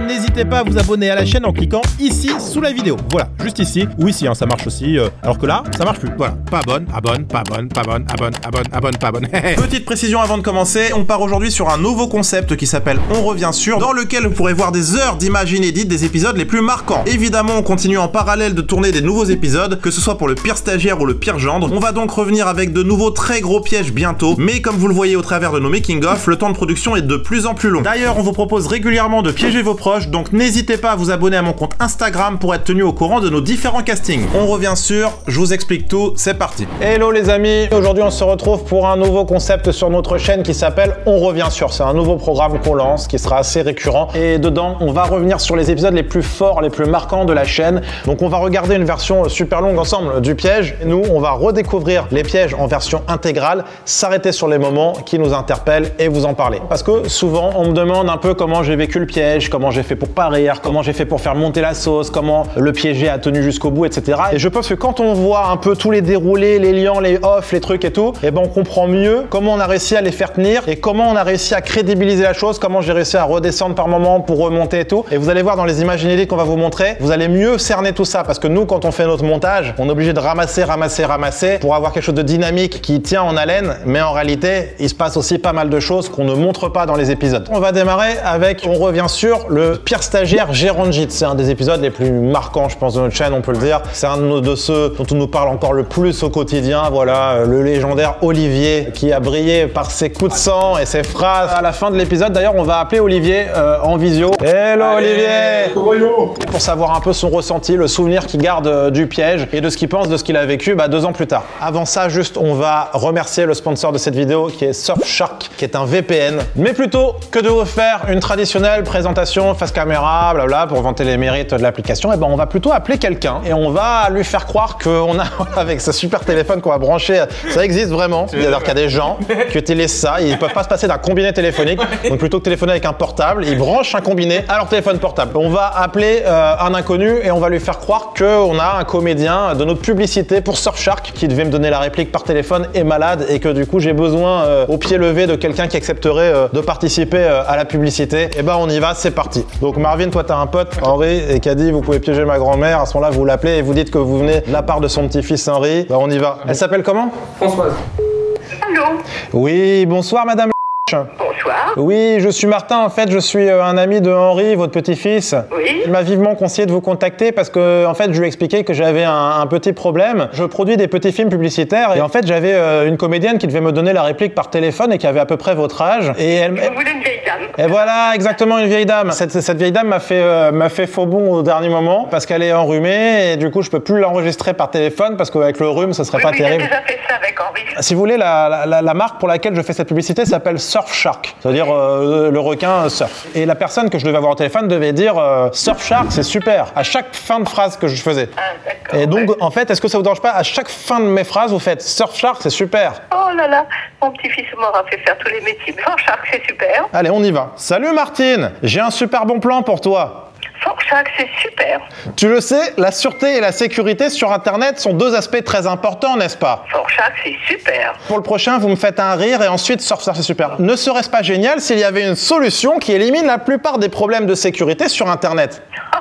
n'hésitez pas à vous abonner à la chaîne en cliquant ici sous la vidéo. Voilà, juste ici ou ici, hein, ça marche aussi. Alors que là, ça marche plus. Voilà, pas abonne, abonne, pas abonne, pas abonne, abonne, abonne, abonne, pas abonne. Petite précision avant de commencer, on part aujourd'hui sur un nouveau concept qui s'appelle On revient sur, dans lequel vous pourrez voir des heures d'images inédites des épisodes les plus marquants. Évidemment, on continue en parallèle de tourner des nouveaux épisodes, que ce soit pour le pire stagiaire ou le pire gendre. On va donc revenir avec de nouveaux très gros pièges bientôt, mais comme vous le voyez au travers de nos making-of, le temps de production est de plus en plus long. D'ailleurs, on vous propose régulièrement de piéger vos proches, donc n'hésitez pas à vous abonner à mon compte Instagram pour être tenu au courant de nos différents castings. On revient sur, je vous explique tout, c'est parti. Hello les amis, aujourd'hui on se retrouve pour un nouveau concept sur notre chaîne qui s'appelle On revient sur. C'est un nouveau programme qu'on lance qui sera assez récurrent et dedans on va revenir sur les épisodes les plus forts, les plus marquants de la chaîne. Donc on va regarder une version super longue ensemble du piège et nous on va redécouvrir les pièges en version intégrale, s'arrêter sur les moments qui nous interpellent et vous en parler. Parce que souvent on me demande un peu comment j'ai vécu le piège, comment j'ai fait pour pas rire, comment j'ai fait pour faire monter la sauce, comment le piégé a tenu jusqu'au bout, etc. Et je pense que quand on voit un peu tous les déroulés, les liens, les off, les trucs et tout, et ben on comprend mieux comment on a réussi à les faire tenir et comment on a réussi à crédibiliser la chose, comment j'ai réussi à redescendre par moment pour remonter et tout. Et vous allez voir dans les images inédites qu'on va vous montrer, vous allez mieux cerner tout ça parce que nous, quand on fait notre montage, on est obligé de ramasser pour avoir quelque chose de dynamique qui tient en haleine, mais en réalité, il se passe aussi pas mal de choses qu'on ne montre pas dans les épisodes. On va démarrer avec, on revient sur le pire stagiaire Gérangite. C'est un des épisodes les plus marquants, je pense, de notre chaîne, on peut le dire. C'est un de ceux dont on nous parle encore le plus au quotidien. Voilà, le légendaire Olivier qui a brillé par ses coups de sang et ses phrases. À la fin de l'épisode, d'ailleurs, on va appeler Olivier en visio. Hello Olivier! Pour savoir un peu son ressenti, le souvenir qu'il garde du piège et de ce qu'il pense de ce qu'il a vécu 2 ans plus tard. Avant ça, juste, on va remercier le sponsor de cette vidéo qui est Surfshark, qui est un VPN. Mais plutôt que de vous faire une traditionnelle présentation face caméra, blabla, pour vanter les mérites de l'application, et ben on va plutôt appeler quelqu'un et on va lui faire croire qu'on a, avec ce super téléphone qu'on va brancher, ça existe vraiment. Alors qu'il y a des gens qui utilisent ça, ils peuvent pas se passer d'un combiné téléphonique, donc plutôt que téléphoner avec un portable, ils branchent un combiné à leur téléphone portable. On va appeler un inconnu et on va lui faire croire qu'on a un comédien de notre publicité pour Surfshark qui devait me donner la réplique par téléphone est malade et que du coup j'ai besoin au pied levé de quelqu'un qui accepterait de participer à la publicité. Et ben on y va, c'est parti. Donc Marvin, toi t'as un pote, Henri, et qui a dit vous pouvez piéger ma grand-mère. À ce moment-là, vous l'appelez et vous dites que vous venez de la part de son petit-fils Henri. Ben, on y va. Elle s'appelle comment? Françoise. Allô? Oui, bonsoir madame. Bonsoir. Oui, je suis Martin, en fait, je suis un ami de Henri, votre petit-fils. Oui. Il m'a vivement conseillé de vous contacter parce que, en fait, je lui ai expliqué que j'avais un petit problème. Je produis des petits films publicitaires et en fait, j'avais une comédienne qui devait me donner la réplique par téléphone et qui avait à peu près votre âge. Et elle... Vous voulez une vieille dame? Et voilà, exactement, une vieille dame. Cette vieille dame m'a fait faux bond au dernier moment parce qu'elle est enrhumée et du coup, je peux plus l'enregistrer par téléphone parce qu'avec le rhume, ça serait pas terrible. J'ai déjà fait ça avec Henri. Si vous voulez, la marque pour laquelle je fais cette publicité s'appelle Surfshark, c'est-à-dire le requin surf. Et la personne que je devais avoir au téléphone devait dire Surfshark, c'est super, à chaque fin de phrase que je faisais. Ah, d'accord. Et donc, en fait, est-ce que ça vous dérange pas, à chaque fin de mes phrases, vous faites Surfshark, c'est super? Oh là là, mon petit-fils m'aura fait faire tous les métiers. Surfshark, c'est super. Allez, on y va. Salut Martine, j'ai un super bon plan pour toi. Surfshark, c'est super. Tu le sais, la sûreté et la sécurité sur Internet sont 2 aspects très importants, n'est-ce pas? Surfshark, c'est super. Pour le prochain, vous me faites un rire et ensuite Surfshark, c'est super. Ne serait-ce pas génial s'il y avait une solution qui élimine la plupart des problèmes de sécurité sur Internet?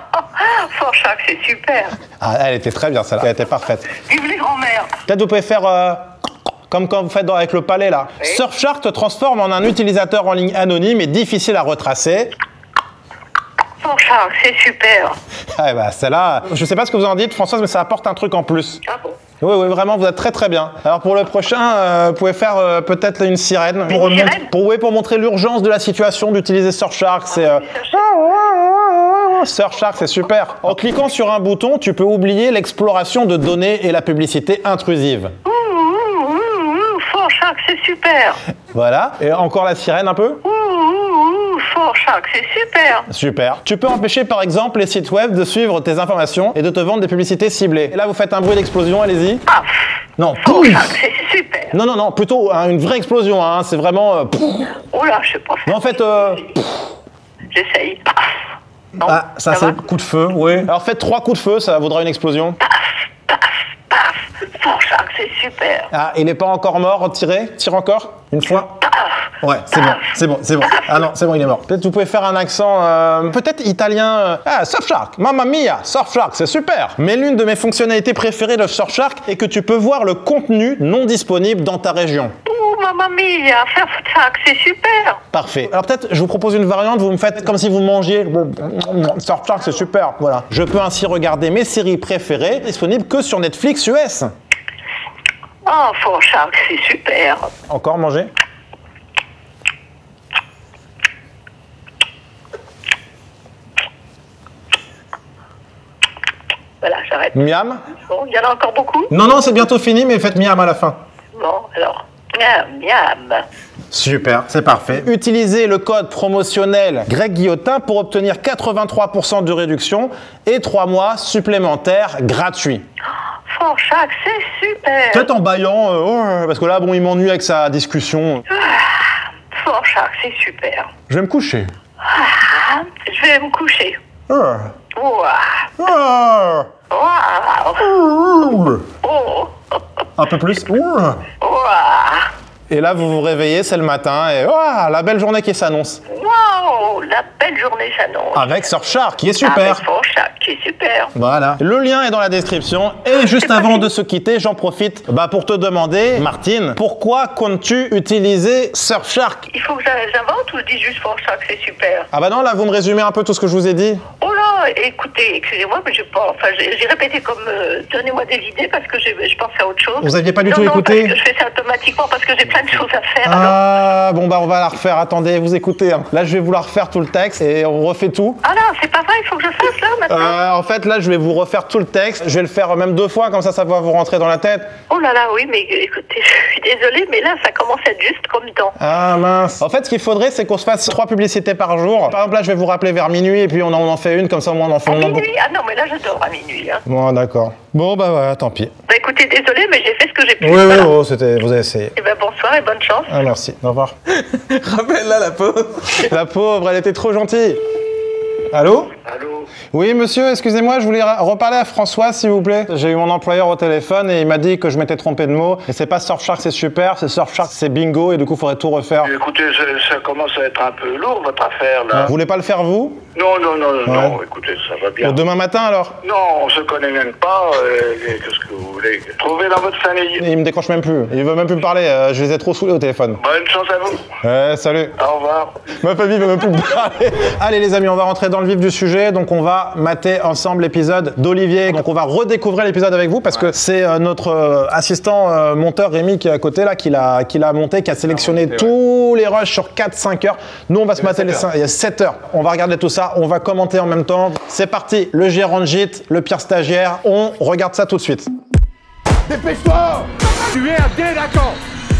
Surfshark, c'est super. Ah, elle était très bien celle-là, elle était parfaite. Vive les grands-mères. Peut-être vous pouvez faire comme quand vous faites avec le palais là. Oui. Surfshark te transforme en un utilisateur en ligne anonyme et difficile à retracer. Surfshark, c'est super. Ah bah celle-là, je sais pas ce que vous en dites Françoise, mais ça apporte un truc en plus. Ah bon? Oui, oui, vraiment, vous êtes très très bien. Alors pour le prochain, vous pouvez faire peut-être une sirène. Pour montrer l'urgence de la situation d'utiliser Surfshark. C'est Surfshark, c'est super. En cliquant sur un bouton, tu peux oublier l'exploration de données et la publicité intrusive. Surfshark, c'est super. Voilà. Et encore la sirène un peu. Surfshark, c'est super. Super. Tu peux empêcher par exemple les sites web de suivre tes informations et de te vendre des publicités ciblées. Et là, vous faites un bruit d'explosion, allez-y. Paf. Non. Surfshark, c'est super. Non, non, non, plutôt une vraie explosion, hein. C'est vraiment... Oh là, je sais pas. Non, en fait... J'essaye. Paf. Non, Ah, ça c'est va coup de feu, oui. Alors faites 3 coups de feu, ça vaudra une explosion. Paf, paf, paf. Surfshark, c'est super. Ah, il n'est pas encore mort, tirez. Tire encore, une fois. Paf. Ouais, c'est bon. Ah non, c'est bon, il est mort. Peut-être vous pouvez faire un accent, peut-être italien. Ah, Surfshark, mamma mia, Surfshark, c'est super. Mais l'une de mes fonctionnalités préférées de Surfshark est que tu peux voir le contenu non disponible dans ta région. Oh, mamma mia, Surfshark, c'est super. Parfait. Alors peut-être, je vous propose une variante, vous me faites comme si vous mangiez. Surfshark, c'est super. Voilà. Je peux ainsi regarder mes séries préférées, disponibles que sur Netflix US. Oh, Surfshark, c'est super. Encore manger? Voilà, j'arrête. Miam? Bon, il y en a encore beaucoup? Non, c'est bientôt fini, mais faites miam à la fin. Bon, alors, miam, miam. Super, c'est parfait. Utilisez le code promotionnel Greg Guillotin pour obtenir 83% de réduction et 3 mois supplémentaires gratuits. Surfshark, c'est super. Peut-être en baillant, parce que là, bon, il m'ennuie avec sa discussion. Surfshark, c'est super. Je vais me coucher. Je vais me coucher. Ah. Waouh. Ah. Waouh. Oh. Un peu plus. Waouh. Et là, vous vous réveillez, c'est le matin, et la belle journée qui s'annonce. Waouh, la belle journée s'annonce. Avec Surfshark, qui est super. Avec Surfshark, qui est super. Voilà. Le lien est dans la description. Et juste avant de se quitter, j'en profite pour te demander, Martine, pourquoi comptes-tu utiliser Surfshark? Il faut que j'invente ou je dis juste Surfshark, c'est super? Ah bah non, là, vous me résumez un peu tout ce que je vous ai dit. Oh là, écoutez, excusez-moi, mais j'ai répété comme donnez-moi des idées parce que je pense à autre chose. Vous aviez pas du tout non, écouté? Parce que je fais ça automatiquement parce que j'ai plein de choses à faire. Ah, bon, on va la refaire. Attendez, vous écoutez. Hein. Là, je vais vous la refaire tout le texte et on refait tout. Ah non, c'est pas vrai, il faut que je fasse là maintenant. En fait, là, je vais vous refaire tout le texte. Je vais le faire même 2 fois, comme ça va vous rentrer dans la tête. Oh là là, oui, mais écoutez, je suis désolée, mais là, ça commence à être juste comme temps. Ah mince. En fait, ce qu'il faudrait, c'est qu'on se fasse 3 publicités par jour. Par exemple, là, je vais vous rappeler vers minuit et puis on en fait une, comme ça, au moins, on en fait À une. minuit? Ah non, mais là, je dors à minuit. Hein. Bon, d'accord. Bon, bah, tant pis. Bah écoutez, désolée, mais j'ai fait ce que j'ai pu. Oui, Voilà. vous avez essayé. Eh ben bonsoir et bonne chance. Ah, merci. Au revoir. Rappelle-la, la pauvre. La pauvre, elle était trop gentille. Allô? Allô? Oui, monsieur, excusez-moi, je voulais reparler à François, s'il vous plaît. J'ai eu mon employeur au téléphone et il m'a dit que je m'étais trompé de mot. Et c'est pas Surfshark, c'est super, c'est Surfshark, c'est bingo, et du coup, il faudrait tout refaire. Écoutez, ça commence à être un peu lourd, votre affaire, là. Vous voulez pas le faire, vous? Non, écoutez, ça va bien. Pour demain matin, alors? Non, on se connaît même pas. Qu'est-ce que vous voulez? Trouvez dans votre famille. Il me décroche même plus. Il veut même plus me parler. Je les ai trop saoulés au téléphone. Bonne chance à vous. Salut. Au revoir. Ma famille veut même plus me parler. Allez, les amis, on va rentrer dans le vif du sujet. Donc, on va mater ensemble l'épisode d'Olivier. Donc, on va redécouvrir l'épisode avec vous parce que c'est notre assistant monteur Rémi qui est à côté, là, qui l'a monté, qui a sélectionné tous les rushs sur 4-5 heures. Nous, on va se mater les 5. Il y a 7 heures. On va regarder tout ça. On va commenter en même temps. C'est parti. Le gérant de gîte, le pire stagiaire. On regarde ça tout de suite. Dépêche-toi! Tu es un délinquant!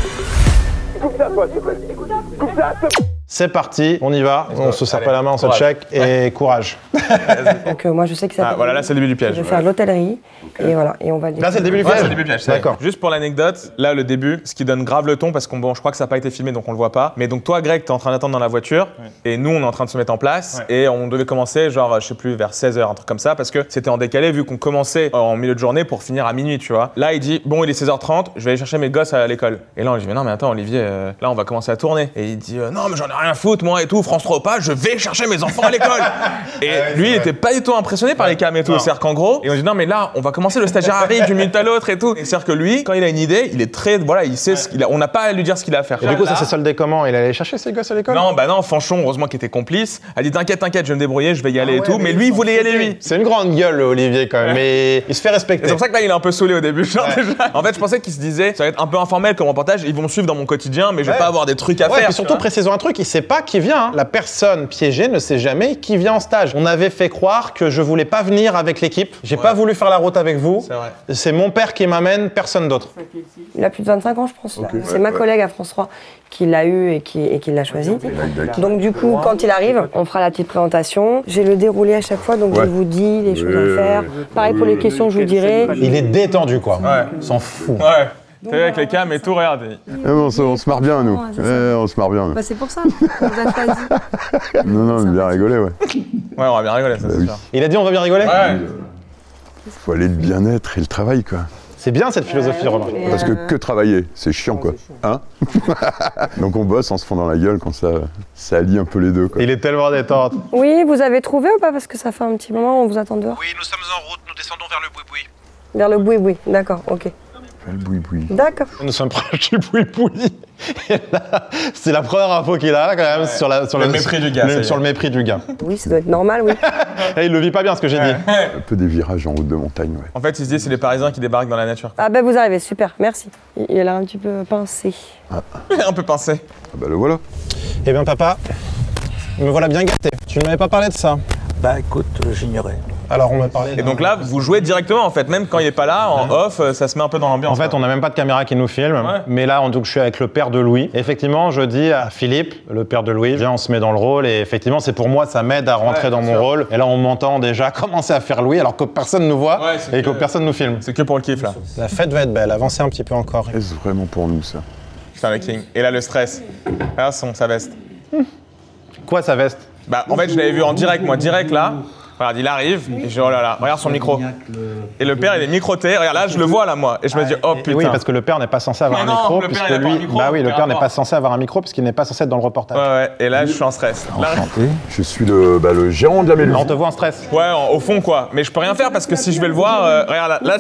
C'est parti, on y va. On se serre pas la main, on se check et courage. Donc moi je sais que ça. Voilà, là c'est le début du piège. Je vais faire l'hôtellerie et voilà et on va. Là c'est le début du Ouais, piège. c'est le début du piège. D'accord. Juste pour l'anecdote, là le début, ce qui donne grave le ton parce qu'on je crois que ça n'a pas été filmé donc on le voit pas. Mais donc toi Greg, t'es en train d'attendre dans la voiture et nous on est en train de se mettre en place et on devait commencer genre je sais plus vers 16h un truc comme ça parce que c'était en décalé vu qu'on commençait en milieu de journée pour finir à minuit, tu vois. Là il dit bon il est 16h30, je vais aller chercher mes gosses à l'école. Et là on lui dit mais non mais attends Olivier, là on va commencer à tourner. Et il dit non mais j'en ai rien à foutre moi et tout, France 3 ou pas, je vais chercher mes enfants à l'école. Et lui il était pas du tout impressionné par les cams et tout. C'est-à-dire qu'en gros, et on dit non mais là on va commencer, le stagiaire arrive d'une minute à l'autre et tout. Et c'est-à-dire que lui, quand il a une idée, il est très, voilà, il sait ce qu'il a. On n'a pas à lui dire ce qu'il a à faire. Et du coup ça s'est soldé comment? Il allait chercher ses gosses à l'école? Non, bah non, Fanchon, heureusement qu'il était complice, a dit t'inquiète, je vais me débrouiller, je vais y aller et tout. Mais lui, il voulait y aller lui. C'est une grande gueule Olivier quand même, mais il se fait respecter. Et c'est pour ça que là, il est un peu saoulé au début. Genre, déjà. En fait, je pensais qu'il se disait, ça va être un peu informel comme reportage, ils vont me suivre dans mon quotidien, mais je vais pas avoir des trucs à faire. Et surtout, précisons un truc, il sait pas qui vient. Hein. La personne piégée ne sait jamais qui vient en stage. On avait fait croire que je voulais pas venir avec l'équipe. J'ai pas voulu faire la route avec vous. C'est vrai. C'est mon père qui m'amène, personne d'autre. Il a plus de 25 ans je pense. C'est ma collègue à France 3 qui l'a eu et qui l'a choisi. Donc du coup quand il arrive, on fera la petite présentation. J'ai le déroulé à chaque fois donc je vous dis les choses à faire. Pareil pour les questions je vous dirai. Il est détendu quoi. Ouais. S'en fout. Ouais. T'es avec les cams et tout, regarde. On se marre bien, nous. On se marre bien. Nous. Bah, c'est pour ça qu'on vous a choisi. Non, on a bien rigolé, ouais. Ouais, on va bien rigoler, ça c'est sûr. Il a dit on va bien rigoler? Ouais. Faut aller le bien-être et le travail, quoi. C'est bien cette philosophie, Romain. Parce que travailler, c'est chiant quoi. Hein? Donc on bosse, on se fond dans la gueule quand ça allie un peu les deux quoi. Il est tellement détente. Oui, vous avez trouvé ou pas? Parce que ça fait un petit moment, on vous attend dehors. Oui, nous sommes en route, nous descendons vers le boui-boui. Vers le boui-boui, d'accord, ok. Le boui-boui. D'accord. Nous sommes proches du boui-boui. Et là, c'est la première info qu'il a quand même sur le mépris du gars. Sur le mépris du gars. Oui, ça doit être normal, oui. Et il le vit pas bien ce que j'ai dit. Un peu des virages en route de montagne, ouais. En fait, il se dit c'est les Parisiens qui débarquent dans la nature. Ah ben vous arrivez, super, merci. Il a l'air un petit peu pincé. Un peu pincé. Ah bah le voilà. Eh bien papa, me voilà bien gâté. Tu ne m'avais pas parlé de ça. Bah écoute, j'ignorais. Alors on m'a parlé. Et donc là, vous jouez directement en fait, même quand il est pas là, en off, ça se met un peu dans l'ambiance. En fait, on n'a même pas de caméra qui nous filme. Ouais. Mais là, donc, je suis avec le père de Louis. Et effectivement, je dis à Philippe, le père de Louis, viens, on se met dans le rôle. Et effectivement, c'est pour moi, ça m'aide à rentrer dans mon rôle. Et là, on m'entend déjà commencer à faire Louis, alors que personne ne nous voit et que personne nous filme. C'est que pour le kiff là. La fête va être belle. Avancez un petit peu encore. Est-ce vraiment pour nous ça? Putain le king. Et là, le stress. Regarde sa veste. Quoi, sa veste? Bah en fait, je l'avais vu en direct, moi, direct là. Regarde, il arrive, et je dis oh là là, regarde son micro. Et le père, il est microté, regarde là, je le vois là, moi. Et je me dis oh putain. Et oui, parce que le père n'est pas censé avoir un micro, puisque lui. Bah oui, le père n'est pas censé avoir un micro, puisqu'il n'est pas censé être dans le reportage. Ouais, et là, je suis en stress. Là, Je suis le gérant de la Méduse. On te voit en stress. ouais, au fond quoi. Mais je peux rien faire parce que si je vais le voir, regarde là,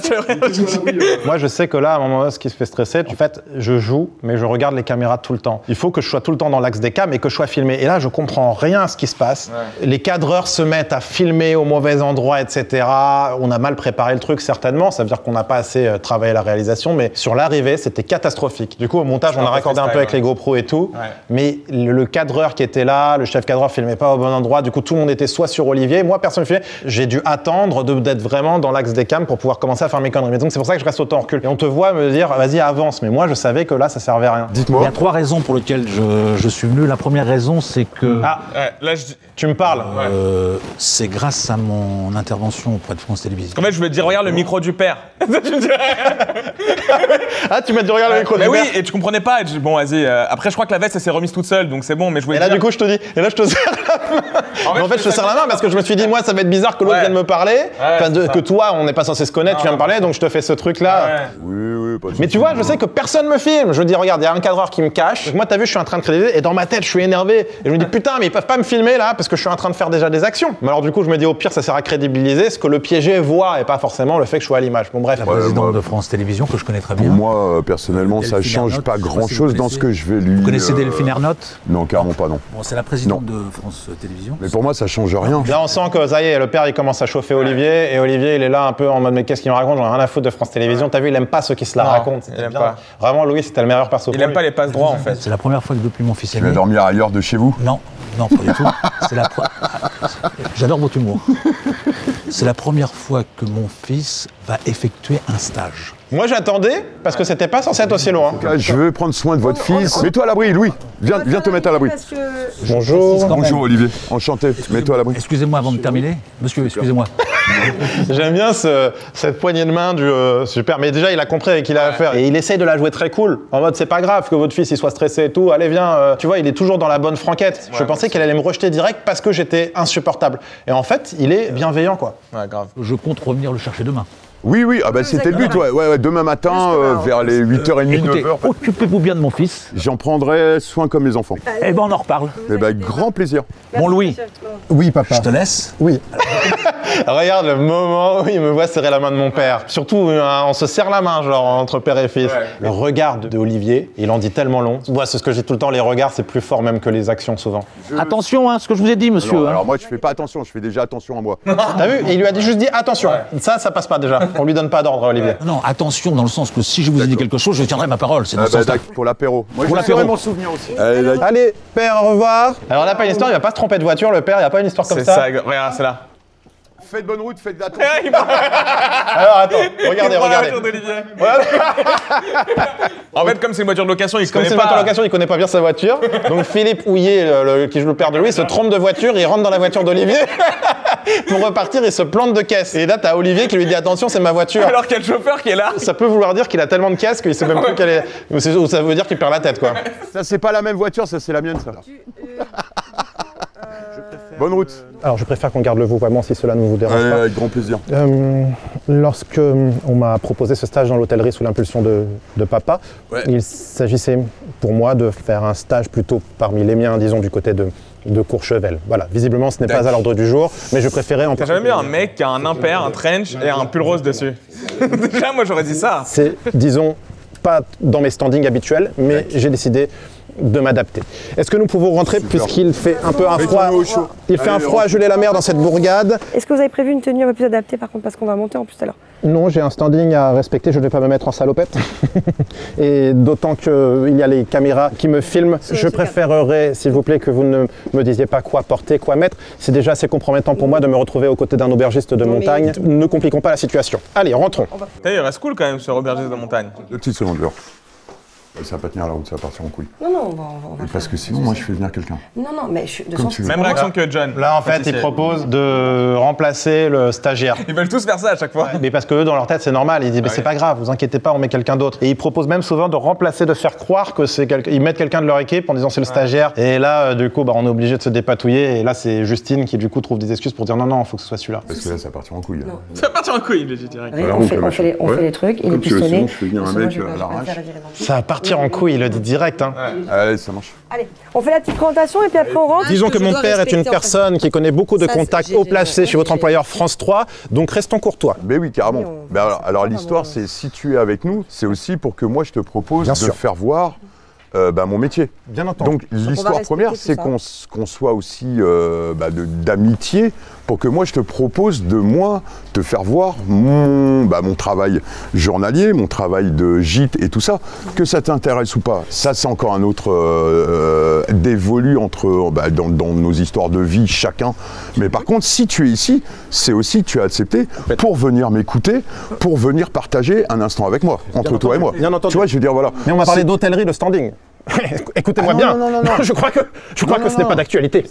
Moi, je sais que là, à un moment donné, ce qui se fait stresser, en fait, je joue, mais je regarde les caméras tout le temps. Il faut que je sois tout le temps dans l'axe des cams et que je sois filmé. Et là, je comprends rien à ce qui se passe. Ouais. Les cadreurs se mettent à filmer au mauvais endroit, etc. On a mal préparé le truc, certainement. Ça veut dire qu'on n'a pas assez travaillé la réalisation, mais sur l'arrivée, c'était catastrophique. Du coup, au montage, on a raccordé un peu avec les GoPro et tout. Ouais. Mais le cadreur qui était là, le chef cadreur filmait pas au bon endroit. Du coup, tout le monde était soit sur Olivier. Moi, personne ne filmait. J'ai dû attendre d'être vraiment dans l'axe des cams pour pouvoir commencer à faire mes conneries. Mais donc, c'est pour ça que je reste autant en recul. Et on te voit me dire, vas-y, avance. Mais moi, je savais que là, ça servait à rien. Dites-moi. Il y a 3 raisons pour lesquelles je suis venu. La première raison, c'est que... Ah, là, tu me parles. C'est grâce à mon intervention auprès de France Télévisions. En fait, je veux dire, regarde le micro du père. Ah, tu m'as dit, regarde le micro du père. Mais oui, et tu comprenais pas. Et bon, vas-y. Après, je crois que la veste, elle s'est remise toute seule, donc c'est bon. Mais je voulais. Et là, du coup, je te dis. Et là, je te serre la main. En fait, je te serre la main parce que je me suis dit, moi, ça va être bizarre que l'autre vienne me parler. Que toi, on n'est pas censé se connaître, tu viens me parler, donc je te fais ce truc-là. Oui, pas de Mais tu vois, je sais que personne me filme. Je dis, regarde, il y a un cadreur qui me cache. Donc moi, t'as vu, je suis en train de créditer. Et dans ma tête, je suis énervé. Et je me dis, putain, mais ils peuvent pas me filmer là parce que je suis en train de faire déjà des actions. Mais alors, du coup, je me dis, au pire, ça sert à crédibiliser ce que le piégé voit et pas forcément le fait que je sois à l'image. Bon, bref. La présidente de France Télévisions, que je connais très bien. Pour moi, personnellement, ça change pas grand-chose dans ce que je vais lui... Vous connaissez Delphine Ernotte? Non, carrément pas, non. Bon, c'est la présidente de France Télévisions. Mais pour moi, ça change rien. Là, on sent que ça y est, le père, il commence à chauffer Olivier. Et Olivier, il est là un peu en mode, mais qu'est-ce qu'il me raconte? J'en ai rien à foutre de France Télévisions. T'as vu, il aime pas ceux qui se la racontent. Il aime pas. Vraiment, Louis, c'était le meilleur perso. Il aime pas les passes droits, en fait. C'est la première fois que depuis mon fils est Tu vas né... dormir ailleurs de chez vous? Non, pas du tout. C'est la J'adore votre humour. C'est la première fois que mon fils va effectuer un stage. Moi, j'attendais parce que c'était pas censé être aussi loin. Je veux prendre soin de votre fils. Mets-toi à l'abri, Louis. Viens te mettre à l'abri. Bonjour. Bonjour, Olivier. Enchanté. Mets-toi à l'abri. Excusez-moi avant de terminer. Monsieur, excusez-moi. J'aime bien cette poignée de main du super. Mais déjà, il a compris avec qui il a affaire. Et il essaye de la jouer très cool. En mode, c'est pas grave que votre fils il soit stressé et tout. Allez, viens. Tu vois, il est toujours dans la bonne franquette. Je pensais qu'elle allait me rejeter direct parce que j'étais insupportable. Et en fait, il est bienveillant, quoi. Ouais, grave. Je compte revenir le chercher demain. Oui, ah bah c'était le but, ouais. Demain matin, vers les 8h30, Écoutez, 9h. occupez-vous bien de mon fils. J'en prendrai soin comme mes enfants. Eh ben, on en reparle. Eh ben, avec grand plaisir. Bon, Louis, Oui, papa. je te laisse. Oui. Regarde le moment où il me voit serrer la main de mon père. Surtout, on se serre la main, genre, entre père et fils. Le regard de Olivier, il en dit tellement long. Moi, c'est ce que j'ai tout le temps, les regards, c'est plus fort même que les actions, souvent. Attention, ce que je vous ai dit, monsieur. Non, alors moi, je fais pas attention, je fais déjà attention à moi. T'as vu? Et il lui a juste dit attention. Ça passe pas déjà. On lui donne pas d'ordre, Olivier. Non, attention, dans le sens que si je vous ai dit quelque chose, je tiendrai ma parole. C'est dans ce sens-là. Pour l'apéro. Moi, Pour je l'apéro. saurai m'en souvenir aussi. Allez, père, au revoir. Alors là, pas une histoire, il va pas se tromper de voiture, le père, il y a pas une histoire comme C'est ça. ça, regarde, c'est là. Faites bonne route, faites attention. Alors attends, regardez. En fait, comme c'est une voiture de location, il se Comme connaît c'est une pas. voiture de location, il connaît pas bien sa voiture. Donc Philippe Houillet, qui joue le père de Louis, se trompe de voiture, il rentre dans la voiture d'Olivier. Pour repartir, il se plante de caisse. Et là, t'as Olivier qui lui dit attention, c'est ma voiture. Alors qu'il y a le chauffeur qui est là. Ça peut vouloir dire qu'il a tellement de caisse qu'il sait même plus quelle est. Ou ça veut dire qu'il perd la tête, quoi. Ça, c'est pas la même voiture, ça, c'est la mienne, ça. Bonne route. Alors je préfère qu'on garde le vouvoiement si cela ne vous dérange pas. Avec grand plaisir. Lorsque on m'a proposé ce stage dans l'hôtellerie sous l'impulsion de papa, il s'agissait pour moi de faire un stage plutôt parmi les miens, disons du côté de Courchevel. Voilà, visiblement ce n'est pas à l'ordre du jour, mais je préférais en J'ai jamais vu un mec qui a un impair, un trench et un pull rose dessus. Déjà, moi j'aurais dit ça. C'est, disons, pas dans mes standings habituels, mais j'ai décidé de m'adapter. Est-ce que nous pouvons rentrer puisqu'il fait un peu un froid? Il fait un froid à geler la mer dans cette bourgade. Est-ce que vous avez prévu une tenue un peu plus adaptée par contre parce qu'on va monter en plus tout à l'heure? Non, j'ai un standing à respecter, je ne vais pas me mettre en salopette. Et d'autant qu'il y a les caméras qui me filment, je préférerais, s'il vous plaît, que vous ne me disiez pas quoi porter, quoi mettre. C'est déjà assez compromettant pour moi de me retrouver aux côtés d'un aubergiste de montagne. Ne compliquons pas la situation. Allez, rentrons. Il reste cool quand même ce aubergiste de montagne. 2 petites secondes, dehors. Ça va pas tenir la route, ça va partir en couille. Non, on va parce que sinon, moi, je fais venir quelqu'un. Non, mais de toute façon, même réaction que John. Là, en fait, ils proposent de remplacer le stagiaire. Ils veulent tous faire ça à chaque fois. Mais parce que eux, dans leur tête, c'est normal. Ils disent, c'est pas grave, vous inquiétez pas, on met quelqu'un d'autre. Et ils proposent même souvent de remplacer, de faire croire que c'est quelqu'un. Ils mettent quelqu'un de leur équipe en disant c'est le stagiaire. Et là, du coup, on est obligé de se dépatouiller. Et là, c'est Justine qui, du coup, trouve des excuses pour dire non, il faut que ce soit celui-là. Parce que là, ça va partir en couille. Ça va partir en couille, je direct. On fait les trucs, il est pistonné. Je fais venir un mec à l'arrache. Ça va partir en couille, il le dit direct. Hein. Allez, ça marche. Allez, on fait la petite présentation et puis après on rentre. Disons que mon père est une personne qui connaît beaucoup de contacts haut placés chez votre employeur France 3, donc restons courtois. Mais oui, carrément. Alors l'histoire, c'est si tu es avec nous, c'est aussi pour que moi je te propose de faire voir mon métier. Bien entendu. Donc l'histoire première, c'est qu'on soit aussi d'amitié pour que moi je te propose de moi te faire voir mon travail journalier, mon travail de gîte et tout ça. Que ça t'intéresse ou pas, ça c'est encore un autre dévolu entre dans nos histoires de vie chacun. Mais par contre, si tu es ici, c'est aussi tu as accepté pour venir m'écouter, pour venir partager un instant avec moi, entre toi et moi. Bien entendu. Tu vois, je veux dire voilà. Mais on va parler d'hôtellerie de standing. Écoutez-moi bien. Non. Je crois que ce n'est pas d'actualité.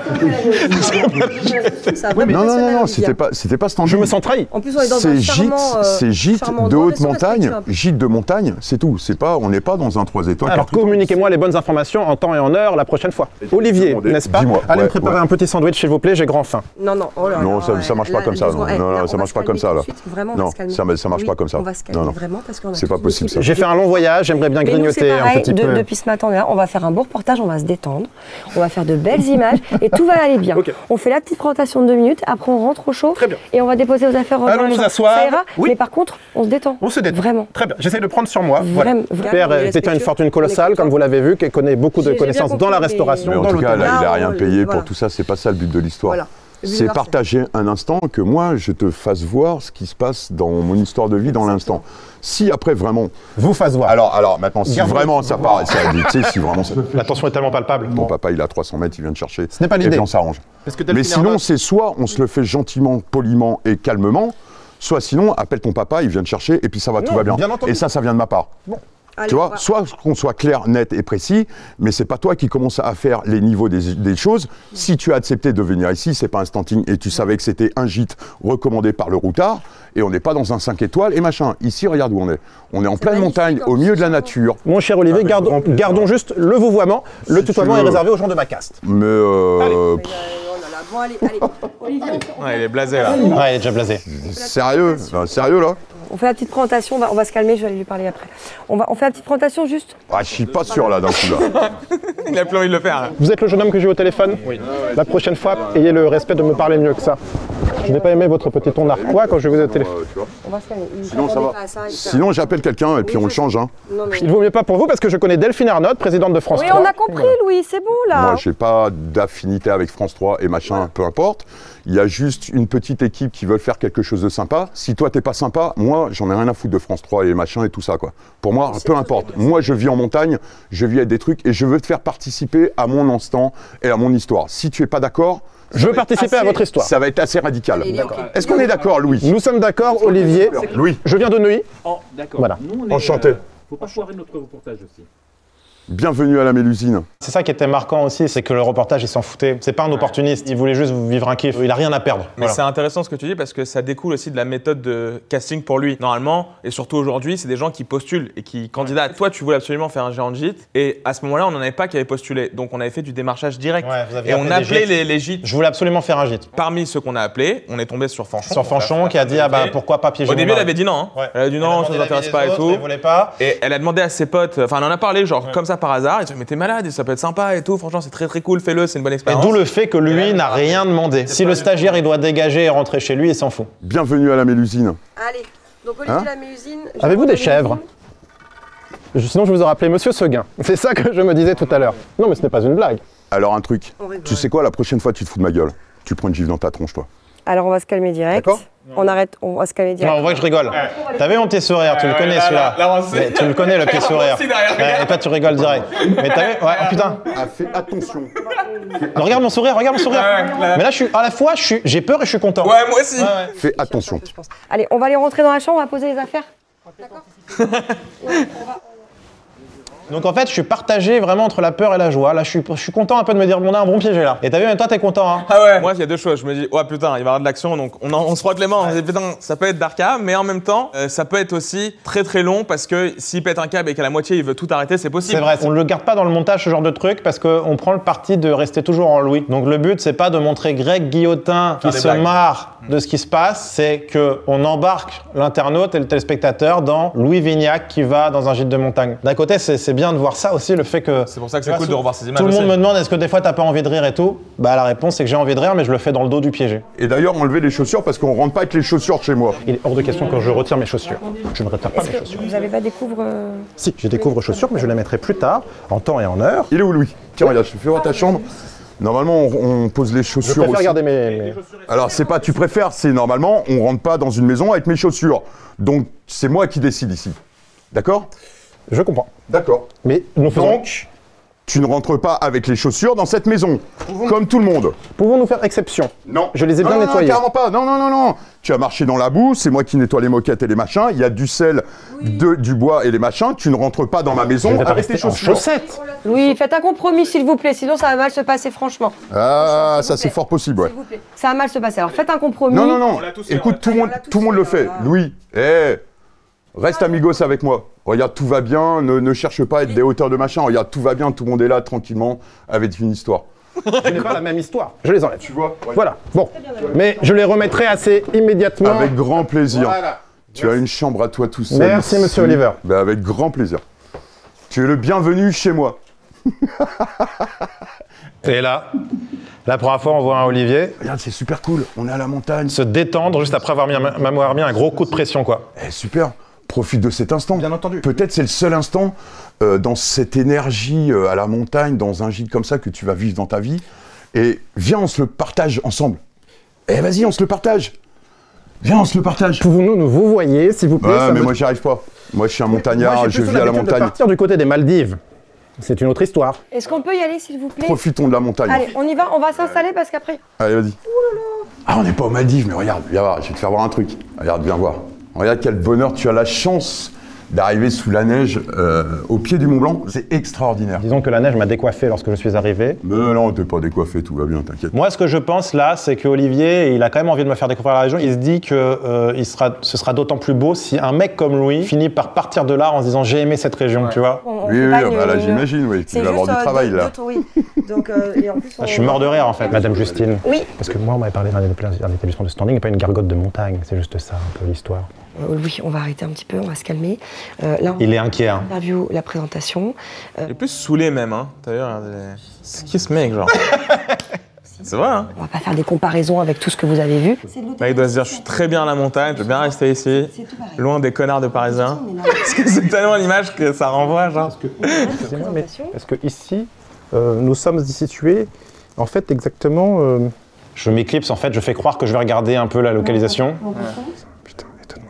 Non, c'était pas standing. Je me sens trahi. En plus, on est dans un c'est gîte de haute montagne, gîte de montagne, c'est tout. On n'est pas dans un 3 étoiles. Alors communiquez-moi les bonnes informations en temps et en heure la prochaine fois. Olivier, n'est-ce pas? Allez me préparer un petit sandwich s'il vous plaît, j'ai grand faim. Non, ça marche pas comme ça. Non, ça marche pas comme ça là. Non, ça marche pas comme ça. On va se calmer vraiment parce qu'on a. C'est pas possible ça. J'ai fait un long voyage, j'aimerais bien grignoter un petit peu. Depuis ce matin-là, on va faire un beau reportage, on va se détendre, on va faire de belles images et tout va aller bien. Okay. On fait la petite présentation de 2 minutes, après on rentre au chaud et on va déposer aux affaires. Allons nous asseoir. Ça ira, mais par contre, on se détend. On se détend. Vraiment. Très bien. J'essaie de prendre sur moi. Vraiment. Mon père détient une fortune colossale, comme vous l'avez vu, qui connaît beaucoup de connaissances dans la restauration. Mais en tout cas, là, il n'a rien payé pour tout ça. C'est pas ça le but de l'histoire. Voilà. C'est partager un instant, que moi je te fasse voir ce qui se passe dans mon histoire de vie dans l'instant. Si après vraiment vous fasse voir. Alors maintenant, si vraiment ça part, tu sais, si vraiment ça. La tension est tellement palpable. Mon papa, il a 300 mètres, il vient te chercher. Ce n'est pas l'idée. Et puis on s'arrange. Mais sinon, c'est soit on se le fait gentiment, poliment et calmement, soit sinon appelle ton papa, il vient te chercher et puis ça va, tout va bien. Et ça vient de ma part. Bon. Allez, tu vois, soit qu'on soit clair, net et précis, mais c'est pas toi qui commences à faire les niveaux des choses. Si tu as accepté de venir ici, c'est pas un standing et tu savais que c'était un gîte recommandé par le routard et on n'est pas dans un 5 étoiles et machin. Ici, regarde où on est. On est en pleine montagne, au milieu de la nature. Mon cher Olivier, gardons juste le vouvoiement. Le tutoiement est réservé aux gens de ma caste. Mais Bon, allez, Olivier. Il est blasé là. Ouais, il est déjà blasé. Sérieux là. On fait la petite présentation, on va se calmer, je vais aller lui parler après. On fait la petite présentation juste. Je suis pas sûr là d'un coup là. Il a plus envie de le faire. Vous êtes le jeune homme que j'ai eu au téléphone? Oui. La prochaine fois, ayez le respect de me parler mieux que ça. Je n'ai pas aimé votre petit ton narquois quand je vous ai au téléphone. On va se calmer. Sinon ça va. Sinon j'appelle quelqu'un et puis on le change. Hein. Il vaut mieux pas pour vous parce que je connais Delphine Arnaud, présidente de France 3. Oui, on a compris Louis, c'est bon là. Moi j'ai pas d'affinité avec France 3 et machin, peu importe. Il y a juste une petite équipe qui veut faire quelque chose de sympa. Si toi t'es pas sympa, moi j'en ai rien à foutre de France 3 et machin et tout ça quoi. Pour moi, peu importe. Moi je vis en montagne, je vis avec des trucs et je veux te faire participer à mon instant et à mon histoire. Si tu es pas d'accord, je veux participer à votre histoire. Ça va être assez radical. Est-ce qu'on est d'accord, Louis? Nous sommes d'accord, Olivier. Louis. Je viens de Neuilly. D'accord. Voilà. Enchanté. Faut pas foirer notre reportage aussi. Bienvenue à la Mélusine. C'est ça qui était marquant aussi, c'est que le reportage, il s'en foutait. C'est pas un opportuniste, il voulait juste vivre un kiff. Il a rien à perdre. Mais c'est intéressant ce que tu dis parce que ça découle aussi de la méthode de casting pour lui. Normalement, et surtout aujourd'hui, c'est des gens qui postulent et qui candidatent. Toi, tu voulais absolument faire un géant de gîte et à ce moment-là, on n'en avait pas qui avaient postulé. Donc on avait fait du démarchage direct. Et on appelait les gîtes. Je voulais absolument faire un gîte. Parmi ceux qu'on a appelés, on est tombé sur Fanchon. Sur Fanchon qui a dit, ah bah pourquoi pas piéger. Au début, elle avait dit non. Elle a dit non, ça nous intéresse pas et tout. Elle voulait pas. Et elle a demandé à ses potes, enfin elle en a parlé genre comme ça par hasard. Ils ont dit mais t'es malade, ça peut être sympa et tout. Franchement, c'est très cool, fais-le, c'est une bonne expérience. Et d'où le fait que lui n'a rien demandé. Si le stagiaire il doit dégager et rentrer chez lui, il s'en fout. Bienvenue à la Mélusine. Allez, donc Olivier la Mélusine. Avez-vous des chèvres? Sinon, je vous aurais appelé Monsieur Seguin. C'est ça que je me disais tout à l'heure. Non, mais ce n'est pas une blague. Alors, un truc. Tu sais quoi, la prochaine fois, tu te fous de ma gueule. Tu prends une gifle dans ta tronche, toi. Alors, on va se calmer direct. D'accord. On arrête, on va se calmer direct. Non, on voit que je rigole. T'as vu mon petit sourire, tu le connais celui-là. Tu le connais le petit sourire. Et toi tu rigoles direct. Mais t'as vu? Ouais, oh, putain. Ah, fais attention. Non, regarde mon sourire, regarde mon sourire. Mais là, à la fois, j'ai peur et je suis content. Ouais, moi aussi. Fais attention. Allez, on va aller rentrer dans la chambre, on va poser les affaires. D'accord. Donc en fait, je suis partagé vraiment entre la peur et la joie. Là, je suis content un peu de me dire, bon, on a un bon piégé là. Et t'as vu, même toi, t'es content, hein? Ah ouais. Moi, il y a deux choses. Je me dis, oh putain, il va y avoir de l'action, donc on se frotte les mains. On se dit, putain, ça peut être Darka, mais en même temps, ça peut être aussi très long parce que s'il pète un câble et qu'à la moitié, il veut tout arrêter, c'est possible. C'est vrai, on le garde pas dans le montage, ce genre de truc, parce qu'on prend le parti de rester toujours en Louis. Donc le but, c'est pas de montrer Greg Guillotin qui se marre de ce qui se passe, c'est qu'on embarque l'internaute et le téléspectateur dans Louis Vignac qui va dans un gîte de montagne. D'un côté, c'est bien de voir ça aussi, le fait que... C'est pour ça que c'est cool de revoir ces images. Tout le monde me demande, est-ce que des fois t'as pas envie de rire et tout? Bah la réponse, c'est que j'ai envie de rire, mais je le fais dans le dos du piégé. Et d'ailleurs, enlever les chaussures parce qu'on rentre pas avec les chaussures chez moi. Il est hors de question que je retire mes chaussures. Je ne retire pas mes chaussures. Vous avez pas des couvres... Si, j'ai des couvre-chaussures, mais je les mettrai plus tard, en temps et en heure. Il est où, Louis? Tiens, regarde, je te fais voir ta chambre. Normalement, on pose les chaussures. Je préfère aussi. garder mes... Alors, c'est pas tu préfères, c'est normalement, on rentre pas dans une maison avec mes chaussures. Donc, c'est moi qui décide ici. D'accord? Je comprends. D'accord. Mais nous faisons... Donc, tu ne rentres pas avec les chaussures dans cette maison, comme tout le monde. Pouvons-nous faire exception? Non. Je les ai bien nettoyées. Non, carrément pas. Non. Tu as marché dans la boue, c'est moi qui nettoie les moquettes et les machins. Il y a du sel, du bois et les machins. Tu ne rentres pas dans ma maison avec tes chaussures. Louis, faites un compromis, s'il vous plaît, sinon ça va mal se passer, franchement. Ah, ça c'est fort possible, ouais. S'il vous plaît. Ça va mal se passer. Alors faites un compromis. Non. Écoute, tout le monde le fait. Louis, reste amigos avec moi. Regarde, tout va bien, ne cherche pas à être des hauteurs de machin. Regarde, tout va bien, tout le monde est là, tranquillement, avec une histoire. Je n'ai pas la même histoire. Je les enlève. Tu vois? Voilà. Bon. Mais je les remettrai assez immédiatement. Avec grand plaisir. Voilà. Tu as une chambre à toi tout seul. Merci, monsieur Oliver. Ben, avec grand plaisir. Tu es le bienvenu chez moi. Et là, la première fois, on voit un Olivier. Regarde, c'est super cool. On est à la montagne. Se détendre juste après m'avoir mis un gros coup de pression, quoi. Super. Profite de cet instant. Bien entendu. Peut-être c'est le seul instant dans cette énergie à la montagne, dans un gîte comme ça que tu vas vivre dans ta vie. Et viens, on se le partage ensemble. Vas-y, on se le partage. Viens, on se le partage. Pouvons-nous nous vous voyez, s'il vous plaît? Ouais, mais moi, j'y arrive pas. Moi, je suis un montagnard, je vis à la montagne. De partir du côté des Maldives. C'est une autre histoire. Est-ce qu'on peut y aller, s'il vous plaît? Profitons de la montagne. Allez, on y va, on va s'installer parce qu'après... Allez, vas-y. Ah, on n'est pas aux Maldives, mais regarde, viens voir, je vais te faire voir un truc. Regarde, viens voir. Regarde quel bonheur, tu as la chance d'arriver sous la neige au pied du Mont Blanc. C'est extraordinaire. Disons que la neige m'a décoiffé lorsque je suis arrivé. Mais non, t'es pas décoiffé, tout va bien, t'inquiète. Moi, ce que je pense là, c'est qu'Olivier, il a quand même envie de me faire découvrir la région. Il se dit que ce sera d'autant plus beau si un mec comme Louis finit par partir de là en se disant j'ai aimé cette région, tu vois. Oui, là j'imagine, oui. Tu vas avoir du travail là. Donc, et en plus, je suis mort de rire en fait, Madame Justine. Oui. Parce que moi, on m'avait parlé d'un établissement de standing et pas une gargote de montagne. C'est juste ça, un peu l'histoire. Oui, on va arrêter un petit peu, on va se calmer. Là, il est inquiet. Hein. Interview, la présentation. Il est plus saoulé même, hein. T'as vu, c'est qui ce mec, genre? C'est vrai, hein. On va pas faire des comparaisons avec tout ce que vous avez vu. Là, il doit se dire, je suis très bien à la montagne, je veux bien rester ici, loin des connards de Parisiens. Parce que c'est tellement l'image que ça renvoie, genre. Parce que ici, nous sommes situés, en fait, exactement... Je m'éclipse, en fait, je fais croire que je vais regarder un peu la localisation. Putain, étonnement,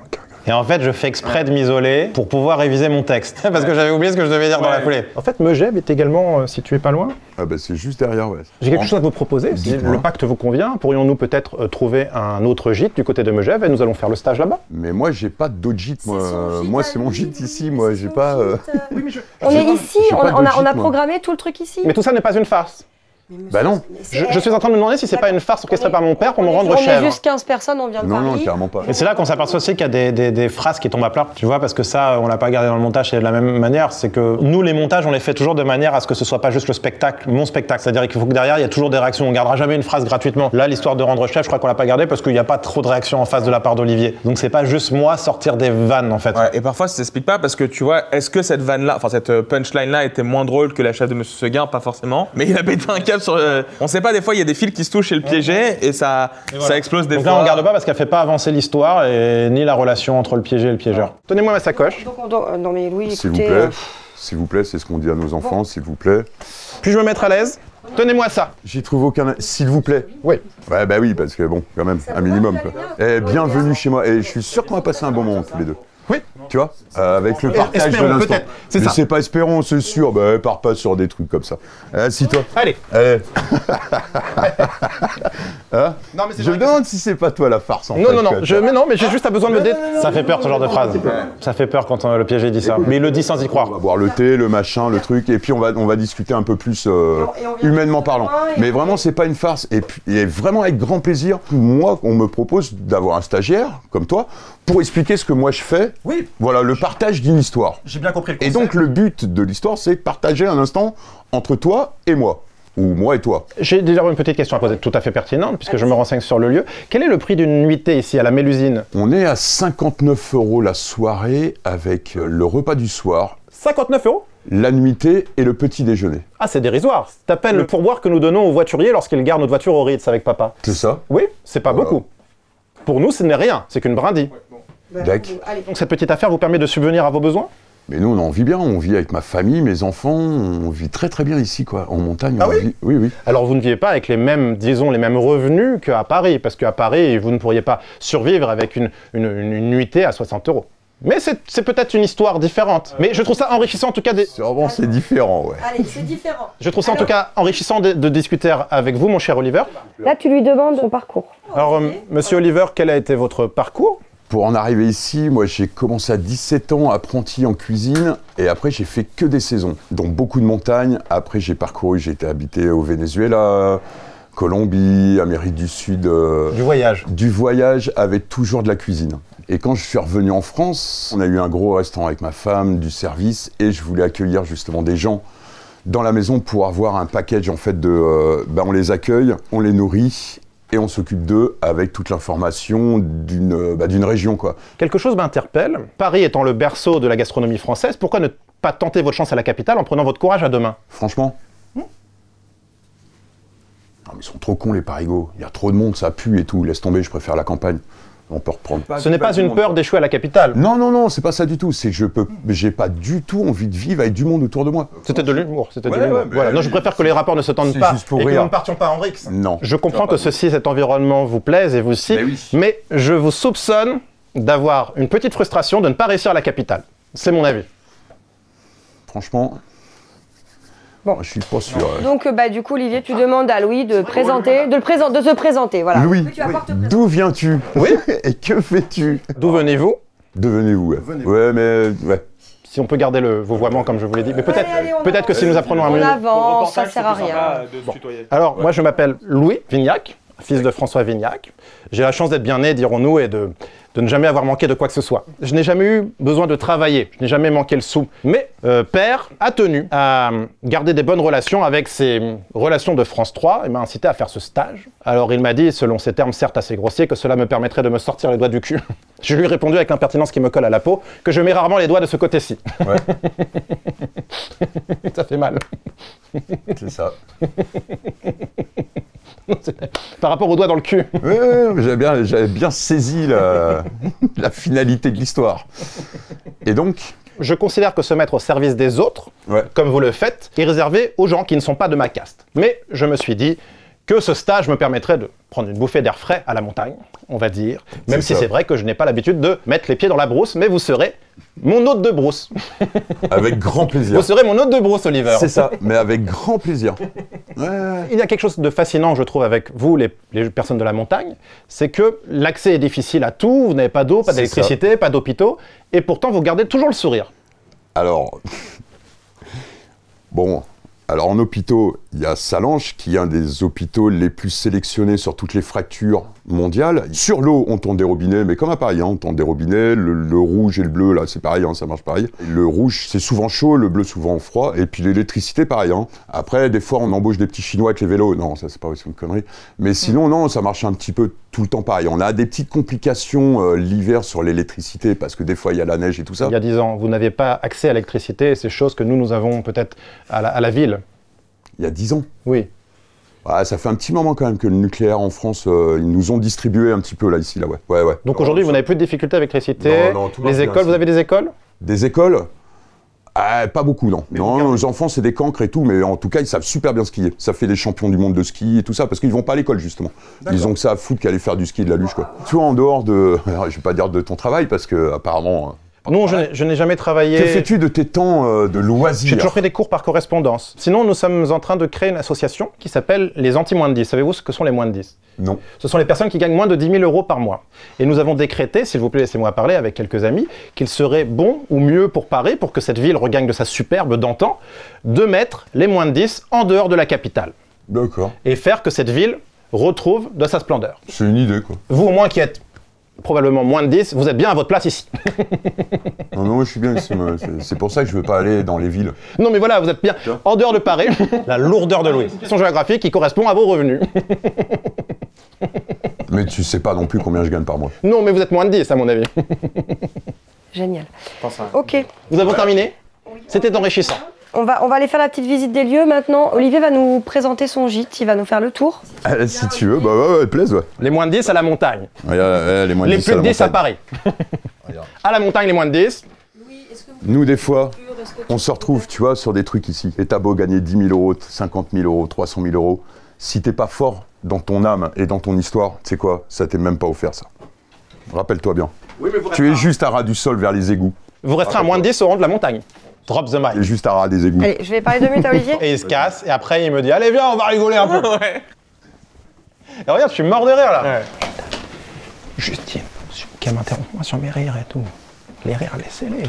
Et en fait, je fais exprès de m'isoler pour pouvoir réviser mon texte. Parce que j'avais oublié ce que je devais dire dans la foulée. En fait, Megève est également situé pas loin. Ah bah c'est juste derrière, ouais. J'ai quelque chose à vous proposer. Si le pacte vous convient, pourrions-nous peut-être trouver un autre gîte du côté de Megève et nous allons faire le stage là-bas? Mais moi, j'ai pas d'autre gîte, moi. Moi, c'est mon gîte ici, moi. J'ai pas... On est ici, on a programmé tout le truc ici. Mais tout ça n'est pas une farce. Bah non. Je suis en train de me demander si c'est pas une farce orchestrée par mon père pour me rendre chèvre. On est juste 15 personnes, on vient de Paris. Non, carrément pas. Et c'est là qu'on s'aperçoit aussi qu'il y a des phrases qui tombent à plat, tu vois, parce que ça, on l'a pas gardé dans le montage, c'est de la même manière. C'est que nous, les montages, on les fait toujours de manière à ce que ce soit pas juste le spectacle, mon spectacle. C'est-à-dire qu'il faut que derrière, il y a toujours des réactions. On gardera jamais une phrase gratuitement. Là, l'histoire de rendre chèvre, je crois qu'on l'a pas gardé parce qu'il n'y a pas trop de réactions en face de la part d'Olivier. Donc c'est pas juste moi sortir des vannes, en fait. Ouais, et parfois, ça s'explique pas parce que tu vois, est-ce que cette vanne-là, enfin cette punchline-là était moins drôle que la chef de Monsieur Seguin? Pas forcément. Mais il a pété un câble sur. On sait pas, des fois, il y a des fils qui se touchent et le piégé et ça explose des fois. Donc là, on garde pas parce qu'elle fait pas avancer l'histoire et ni la relation entre le piégé et le piégeur. Tenez-moi ma sacoche. Non mais Louis, S'il vous écoutez... plaît, s'il vous plaît, c'est ce qu'on dit à nos enfants, s'il vous plaît. Puis-je me mettre à l'aise? Tenez-moi ça. J'y trouve aucun... S'il vous plaît. Oui. Ouais, bah oui, parce que bon, quand même, un minimum, quoi. Eh, bienvenue chez moi. Et je suis sûr qu'on va passer un bon moment tous les deux. Oui. Tu vois, avec le partage de l'instant. C'est mais ça. c'est pas espérons, c'est sûr. Bah, pars pas sur des trucs comme ça. Assis-toi. Allez. Allez. Hein? Non, mais je me demande si c'est pas toi la farce en fait. Non, mais j'ai juste besoin de me dire. Ça fait peur ce genre de phrase. Ça fait peur quand le piégé dit ça. Mais il le dit sans y croire. On va boire le thé, le machin, le truc, et puis on va discuter un peu plus humainement parlant. Mais vraiment, c'est pas une farce. Et vraiment avec grand plaisir, moi, on me propose d'avoir un stagiaire comme toi pour expliquer ce que moi je fais. Oui. Voilà, le partage d'une histoire. J'ai bien compris le concept. Et donc le but de l'histoire, c'est partager un instant entre toi et moi. Ou moi et toi. J'ai déjà une petite question à poser, tout à fait pertinente, puisque je me renseigne sur le lieu. Quel est le prix d'une nuitée ici, à la Mélusine? On est à 59 € la soirée, avec le repas du soir. 59 €? La nuitée et le petit déjeuner. Ah, c'est dérisoire. C'est à peine le pourboire que nous donnons aux voituriers lorsqu'ils gardent notre voiture au Ritz avec papa. C'est ça? Oui, c'est pas beaucoup. Pour nous, ce n'est rien, c'est qu'une brindille. D'accord. Donc cette petite affaire vous permet de subvenir à vos besoins? Mais nous, on en vit bien, on vit avec ma famille, mes enfants, on vit très très bien ici, quoi. En montagne, ah on vit... Oui, oui. Alors vous ne vivez pas avec les mêmes, disons, les mêmes revenus qu'à Paris, parce qu'à Paris, vous ne pourriez pas survivre avec une nuitée à 60 €. Mais c'est peut-être une histoire différente. Mais je trouve ça enrichissant en tout cas... Sûrement c'est différent, ouais. Allez, c'est différent. Je trouve ça en tout cas enrichissant de discuter avec vous, mon cher Oliver. Là, tu lui demandes son parcours. Alors, monsieur Oliver, quel a été votre parcours? Pour en arriver ici, moi j'ai commencé à 17 ans, apprenti en cuisine, et après j'ai fait que des saisons. Donc beaucoup de montagnes, après j'ai parcouru, j'ai été habité au Venezuela, Colombie, Amérique du Sud. Du voyage. Du voyage avec toujours de la cuisine. Et quand je suis revenu en France, on a eu un gros restaurant avec ma femme, du service, et je voulais accueillir justement des gens dans la maison pour avoir un package en fait de... on les accueille, on les nourrit, et on s'occupe d'eux avec toute l'information d'une région, quoi. Quelque chose m'interpelle. Paris étant le berceau de la gastronomie française, pourquoi ne pas tenter votre chance à la capitale en prenant votre courage à deux mains? Franchement non, mais ils sont trop cons, les parigots. Il y a trop de monde, ça pue et tout. Laisse tomber, je préfère la campagne. On peut reprendre. Ce n'est pas une peur d'échouer à la capitale. Non, non, non, c'est pas ça du tout. C'est que j'ai pas du tout envie de vivre avec du monde autour de moi. C'était de l'humour, c'était de l'humour. Voilà. Non, je préfère que les rapports ne se tendent pas juste pour et que rire. nous ne partions pas en rixe. Non. Je comprends que cet environnement vous plaise et vous aussi, mais je vous soupçonne d'avoir une petite frustration de ne pas réussir à la capitale. C'est mon avis. Franchement... Bon. Je suis pas sûr. Donc, du coup, Olivier, tu demandes à Louis de se présenter, voilà. Louis, d'où viens-tu? Oui. Et que fais-tu? D'où venez-vous? Devenez-vous, ouais. Ouais, mais... Ouais. Si on peut garder le vouvoiement, comme je vous l'ai dit. Mais peut-être que si nous apprenons à mieux... On avance, ça sert à rien. Bon. Alors, moi, je m'appelle Louis Vignac, fils de François Vignac. J'ai la chance d'être bien né, dirons-nous, et de ne jamais avoir manqué de quoi que ce soit. Je n'ai jamais eu besoin de travailler, je n'ai jamais manqué le sou. Mais père a tenu à garder des bonnes relations avec ses relations de France 3 et m'a incité à faire ce stage. Alors il m'a dit, selon ses termes certes assez grossiers, que cela me permettrait de me sortir les doigts du cul. Je lui ai répondu avec l'impertinence qui me colle à la peau, que je mets rarement les doigts de ce côté-ci. Ouais. Ça fait mal. C'est ça. Par rapport aux doigts dans le cul. Oui, j'avais bien saisi la finalité de l'histoire. Et donc... Je considère que se mettre au service des autres, comme vous le faites, est réservé aux gens qui ne sont pas de ma caste. Mais je me suis dit que ce stage me permettrait de prendre une bouffée d'air frais à la montagne, on va dire. Même si c'est vrai que je n'ai pas l'habitude de mettre les pieds dans la brousse, mais vous serez mon hôte de brousse. Avec grand plaisir. Vous serez mon hôte de brousse, Oliver. C'est ça, mais avec grand plaisir. Ouais. Il y a quelque chose de fascinant, je trouve, avec vous, les personnes de la montagne, c'est que l'accès est difficile à tout, vous n'avez pas d'eau, pas d'électricité, pas d'hôpitaux, et pourtant vous gardez toujours le sourire. Alors, bon, alors en hôpitaux, il y a Salanches, qui est un des hôpitaux les plus sélectionnés sur toutes les fractures mondiales. Sur l'eau, on tourne des robinets, mais comme à Paris, hein, on tourne des robinets, le rouge et le bleu, là, c'est pareil, hein, ça marche pareil. Le rouge, c'est souvent chaud, le bleu, souvent froid, et puis l'électricité, pareil. Hein. Après, des fois, on embauche des petits Chinois avec les vélos. Non, ça, c'est pas aussi une connerie. Mais sinon, non, ça marche un petit peu tout le temps pareil. On a des petites complications l'hiver sur l'électricité, parce que des fois, il y a la neige et tout ça. Il y a 10 ans, vous n'avez pas accès à l'électricité, c'est chose que nous avons peut-être à la ville. Il y a 10 ans? Oui. Ouais, ça fait un petit moment quand même que le nucléaire en France, ils nous ont distribué un petit peu là, ici, là, ouais. Donc aujourd'hui, vous n'avez plus de difficultés avec l'électricité. Non, tout les écoles, vous avez des écoles? Des écoles? Pas beaucoup, non. Non, nos enfants, c'est des cancres et tout, mais en tout cas, ils savent super bien skier. Ça fait des champions du monde de ski et tout ça, parce qu'ils vont pas à l'école, justement. Ils ont que ça à foutre qu'aller faire du ski et de la luge, quoi. Tu vois, en dehors de... Alors, je vais pas dire de ton travail, parce que apparemment... Non, je n'ai jamais travaillé... Que fais-tu de tes temps de loisirs? J'ai toujours fait des cours par correspondance. Sinon, nous sommes en train de créer une association qui s'appelle les anti-moins de 10. Savez-vous ce que sont les moins de 10? Non. Ce sont les personnes qui gagnent moins de 10 000 € par mois. Et nous avons décrété, s'il vous plaît, laissez-moi parler avec quelques amis, qu'il serait bon ou mieux pour Paris, pour que cette ville regagne de sa superbe d'antan, de mettre les moins de 10 en dehors de la capitale. D'accord. Et faire que cette ville retrouve de sa splendeur. C'est une idée, quoi. Vous, au moins, qui êtes probablement moins de 10, vous êtes bien à votre place ici. Non, je suis bien ici. C'est pour ça que je veux pas aller dans les villes. Non, mais voilà, vous êtes bien en dehors de Paris. La lourdeur de Louis. Son géographique qui correspond à vos revenus. Mais tu sais pas non plus combien je gagne par mois. Non, mais vous êtes moins de 10, à mon avis. Génial. Ok. Nous avons terminé. C'était enrichissant. On va aller faire la petite visite des lieux maintenant. Olivier va nous présenter son gîte, il va nous faire le tour. Si tu veux, bah ouais, plaise, ouais. Les moins de 10 à la montagne. Les moins de 10 les plus de 10 à Paris. À la montagne, les moins de 10. Nous, des fois, on se retrouve, tu vois, sur des trucs ici. Et t'as beau gagner 10 000 €, 50 000 €, 300 000 €. Si t'es pas fort dans ton âme et dans ton histoire, tu sais quoi, ça t'est même pas offert, ça. Rappelle-toi bien. Oui, mais tu es juste à ras du sol vers les égouts. Vous resterez à moins de 10 au rang de la montagne. Drop the mic. Et juste à ras des égouts. Allez, je vais parler 2 minutes à Olivier. Et il se casse, et après il me dit, allez viens, on va rigoler un peu. Ouais. Et regarde, je suis mort de rire là. Ouais. Justine, qu'elle m'interrompt moi sur mes rires et tout. Les rires, laissez-les.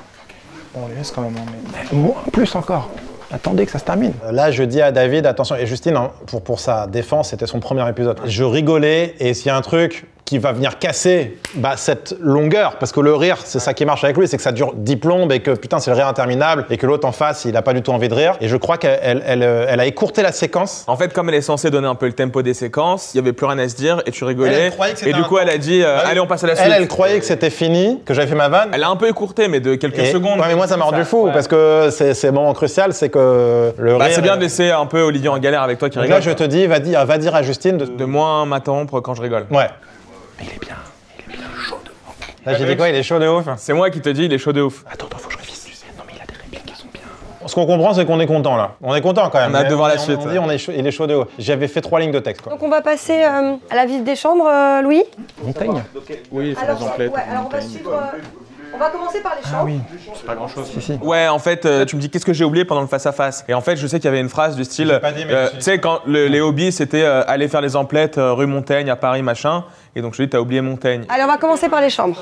On les laisse quand même, mais moi, plus encore. Attendez que ça se termine. Là, je dis à David, attention, et Justine, hein, pour sa défense, c'était son premier épisode. Je rigolais, et s'il y a un truc qui va venir casser cette longueur, parce que le rire, c'est ça qui marche avec lui, c'est que ça dure 10 plombes et que putain, c'est le rire interminable, et que l'autre en face, il a pas du tout envie de rire. Et je crois qu'elle a écourté la séquence. En fait, comme elle est censée donner un peu le tempo des séquences, il y avait plus rien à se dire, et tu rigolais. Et du coup, elle a dit, allez, on passe à la suite. Elle croyait que c'était fini, que j'avais fait ma vanne. Elle a un peu écourté, mais de quelques secondes. Ouais, mais moi, ça m'a rendu fou, parce que c'est le moment crucial, c'est que le rire... C'est bien de laisser un peu Olivier en galère avec toi qui rigole. Là, je te dis, va dire à Justine de moins m'interrompre quand je rigole. Ouais. Mais il est bien chaud de ouf. Là, j'ai dit quoi? Il est chaud de ouf? C'est moi qui te dis, il est chaud de ouf. Attends, faut que je révise. Non, mais il a des répliques qui sont bien. Ce qu'on comprend, c'est qu'on est content là. On est content quand même. On a hâte de voir la suite. On dit, il est chaud de ouf. J'avais fait 3 lignes de texte, quoi. Donc, on va passer à la visite des chambres, Louis. Montagne. Oui, il faut les emplettes. Alors, on va suivre. On va commencer par les chambres. Ah oui, c'est pas grand chose. Si. Ouais, en fait, tu me dis qu'est-ce que j'ai oublié pendant le face-à-face. Et en fait, je sais qu'il y avait une phrase du style. Tu sais, quand les hobbies, c'était aller faire les emplettes rue Montaigne à Paris, machin. Et donc, je dis, t'as oublié Montaigne. Allez, on va commencer par les chambres.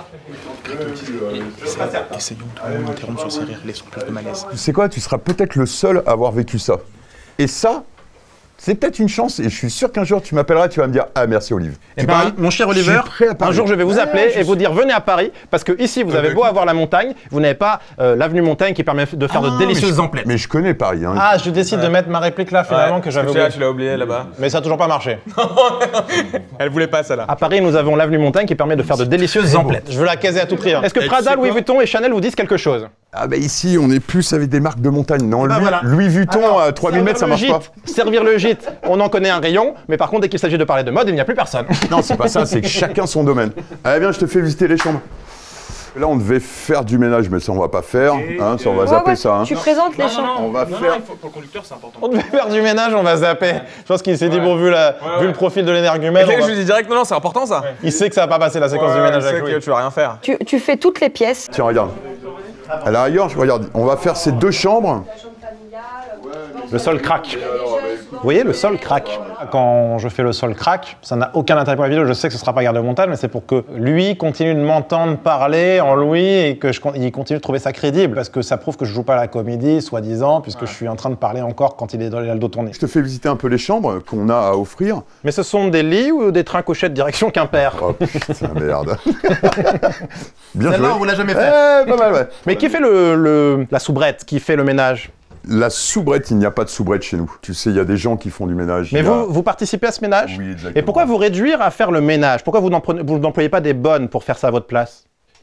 Essayons de m'interrompre sur ces rires, laissons plus de malaise. Tu sais quoi, tu seras peut-être le seul à avoir vécu ça. Et ça, c'est peut-être une chance, et je suis sûr qu'un jour tu m'appelleras, tu vas me dire « Ah, merci Olive ». Mon cher Oliver, un jour je vais vous appeler et vous dire « Venez à Paris », parce que ici vous avez beau avoir la montagne, vous n'avez pas l'avenue Montaigne qui permet de faire de délicieuses emplettes. Mais je connais Paris. Hein. Ah, je décide de mettre ma réplique là finalement que j'avais oublié. Tu l'as oublié là-bas. Mais ça n'a toujours pas marché. Elle voulait pas ça là. À Paris, nous avons l'avenue Montaigne qui permet de faire de délicieuses emplettes. Je veux la caser à tout prix. Hein. Est-ce que Prada, Louis Vuitton et Chanel vous disent quelque chose? Ah bah ici, on est plus avec des marques de montagne. Non, Louis Vuitton à 3000 mètres, ça marche pas. Servir le gîte, on en connaît un rayon, mais par contre, dès qu'il s'agit de parler de mode, il n'y a plus personne. Non, c'est pas ça, c'est que chacun son domaine. Allez, viens, je te fais visiter les chambres. Là, on devait faire du ménage, mais ça, on va pas faire. Hein, ça, on va zapper ça. Hein. Tu présentes les champs. On va faire. Pour le conducteur, c'est important. On devait faire du ménage, on va zapper. Je pense qu'il s'est dit, bon, vu le profil de l'énergumène. Je lui dis direct, non, c'est important ça. Il sait que ça va pas passer la séquence du ménage avec lui. Que tu vas rien faire. Tu fais toutes les pièces. Tiens, regarde. À la rigueur, regarde, on va faire ces 2 chambres. Le sol craque. Vous voyez, le sol craque. Quand je fais le sol craque, ça n'a aucun intérêt pour la vidéo. Je sais que ce sera pas gardé au montage, mais c'est pour que lui continue de m'entendre parler en Louis et qu'il continue de trouver ça crédible. Parce que ça prouve que je joue pas à la comédie, soi-disant, puisque je suis en train de parler encore quand il est dans le dos tourné. Je te fais visiter un peu les chambres qu'on a à offrir. Mais ce sont des lits ou des trains cochettes direction Quimper? Oh putain, merde. Bien joué. Celle-là, on vous l'a jamais fait. Pas mal, ouais. Mais qui fait la soubrette, qui fait le ménage? La soubrette, il n'y a pas de soubrette chez nous. Tu sais, il y a des gens qui font du ménage. Mais vous participez à ce ménage? Oui, exactement. Et pourquoi vous réduire à faire le ménage? Pourquoi vous n'employez pas des bonnes pour faire ça à votre place?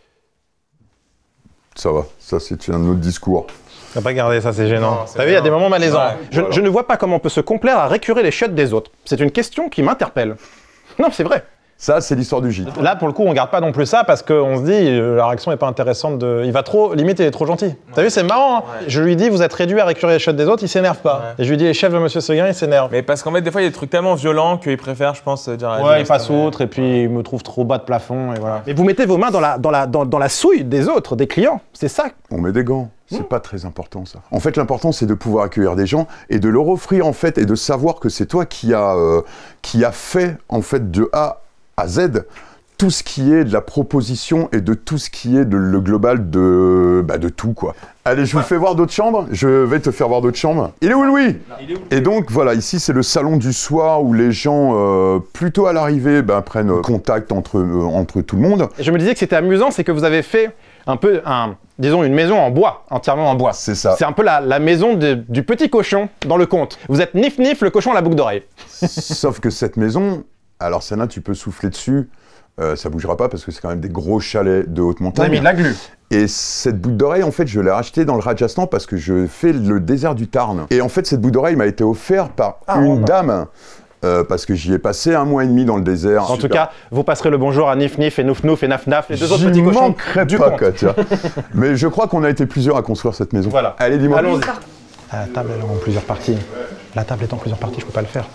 Ça va, ça c'est un autre discours. On va pas garder ça, c'est gênant. T'as vu, il y a des moments malaisants. Ouais, je ne vois pas comment on peut se complaire à récurer les chiottes des autres. C'est une question qui m'interpelle. Non, c'est vrai. Ça, c'est l'histoire du gîte. Là, pour le coup, on garde pas non plus ça parce qu'on se dit, la réaction est pas intéressante de... Il va trop... Limite, il est trop gentil. T'as vu, c'est marrant. Hein. Je lui dis, vous êtes réduit à récurer les chiottes des autres, il s'énerve pas. Ouais. Et je lui dis, les chefs de Monsieur Seguin, il s'énerve. Mais parce qu'en fait, des fois, il y a des trucs tellement violents qu'il préfère, je pense, dire... Ouais, il passe outre et puis il me trouve trop bas de plafond et voilà. Mais vous mettez vos mains dans la souille des autres, des clients. C'est ça. On met des gants. C'est pas très important ça. En fait, l'important c'est de pouvoir accueillir des gens et de leur offrir en fait et de savoir que c'est toi qui a fait en fait de A à Z tout ce qui est de la proposition et de tout ce qui est le global de tout quoi. Allez, je vous fais voir d'autres chambres. Je vais te faire voir d'autres chambres. Il est où Louis? Et donc voilà, ici c'est le salon du soir où les gens plutôt à l'arrivée prennent contact entre tout le monde. Et je me disais que c'était amusant, c'est que vous avez fait un peu disons une maison en bois, entièrement en bois. C'est ça. C'est un peu la maison du petit cochon dans le conte. Vous êtes Nif Nif, le cochon à la boucle d'oreille. Sauf que cette maison, alors celle-là tu peux souffler dessus, ça bougera pas parce que c'est quand même des gros chalets de haute montagne. Vous avez mis de la glu. Et cette boucle d'oreille, en fait, je l'ai rachetée dans le Rajasthan parce que je fais le désert du Tarn. Et en fait, cette boucle d'oreille m'a été offerte par une dame. Parce que j'y ai passé 1 mois et demi dans le désert. En tout cas, vous passerez le bonjour à Nif Nif et Nouf Nouf et Naf Naf, les 2 autres petits cochons manquerai du pas, conte. Katia. Mais je crois qu'on a été plusieurs à construire cette maison. Voilà. Allez, dis-moi. Allons-y. La table est en plusieurs parties. La table est en plusieurs parties, je peux pas le faire.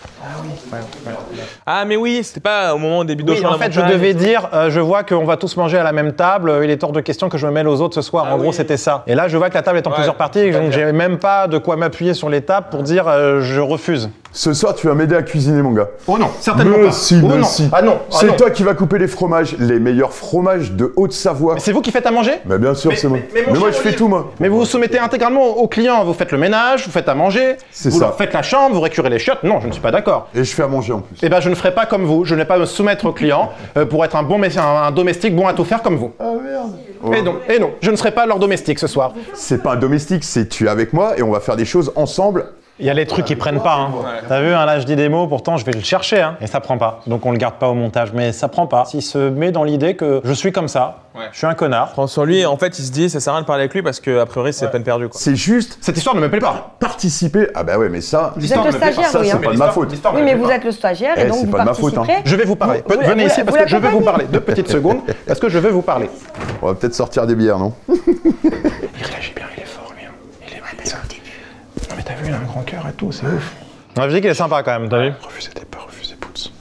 Ah mais oui, c'était pas au moment au début de en fait, je devais dire, je vois qu'on va tous manger à la même table, il est hors de question que je me mêle aux autres ce soir. En gros, c'était ça. Et là, je vois que la table est en plusieurs parties, donc j'ai même pas de quoi m'appuyer sur les tables pour dire je refuse. Ce soir, tu vas m'aider à cuisiner, mon gars. Oh non, certainement pas. Si, oh non. Si. Ah non. C'est toi qui vas couper les fromages, les meilleurs fromages de Haute-Savoie. Mais c'est vous qui faites à manger? Bah bien sûr, c'est moi. Mais moi, je fais tout, moi. Mais vous vous soumettez intégralement aux clients. Vous faites le ménage, vous faites à manger, vous leur faites la chambre, vous récurez les chiottes. Non, je ne suis pas d'accord. Et je fais à manger en plus. Eh ben, je ne ferai pas comme vous. Je ne vais pas me soumettre aux clients pour être un domestique bon à tout faire comme vous. Ah merde. Oh. Et non, je ne serai pas leur domestique ce soir. C'est pas un domestique, c'est tu es avec moi et on va faire des choses ensemble. Il y a les trucs qui prennent pas. Hein. Ouais. T'as vu, hein, là je dis des mots, pourtant je vais le chercher. Hein, et ça prend pas. Donc on le garde pas au montage, mais ça prend pas. S'il se met dans l'idée que je suis comme ça, je suis un connard. Prends sur lui, en fait il se dit ça sert à rien de parler avec lui parce qu'a priori c'est peine perdue. C'est juste. Cette histoire ne me plaît pas. Participer. Ah bah ouais, mais ça. Vous êtes le stagiaire, ça, c'est pas de ma faute. Oui, mais vous êtes le stagiaire et donc vous participerez. Je vais vous parler. Venez ici parce que je vais vous parler. 2 petites secondes parce que je vais vous parler. On va peut-être sortir des bières, non? Il réagit bien, il est fort lui. Il est bizarre. Non mais t'as vu, il a un grand cœur et tout, c'est ouf. On a vu qu'il est sympa quand même, t'as vu? Refusez tes pas, refusez Pouts.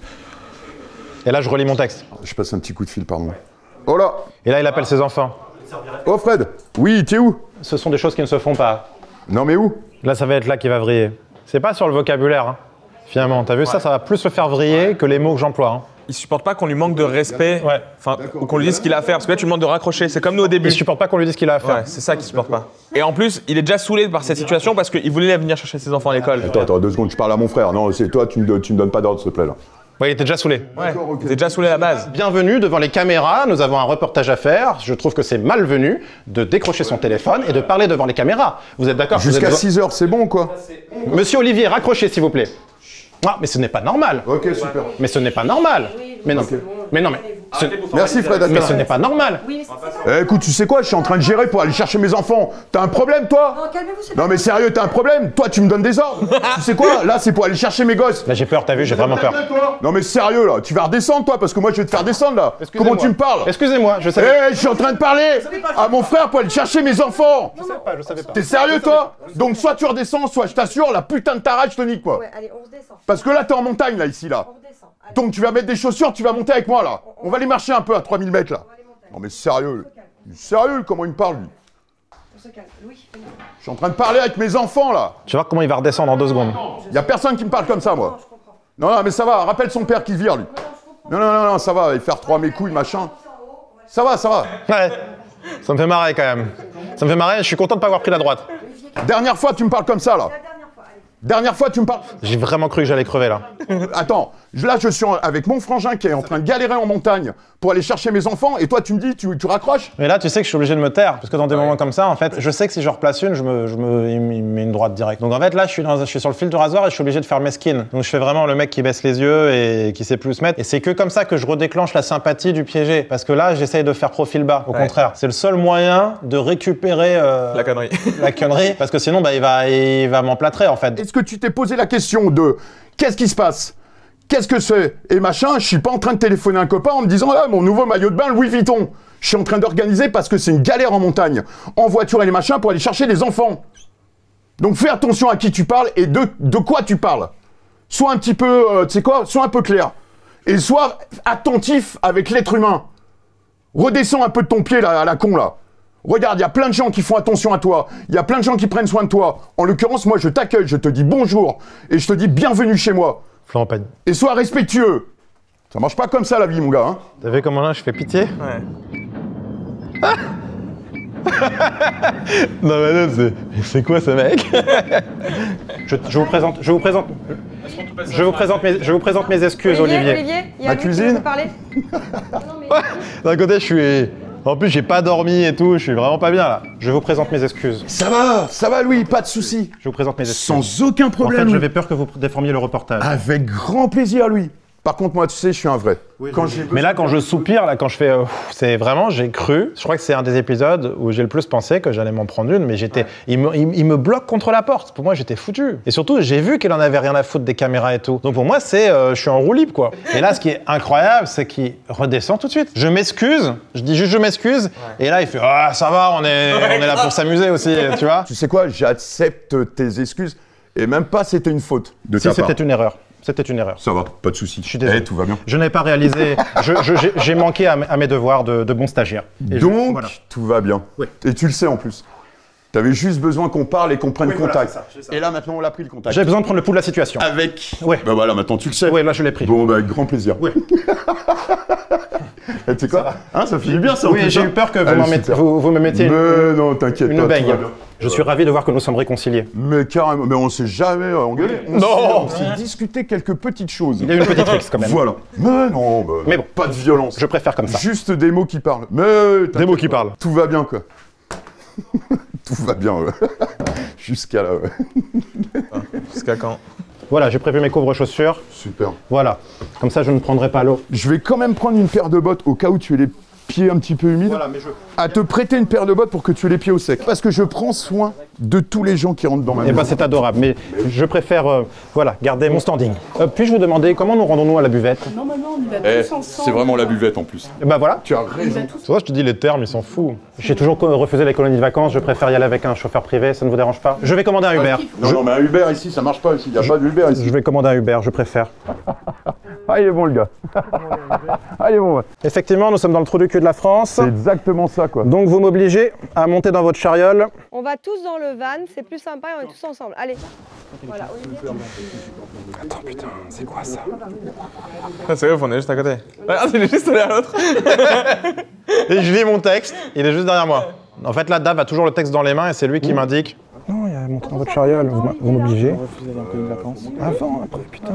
Et là, je relis mon texte. Je passe un petit coup de fil, pardon. Oh là! Et là, il appelle ses enfants. Oh Fred! Oui, t'es où? Ce sont des choses qui ne se font pas. Non mais où? Là, ça va être là qui va vriller. C'est pas sur le vocabulaire, hein. Finalement, t'as vu, ça va plus se faire vriller que les mots que j'emploie. Hein. Il supporte pas qu'on lui manque de respect, ou qu'on lui dise ce qu'il a à faire, parce que là tu lui demandes de raccrocher, c'est comme nous au début. Il supporte pas qu'on lui dise ce qu'il a à faire. Ouais, c'est ça qu'il supporte pas. Et en plus, il est déjà saoulé par cette situation parce qu'il voulait venir chercher ses enfants à l'école. Attends, 2 secondes, je parle à mon frère. Non, c'est toi, tu me donnes pas d'ordre, s'il te plaît, là. Ouais, il était déjà saoulé. Ouais, il était déjà saoulé à la base. Bienvenue devant les caméras, nous avons un reportage à faire. Je trouve que c'est malvenu de décrocher son téléphone et de parler devant les caméras. Vous êtes d'accord? Jusqu'à 6 heures, c'est bon, quoi? Monsieur Olivier, raccrochez, s'il vous plaît. Ah, mais ce n'est pas normal. Ok, super. Mais ce n'est pas normal. Mais non, mais non, mais Merci Fred. Mais ce n'est pas normal. Écoute, tu sais quoi, je suis en train de gérer pour aller chercher mes enfants. T'as un problème, toi? Non, calmez-vous. Non mais sérieux, t'as un problème? Toi, tu me donnes des ordres. Tu sais quoi? Là, c'est pour aller chercher mes gosses. Là, j'ai peur, t'as vu, j'ai vraiment peur. Non mais sérieux, là, tu vas redescendre, toi, parce que moi, je vais te faire descendre, là. Comment tu me parles? Excusez-moi, je sais. Je suis en train de parler à mon frère pour aller chercher mes enfants. Je savais pas. T'es sérieux, toi? Donc, soit tu redescends, soit je t'assure, la putain de ta rage, je te nique, quoi. Ouais, allez, on redescend. Parce que là, t'es en montagne, là, ici, là. On redescend. Allez. Donc, tu vas mettre des chaussures, tu vas monter avec moi, là. On va aller marcher un peu à 3000 mètres, là. Non mais sérieux. Sérieux, comment il me parle, lui? On se calme. Louis. Je suis en train de parler avec mes enfants, là. Tu vas voir comment il va redescendre en 2 secondes. Y a personne qui me parle comme ça, moi. Non, mais ça va, rappelle son père qui vire, lui. Non, ça va, il faire 3 mes couilles, machin. Ça va. Ouais, ça me fait marrer quand même. Ça me fait marrer, je suis content de pas avoir pris la droite. Dernière fois, tu me parles comme ça, là. Dernière fois, tu me parles... J'ai vraiment cru que j'allais crever, là. Attends, là, je suis avec mon frangin qui est en train de galérer en montagne pour aller chercher mes enfants, et toi, tu me dis, tu raccroches? Mais là, tu sais que je suis obligé de me taire, parce que dans des moments comme ça, en fait, je sais que si je replace une, il me met une droite directe. Donc en fait, là, je suis sur le fil du rasoir et je suis obligé de faire mes skins. Donc je fais vraiment le mec qui baisse les yeux et qui sait plus se mettre. Et c'est que comme ça que je redéclenche la sympathie du piégé. Parce que là, j'essaye de faire profil bas. Au contraire, c'est le seul moyen de récupérer la connerie. La connerie, parce que sinon, bah, il va m'emplâtrer, en fait. Est-ce que tu t'es posé la question de qu'est-ce qui se passe? Qu'est-ce que c'est? Et machin, je suis pas en train de téléphoner un copain en me disant ah, mon nouveau maillot de bain Louis Vuitton. Je suis en train d'organiser parce que c'est une galère en montagne, en voiture et les machins pour aller chercher des enfants. Donc fais attention à qui tu parles et de quoi tu parles. Sois un petit peu, tu sais quoi, sois un peu clair. Et sois attentif avec l'être humain. Redescends un peu de ton pied là, à la con là. Regarde, il y a plein de gens qui font attention à toi. Il y a plein de gens qui prennent soin de toi. En l'occurrence, moi, je t'accueille, je te dis bonjour et je te dis bienvenue chez moi. Et sois respectueux. Ça marche pas comme ça la vie, mon gars. Hein. T'as vu comment là, je fais pitié? Ouais. Ah non mais là, c'est quoi ce mec? je vous présente mes excuses, Olivier. Il y a ma cuisine. parler. D'un côté, je suis... En plus, j'ai pas dormi et tout, je suis vraiment pas bien là. Je vous présente mes excuses. Ça va Louis, pas de soucis. Je vous présente mes excuses. Sans aucun problème. En fait, j'avais peur que vous déformiez le reportage. Avec grand plaisir, Louis. Par contre, moi, tu sais, je suis un vrai. Oui, mais là, quand je soupire, là, quand je fais... c'est vraiment, j'ai cru... Je crois que c'est un des épisodes où j'ai le plus pensé que j'allais m'en prendre une, mais j'étais... Il me bloque contre la porte. Pour moi, j'étais foutu. Et surtout, j'ai vu qu'elle en avait rien à foutre des caméras et tout. Donc pour moi, c'est... je suis en roue libre, quoi. Et là, ce qui est incroyable, c'est qu'il redescend tout de suite. Je m'excuse. Je dis juste je m'excuse. Ouais. Et là, il fait... Ah, ça va, on est là pour s'amuser aussi, tu vois. Tu sais quoi? J'accepte tes excuses. Et même pas, c'était une faute de ta part. Si, c'était une erreur. C'était une erreur. Ça va, pas de souci. Je suis désolé. Tout va bien. Je n'ai pas réalisé. J'ai manqué à mes devoirs de bon stagiaire. Et donc, voilà. Tout va bien. Oui. Et tu le sais en plus. Tu avais juste besoin qu'on parle et qu'on prenne contact. Voilà, c'est ça. Et là, maintenant, on a pris le contact. J'ai besoin de prendre le pouls de la situation. Avec. Oui. Bah voilà, maintenant tu le sais. Oui, là, je l'ai pris. Bon, bah, avec grand plaisir. Oui. Tu sais quoi? Hein, ça finit bien, ça. Oui, j'ai eu peur que vous me mettiez non, t'inquiète une pas. baigne. Je suis ravi de voir que nous sommes réconciliés. Mais carrément, mais on s'est jamais engueulé. On s'est discuté quelques petites choses. Il y a eu une petite rixe quand même. Voilà. Mais non, bah, mais bon, pas de violence. Je préfère comme ça. Juste des mots qui parlent. Mais des mots qui parlent. Tout va bien, quoi. Tout va bien, ouais. Jusqu'à là, ouais. Jusqu'à quand? Voilà, j'ai prévu mes couvre-chaussures. Super. Voilà, comme ça je ne prendrai pas l'eau. Je vais quand même prendre une paire de bottes au cas où tu aies les pieds un petit peu humides. Voilà, mais à te prêter une paire de bottes pour que tu aies les pieds au sec. Parce que je prends soin de tous les gens qui rentrent dans ma maison. Eh ben c'est adorable, mais je préfère voilà, garder mon standing. Puis-je vous demander comment nous rendons-nous à la buvette? Normalement, on y va tous ensemble. C'est vraiment la buvette en plus. Et ben voilà. Tu as raison. C'est vrai, je te dis les termes, ils s'en foutent. J'ai toujours refusé les colonies de vacances, je préfère y aller avec un chauffeur privé, ça ne vous dérange pas? Je vais commander un Uber. Non, mais un Uber ici, ça marche pas ici, il n'y a pas d'Uber ici. Je vais commander un Uber, je préfère. Ah, il est bon le gars. Ah, il est bon. Ouais. Effectivement, nous sommes dans le trou du cul de la France. C'est exactement ça, quoi. Donc vous m'obligez à monter dans votre chariole. On va tous dans le van, c'est plus sympa et on est tous ensemble. Allez. Voilà, Olivier. Attends, putain, c'est quoi ça? Ah, c'est ouf, on est juste à côté. Regarde, il est juste allé à l'autre. Et je lis mon texte, il est juste derrière moi. En fait, là, Dave a toujours le texte dans les mains et c'est lui qui m'indique. Non, il y a monté dans votre chariole, vous m'obligez. Avant, après, putain.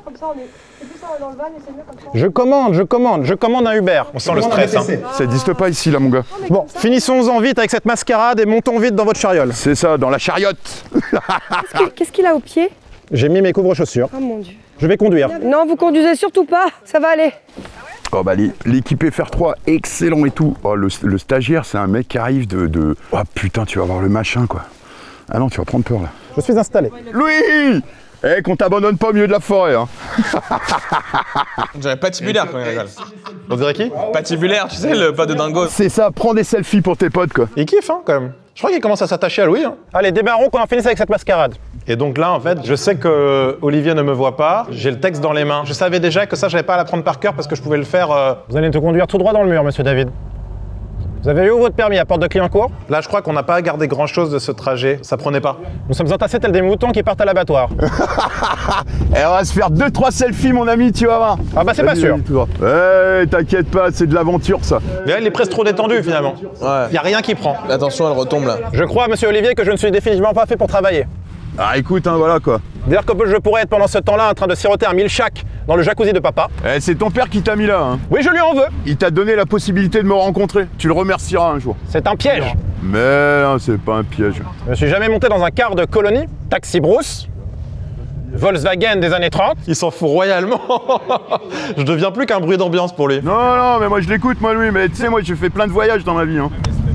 Je commande un Uber. On sent le stress, hein. Ça n'existe pas ici, là, mon gars. Bon, finissons-en vite avec cette mascarade et montons vite dans votre chariole. C'est ça, dans la chariote. Qu'est-ce qu'il a au pied? J'ai mis mes couvre-chaussures. Oh mon Dieu. Je vais conduire. Non, vous conduisez surtout pas, ça va aller. Oh bah l'équipe FR3, excellent et tout. Oh, le stagiaire, c'est un mec qui arrive de... Oh putain, tu vas voir le machin, quoi. Ah non, tu vas prendre peur, là. Je suis installé. Louis! Eh, qu'on t'abandonne pas au milieu de la forêt, hein. On dirait patibulaire quand il rigole. On dirait qui? Patibulaire, tu sais, le pas de dingo. C'est ça, prends des selfies pour tes potes, quoi. Il kiffe, hein, quand même. Je crois qu'il commence à s'attacher à Louis. Hein. Allez, démarrons qu'on en finisse avec cette mascarade. Et donc là, en fait, je sais que Olivier ne me voit pas. J'ai le texte dans les mains. Je savais déjà que ça, j'avais pas à l'apprendre par cœur parce que je pouvais le faire. Vous allez te conduire tout droit dans le mur, monsieur David. Vous avez eu où votre permis à Porte de Clignancourt? Là, je crois qu'on n'a pas gardé grand-chose de ce trajet. Ça prenait pas. Nous sommes entassés tels des moutons qui partent à l'abattoir. Et on va se faire 2-3 selfies, mon ami, tu vas voir. Ah bah c'est pas sûr. Eh, t'inquiète pas, c'est de l'aventure, ça. Mais là, il est presque trop détendu, finalement. Ouais. Y a rien qui prend. Attention, elle retombe là. Je crois, monsieur Olivier, que je ne suis définitivement pas fait pour travailler. Ah, écoute, hein, voilà, quoi. D'ailleurs, que je pourrais être pendant ce temps-là en train de siroter un milkshake dans le jacuzzi de papa. Eh, c'est ton père qui t'a mis là, hein. Oui, je lui en veux. Il t'a donné la possibilité de me rencontrer. Tu le remercieras un jour. C'est un piège. Mais non, c'est pas un piège. Je me suis jamais monté dans un car de colonie, taxi Bruce, Volkswagen des années 30. Il s'en fout royalement. Je deviens plus qu'un bruit d'ambiance pour lui. Non, non, mais moi je l'écoute, moi, Louis. Mais tu sais, moi, j'ai fait plein de voyages dans ma vie, hein.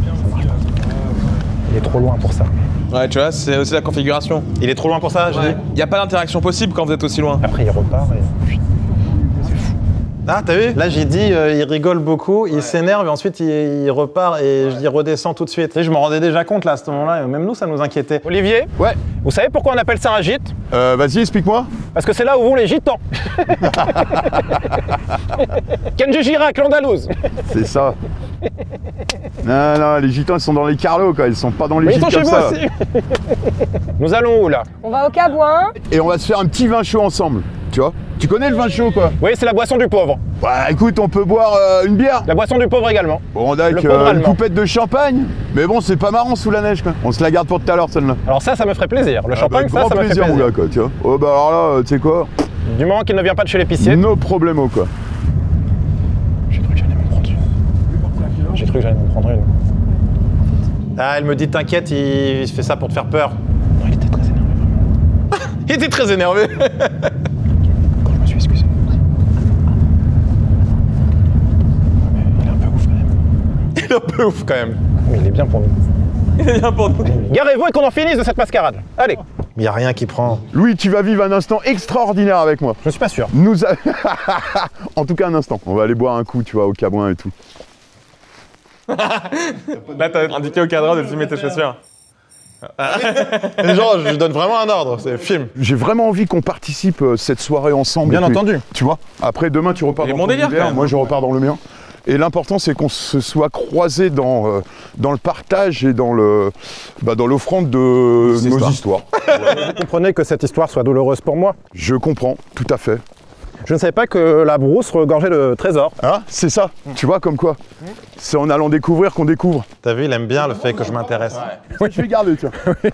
Il est trop loin pour ça. Ouais, tu vois, c'est aussi la configuration. Il est trop loin pour ça, je dis. Il n'y a pas d'interaction possible quand vous êtes aussi loin. Après, il repart et... C'est fou. Ah, t'as vu? Là, j'ai dit, il rigole beaucoup, il s'énerve et ensuite, il repart et je dis, redescend tout de suite. Tu sais, je me rendais déjà compte, là, à ce moment-là, et même nous, ça nous inquiétait. Olivier? Ouais. Vous savez pourquoi on appelle ça un gîte? Vas-y, explique-moi. Parce que c'est là où vont les gitans. Kenji Girac, l'Andalouse. C'est ça. Non, non, les gitans, ils sont dans les carlos, quoi. Ils sont pas dans les gîtes comme ça. Aussi. Nous allons où, là? On va au Cabouin. Et on va se faire un petit vin chaud ensemble, tu vois. Tu connais le vin chaud, quoi? Oui, c'est la boisson du pauvre. Bah, écoute, on peut boire une bière. La boisson du pauvre également. Bon, on a avec une coupette de champagne. Mais bon, c'est pas marrant sous la neige, quoi. On se la garde pour tout à l'heure, celle-là. Alors ça me ferait plaisir. Le champagne, bah, ça me fait plaisir. Mon gars, quoi, tu vois. Oh, bah alors là, tu sais quoi? Du moment qu'il ne vient pas de chez l'épicier. No problemo, quoi. J'ai cru que j'allais m'en prendre une. J'ai cru que j'allais m'en prendre une. Ah, elle me dit, t'inquiète, il fait ça pour te faire peur. Non, il était très énervé, vraiment. Il était très énervé. Quand je me suis excusé. Il est un peu ouf, quand même. Il est un peu ouf, quand même. Mais il est bien pour nous. Il est bien pour nous. Garez-vous et qu'on en finisse de cette mascarade. Allez. Il n'y a rien qui prend. Louis, tu vas vivre un instant extraordinaire avec moi. Je suis pas sûr. En tout cas, un instant. On va aller boire un coup, tu vois, au Cabouin et tout. Là, t'as indiqué au cadre de filmer tes chaussures. Genre, je donne vraiment un ordre, c'est film. J'ai vraiment envie qu'on participe cette soirée ensemble. Bien entendu. Tu vois, après demain, tu repars dans ton univers, moi je repars dans le mien. Et l'important, c'est qu'on se soit croisés dans le partage et dans l'offrande de nos histoires. Vous comprenez que cette histoire soit douloureuse pour moi? Je comprends, tout à fait. Je ne savais pas que la brousse regorgeait de trésors. Hein? C'est ça, tu vois, comme quoi. C'est en allant découvrir qu'on découvre. T'as vu, il aime bien le fait que je m'intéresse. Ouais. Oui, je vais garder, tiens.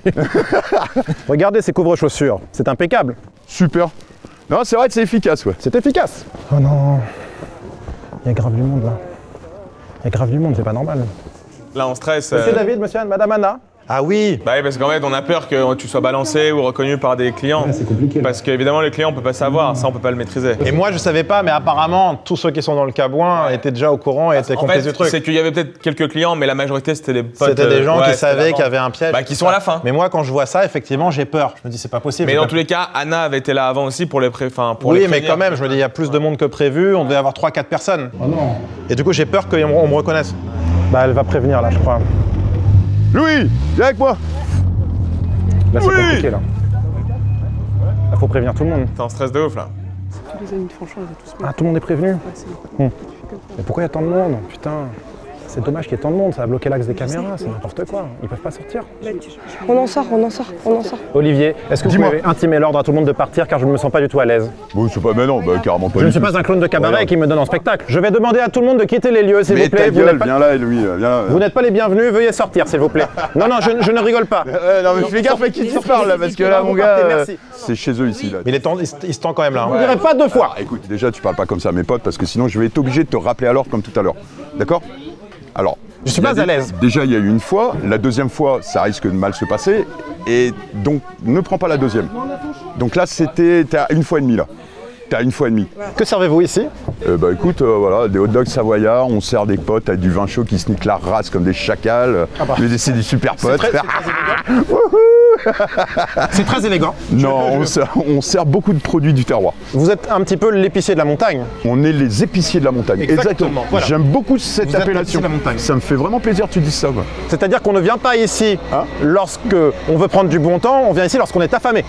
Regardez ces couvre-chaussures, c'est impeccable. Super. Non, c'est vrai que c'est efficace, ouais. C'est efficace. Oh non. Il y a grave du monde, là. Il y a grave du monde, c'est pas normal. Là, on stresse. Monsieur David, monsieur Anne, madame Anna. Ah oui. Bah oui, parce qu'en fait, on a peur que tu sois balancé ou reconnu par des clients. Ouais, c'est compliqué. Parce qu'évidemment, les clients, on peut pas savoir. Ça, on peut pas le maîtriser. Et moi, je savais pas, mais apparemment, tous ceux qui sont dans le Cabouin étaient déjà au courant et étaient complices du truc. C'est qu'il y avait peut-être quelques clients, mais la majorité, c'était des potes. C'était des gens qui savaient qu'il y avait un piège. Bah, qui sont à la fin. Mais moi, quand je vois ça, effectivement, j'ai peur. Je me dis, c'est pas possible. Mais dans tous les cas, Anna avait été là avant aussi pour les Oui, mais quand même, je me dis, il y a plus de monde que prévu. On devait avoir 3-4 personnes. Oh non. Et du coup, j'ai peur qu'on me reconnaisse. Bah, elle va prévenir, là, je crois. Louis, viens avec moi. Là, c'est compliqué, là. Là, faut prévenir tout le monde. T'es en stress de ouf, là. Tous les amis de Franchon, ils ont tous mis. Ah, tout le monde est prévenu? Ouais, Mais pourquoi il y a tant de monde? Putain. C'est dommage qu'il y ait tant de monde, ça a bloqué l'axe des caméras, c'est n'importe quoi. Ils peuvent pas sortir. On en sort, on en sort, on en sort. Olivier, est-ce que vous pouvez intimer l'ordre à tout le monde de partir car je ne me sens pas du tout à l'aise? Bon, c'est pas maintenant, bah carrément pas. Je ne suis pas un clown de cabaret qui me donne en spectacle. Je vais demander à tout le monde de quitter les lieux, s'il vous plaît. Viens là, Louis, viens là. Vous n'êtes pas les bienvenus, veuillez sortir, s'il vous plaît. Non, non, je ne rigole pas. Non, mais fais gaffe à qui tu parles là, parce que là, mon gars, c'est chez eux ici. Là. Mais il se tend quand même là. On dirait pas deux fois. Écoute, déjà, tu parles pas comme ça à mes potes, parce que sinon, je vais être obligé de te rappeler à l'ordre comme tout à l'heure. D'accord? Alors, je suis pas à l'aise. Déjà, il y a eu une fois. La deuxième fois, ça risque de mal se passer. Et donc, ne prends pas la deuxième. Donc là, c'était à 1 fois et demie là. T'as une fois et demie. Que servez-vous ici? Bah écoute, voilà, des hot dogs savoyards, on sert des potes avec du vin chaud qui se niquent la race comme des chacals. Mais c'est des super potes. C'est très élégant. Non, on sert beaucoup de produits du terroir. Vous êtes un petit peu l'épicier de la montagne. On est les épiciers de la montagne. Exactement. Voilà. J'aime beaucoup cette appellation. Ça me fait vraiment plaisir que tu dises ça. C'est-à-dire qu'on ne vient pas ici lorsque on veut prendre du bon temps, on vient ici lorsqu'on est affamé.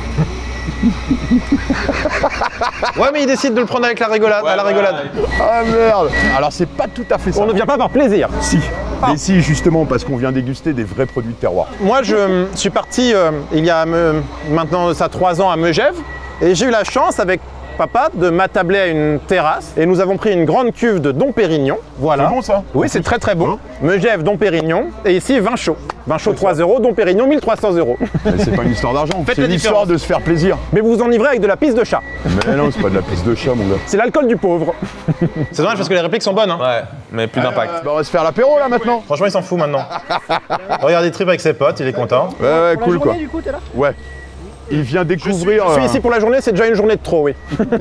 Ouais, mais il décide de le prendre avec la rigolade, à la rigolade. Ah merde. Alors c'est pas tout à fait ça. On ne vient pas par plaisir. Si. Et si, justement, parce qu'on vient déguster des vrais produits de terroir. Moi, je suis parti il y a maintenant ça 3 ans à Megève, et j'ai eu la chance avec papa de m'attabler à une terrasse, et nous avons pris une grande cuve de Dom Pérignon. Voilà. C'est bon ça? Oui, c'est très très bon. Megève, Dom Pérignon, et ici vin chaud. Vin chaud 3 €, Dom Pérignon 1300 €. Mais c'est pas une histoire d'argent, Faites c'est la une histoire différence. de se faire plaisir. Mais vous vous enivrez avec de la pisse de chat. Mais non, c'est pas de la pisse de chat, mon gars. C'est l'alcool du pauvre. C'est dommage parce que les répliques sont bonnes. Hein. Ouais, mais plus d'impact. Bah, on va se faire l'apéro là maintenant. Franchement, il s'en fout maintenant. Regarde, il tripe avec ses potes, il est content. Ouais, cool quoi. Du coup, t'es là? Ouais. Il vient découvrir. Je suis ici pour la journée, c'est déjà une journée de trop, oui.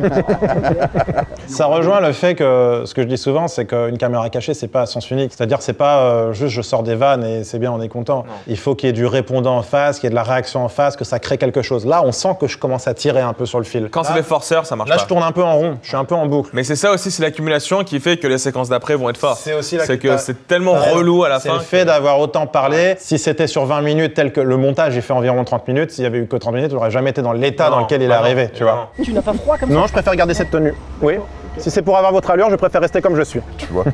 Ça rejoint le fait que, ce que je dis souvent, c'est qu'une caméra cachée, c'est pas à sens unique. C'est-à-dire, c'est pas juste je sors des vannes et c'est bien, on est content. Non. Il faut qu'il y ait du répondant en face, qu'il y ait de la réaction en face, que ça crée quelque chose. Là, on sent que je commence à tirer un peu sur le fil. Quand c'est des forceurs, ça marche pas. Là, je tourne un peu en rond, je suis un peu en boucle. Mais c'est ça aussi, c'est l'accumulation qui fait que les séquences d'après vont être fortes. C'est aussi C'est que c'est tellement relou à la fin. C'est le fait d'avoir autant parlé. Si c'était sur 20 minutes, tel que le montage, il fait environ 30 minutes, s'il y avait eu que 30 minutes, j'aurais jamais été dans l'état dans lequel il est arrivé, tu vois. Tu n'as pas froid comme ça? Non, je préfère garder cette tenue. Oui. Si c'est pour avoir votre allure, je préfère rester comme je suis. Tu vois.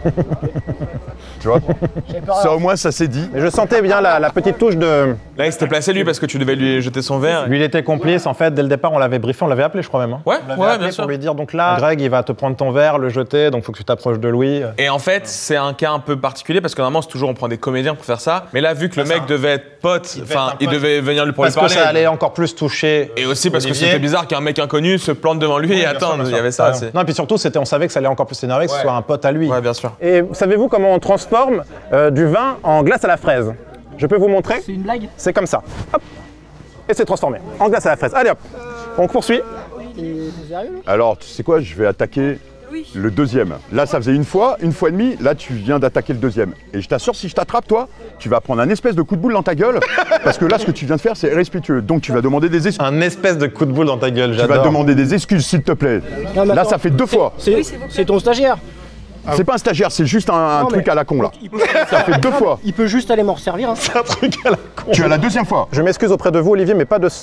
Tu vois. Ça au moins, ça s'est dit. Mais je sentais bien la petite touche de... Là, il s'était placé lui parce que tu devais lui jeter son verre. Lui, il était complice, en fait, dès le départ, on l'avait briefé, on l'avait appelé, je crois même. Hein. Ouais, on l'avait appelé bien sûr. pour lui dire, donc là, Greg, il va te prendre ton verre, le jeter, donc faut que tu t'approches de Louis. Et en fait, c'est un cas un peu particulier parce que normalement, c'est toujours on prend des comédiens pour faire ça. Mais là, vu que le mec devait être pote, enfin, il devait venir lui pour lui parler. Parce que ça allait encore plus toucher. Et aussi parce Olivier. que c'était bizarre qu'un mec inconnu se plante devant lui et attend. Il y avait ça. Non, et puis surtout, on savait que ça allait encore plus s'énerver, que ce soit un pote à lui. Ouais, bien sûr. Et savez-vous comment on transforme du vin en glace à la fraise? Je peux vous montrer? C'est une blague? C'est comme ça. Hop. Et c'est transformé en glace à la fraise. Allez hop, on poursuit. Alors, tu sais quoi, je vais attaquer le deuxième. Là, ça faisait une fois et demie. Là, tu viens d'attaquer le deuxième. Et je t'assure, si je t'attrape, toi, tu vas prendre un espèce de coup de boule dans ta gueule. Parce que là, ce que tu viens de faire, c'est irrespectueux. Donc, tu vas demander des excuses. Un espèce de coup de boule dans ta gueule, Tu j'adore. vas demander des excuses, s'il te plaît. Non, mais Là, attends, ça fait 2 fois. C'est ton stagiaire. C'est pas un stagiaire, c'est juste un Non, truc mais- à la con, là. Ça fait 2 fois. Il peut juste aller m'en resservir. Hein. C'est un truc à la con. Tu as la deuxième fois. Je m'excuse auprès de vous, Olivier, mais pas de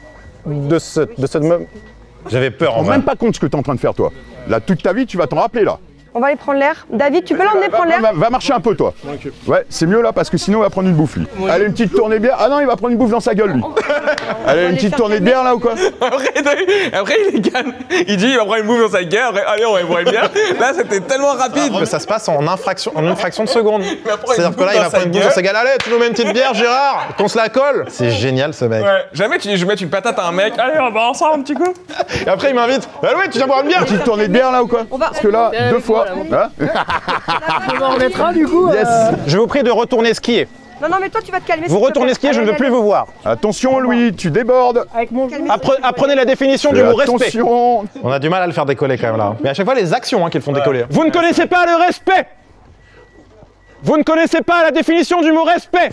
ce... J'avais peur, Tu te rends même pas compte de ce que tu es en train de faire, toi. Là, toute ta vie, tu vas t'en rappeler, là. On va aller prendre l'air. David, tu peux l'emmener prendre l'air? Va marcher un peu, toi. Ouais, c'est mieux là parce que sinon il va prendre une bouffe, lui. Allez, une petite tournée de bière. Ah non, il va prendre une bouffe dans sa gueule, lui. Allez, une petite tournée de bière là ou quoi? Après, il est calme. Il dit, il va prendre une bouffe dans sa gueule. Après, allez, on va boire une bière. Là, c'était tellement rapide. Ça se passe en une fraction de seconde. prendre une C'est-à-dire que là, il va bouffe dans sa prendre une bouffe gueule. dans sa gueule. Allez, tu nous mets une petite bière, Gérard, qu'on se la colle. C'est génial, ce mec. Ouais. Jamais tu dis, je vais mettre une patate à un mec. Allez, on va ensemble un petit coup. Et après, il m'invite. Ah oui, tu viens boire une bière? Une petite tournée de bière là ou quoi? Parce que là, 2 fois. Hein? On va en mettre un du coup. Yes. Je vous prie de retourner skier. Non, non, mais toi, tu vas te calmer. Vous s'il te retournez plaît. skier, je ne Allez, veux plus allez. vous voir. Attention, Louis, tu débordes. Avec mon genou. Apprenez la définition du mot respect. Attention. On a du mal à le faire décoller quand même là. Mais à chaque fois, les actions qui le font décoller. Vous ne connaissez pas le respect. Vous ne connaissez pas la définition du mot respect.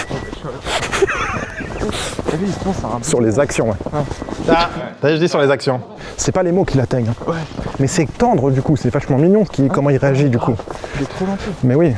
Sur les actions, ouais. Ah, t'as vu, je dis sur les actions. C'est pas les mots qui l'atteignent. Hein. Ouais. Mais c'est tendre du coup, c'est vachement mignon comment il réagit du coup. Il est trop lent. Mais oui.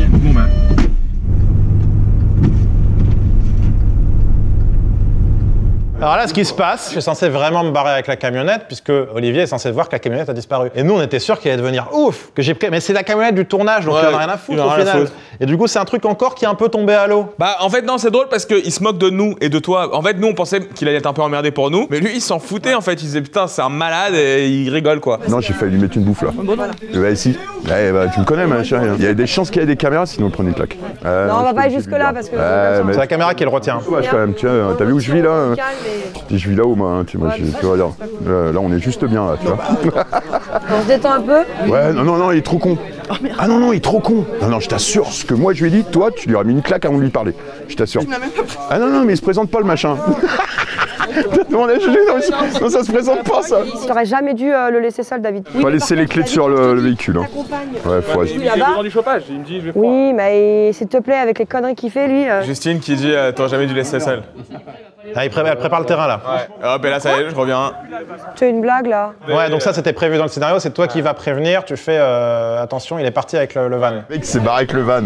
Alors là, ce qui se passe, je suis censé vraiment me barrer avec la camionnette, puisque Olivier est censé voir que la camionnette a disparu. Et nous, on était sûr qu'elle allait devenir ouf, que j'ai pris. Mais c'est la camionnette du tournage, donc Ouais, il en a rien à foutre il en a au rien à final. foutre. Et du coup, c'est un truc encore qui est un peu tombé à l'eau. Bah, en fait, non, c'est drôle parce qu'il se moque de nous et de toi. En fait, nous, on pensait qu'il allait être un peu emmerdé pour nous. Mais lui, il s'en foutait en fait. Il disait putain, c'est un malade et il rigole quoi. Non, j'ai failli lui mettre une bouffe là. Bah, ici. Eh, bah, tu me connais, machin. Il y a des chances qu'il y ait des caméras, sinon on prend une claque. Non, on va pas aller jusque-là parce que. mais C'est la caméra qui le retient. ouais, quand même, tiens, t'as vu où je vis là? Calme et- Je vis là-haut, moi. Tu vois, tu vas dire. Là, on est juste bien là, tu vois. On se détend un peu. Ouais, non, il est trop con. Ah non, il est trop con. Non, je t'assure, ce que moi je lui ai dit, toi, tu lui as mis une claque avant de lui parler. Je t'assure. Ah non, mais il se présente pas le machin. T'as demandé à Juju? Non, ça se présente pas, ça. Tu n'aurais jamais dû le laisser seul, David. Faut pas laisser les clés sur le véhicule. Hein. Ouais, faut Il a besoin du chauffage, il me dit je vais froid. Oui, mais s'il te plaît, avec les conneries qu'il fait, lui... Justine qui dit t'aurais jamais dû laisser seul. Ah, elle prépare le terrain là. Ouais. Hop, et là ça y est, je reviens. Tu as une blague là? Ouais, donc ça c'était prévu dans le scénario, c'est toi qui vas prévenir, tu fais attention, il est parti avec le van. Le mec s'est barré avec le van.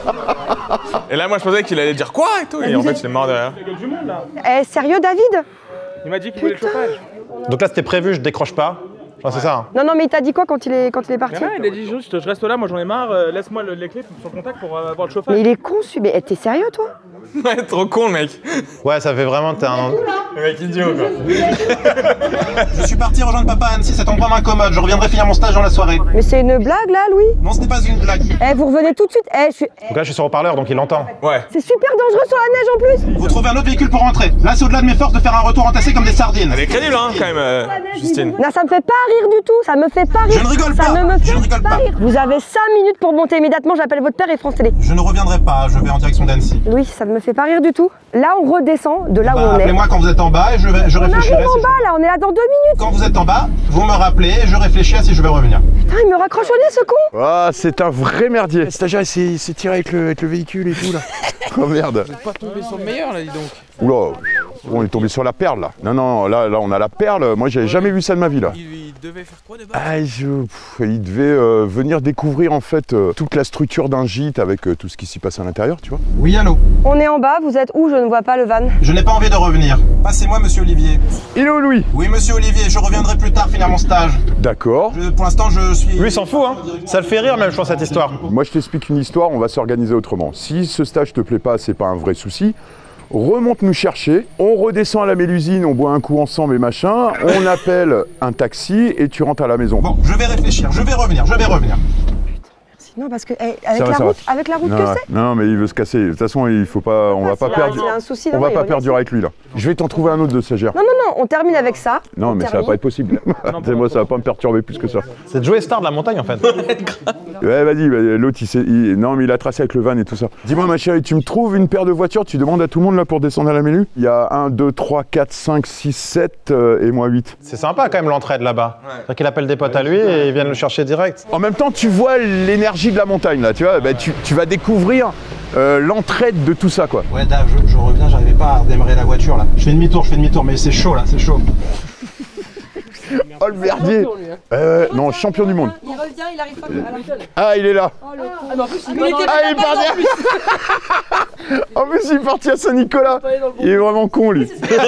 Et là moi je pensais qu'il allait dire quoi et tout, et en fait il est mort derrière. Eh, sérieux, David? Il m'a dit qu'il voulait le chauffage. Donc là c'était prévu, je décroche pas. Enfin, c'est ça. Hein. Non, mais il t'a dit quoi quand il est parti? Il a dit juste je reste là, moi j'en ai marre, laisse-moi les clés sur le contact pour avoir le chauffage. Mais il est con, mais t'es sérieux toi? Ouais, trop con le mec. Ouais, ça fait vraiment t'es un... Le mec idiot quoi. Je suis parti rejoindre papa à Annecy, cet endroit m'incommode, je reviendrai finir mon stage dans la soirée. Mais c'est une blague là, Louis? Non, ce n'est pas une blague. Eh, vous revenez tout de suite. Eh, Donc là je suis sur haut-parleur, donc il entend. Ouais. C'est super dangereux sur la neige en plus. Vous trouvez un autre véhicule pour rentrer. Là c'est au-delà de mes forces de faire un retour entassé comme des sardines. Elle est crédible hein quand même, Justine. Non, ça me fait pas rire du tout, ça me fait pas rire. Je ne rigole pas. Ça ne me fait Je ne rigole pas. rire. Vous avez 5 minutes pour monter immédiatement, j'appelle votre père et France Télé. Je ne reviendrai pas, je vais en direction d'Annecy. Louis, ça ne me fait pas rire du tout. Là, on redescend de là où on est. Appelez-moi quand vous êtes en bas et je On réfléchirai. arrive en bas là, on est là dans 2 minutes. Quand vous êtes en bas, vous me rappelez et je réfléchis à si je vais revenir. Putain, il me raccroche au nez ce con. Ah, c'est un vrai merdier. Le stagiaire, il s'est tiré avec le véhicule et tout là. Oh merde. Faut pas tomber sur le meilleur là, dis donc. Oula, on est tombé sur la perle là. Non, là on a la perle. Moi j'avais jamais vu ça de ma vie là. Il devait faire quoi de base? Ah, il devait venir découvrir en fait toute la structure d'un gîte avec tout ce qui s'y passe à l'intérieur, tu vois. Oui, allô. On est en bas, vous êtes où? Je ne vois pas le van. Je n'ai pas envie de revenir. Passez-moi monsieur Olivier. Il est où Louis? Oui monsieur Olivier, je reviendrai plus tard finir mon stage. D'accord. Pour l'instant je suis... Lui il s'en fout hein. Ça le fait rire même je pense cette histoire. Moi je t'explique une histoire, on va s'organiser autrement. Si ce stage te plaît pas, c'est pas un vrai souci. Remonte nous chercher, on redescend à la Mélusine, on boit un coup ensemble et machin, on appelle un taxi et tu rentres à la maison. Bon, je vais réfléchir, je vais revenir. Non, parce que avec la route non, que c'est. Non, mais il veut se casser. De toute façon, il faut pas, on va pas perdre. On va pas perdre avec lui là. Je vais t'en trouver un autre de stagiaire. Non, on termine avec ça. Non, mais ça va pas être possible. Moi, ça va pas me perturber plus que ça. C'est Joey Star de la montagne en fait. Ouais, vas-y, l'autre non, mais il a tracé avec le van et tout ça. Dis-moi, ma chérie, tu me trouves une paire de voitures, tu demandes à tout le monde là pour descendre à la Mélu. Il y a 1, 2, 3, 4, 5, 6, 7 et moi 8. C'est sympa quand même l'entraide là-bas. C'est qu'il appelle des potes à lui et ils viennent le chercher direct. En même temps, tu vois l'énergie de la montagne là, tu vois, bah, tu vas découvrir l'entraide de tout ça quoi. Ouais Dave, je reviens, j'arrivais pas à redémarrer la voiture là. Je fais demi-tour, mais c'est chaud là, c'est chaud. Oh le merdier. Non, champion du monde. Il revient, il arrive pas à la... Ah, il est là. Ah non, en plus, il est parti. En plus, il est parti à Saint-Nicolas. Il est vraiment con lui.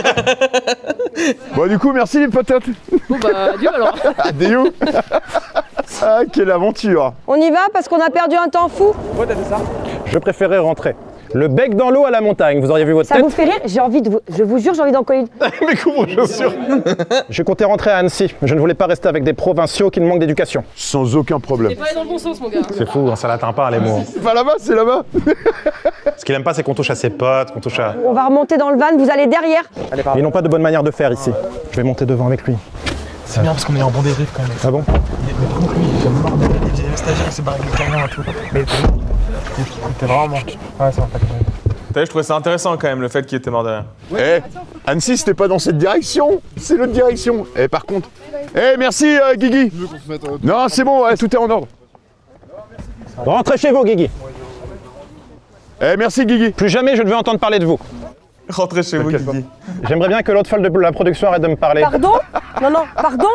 Bon, du coup, merci les potes. Bon bah, adieu alors. Adieu. Ah, quelle aventure. On y va parce qu'on a perdu un temps fou. Pourquoi t'as fait ça? Je préférais rentrer. Le bec dans l'eau à la montagne, vous auriez vu votre Ça tête? vous fait rire? J'ai envie de vous... Je vous jure, j'ai envie d'en coller une. Mais couvre-chaussures. Je comptais rentrer à Annecy, mais je ne voulais pas rester avec des provinciaux qui me manquent d'éducation. Sans aucun problème. T'es pas allé dans le bon sens, mon gars. C'est fou, hein, ça l'atteint pas les mots. C'est pas là-bas, c'est là-bas. Ce qu'il aime pas, c'est qu'on touche à ses potes, qu'on touche à... On va remonter dans le van, vous allez derrière. Ils n'ont pas de bonne manière de faire ici. Je vais monter devant avec lui. C'est bien parce qu'on est en bon débrief quand même. Ah bon? Mais par contre, lui, il vient de marre des stagiaires, il s'est barré avec le camion et tout. Mais t'es vraiment mort. Ouais, ça va pas. T'as vu, je trouvais ça intéressant quand même le fait qu'il était mort derrière. Eh, Annecy, c'était pas dans cette direction, c'est l'autre direction. Eh, par contre. Eh, merci Guigui. Non, c'est bon, ouais, tout est en ordre. Rentrez chez vous, Guigui. Eh, merci Guigui. Plus jamais je ne veux entendre parler de vous. Rentrez chez vous, Guigui. J'aimerais bien que l'autre folle de la production arrête de me parler. Pardon? Non, pardon?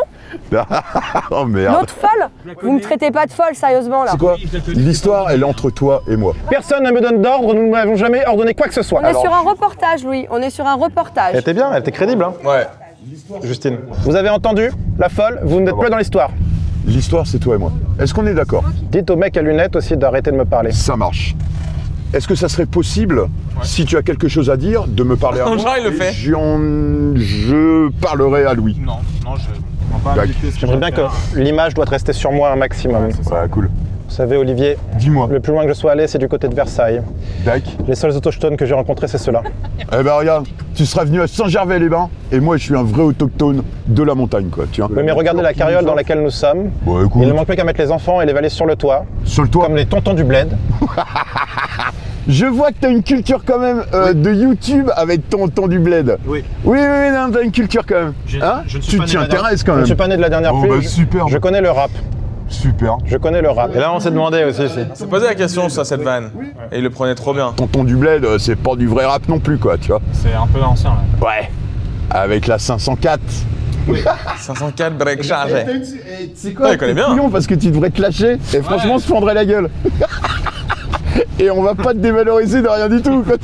Oh merde. L'autre folle? Vous me traitez pas de folle, sérieusement, là. C'est quoi? L'histoire, elle est entre toi et moi. Personne ne me donne d'ordre, nous n'avons jamais ordonné quoi que ce soit. On est sur un reportage, Louis. On est sur un reportage. Elle était bien, elle était crédible, hein. Ouais. Justine. Vous avez entendu? La folle, vous n'êtes plus dans l'histoire. L'histoire, c'est toi et moi. Est-ce qu'on est d'accord? Dites au mec à lunettes aussi d'arrêter de me parler. Ça marche. Est-ce que ça serait possible, si tu as quelque chose à dire, de me parler à moi? Genre, il le fait. Je parlerai à Louis. Non, je... J'aimerais bien que l'image doit rester sur moi un maximum. Ouais, cool. Vous savez, Olivier, dis-moi. Le plus loin que je sois allé, c'est du côté de Versailles. Dac. Les seuls autochtones que j'ai rencontrés, c'est ceux-là. Eh ben regarde, tu seras venu à Saint-Gervais-les-Bains et moi je suis un vrai autochtone de la montagne quoi, tiens. Oui, mais regardez la carriole dans laquelle nous sommes. Bon, écoute. Il ne manque plus qu'à mettre les enfants et les valises sur le toit. Sur le toit. Comme les tontons du bled. Je vois que t'as une culture quand même de YouTube avec ton du bled. Oui. Oui, non, t'as une culture quand même. Hein, tu t'y intéresses quand même. Je ne suis pas né de la dernière pluie. Bah, super. Je connais le rap. Super. Je connais le rap. Et là, on s'est demandé aussi. On s'est posé la question sur cette vanne. Et il le prenait trop bien. Tonton du bled, c'est pas du vrai rap non plus quoi, tu vois. C'est un peu l'ancien là. Ouais. Avec la 504. Oui. 504 break chargé. C'est quoi? Il connaît bien. Parce que tu devrais te lâcher et franchement, on se fendrait la gueule. Et on va pas te dévaloriser de rien du tout quoi.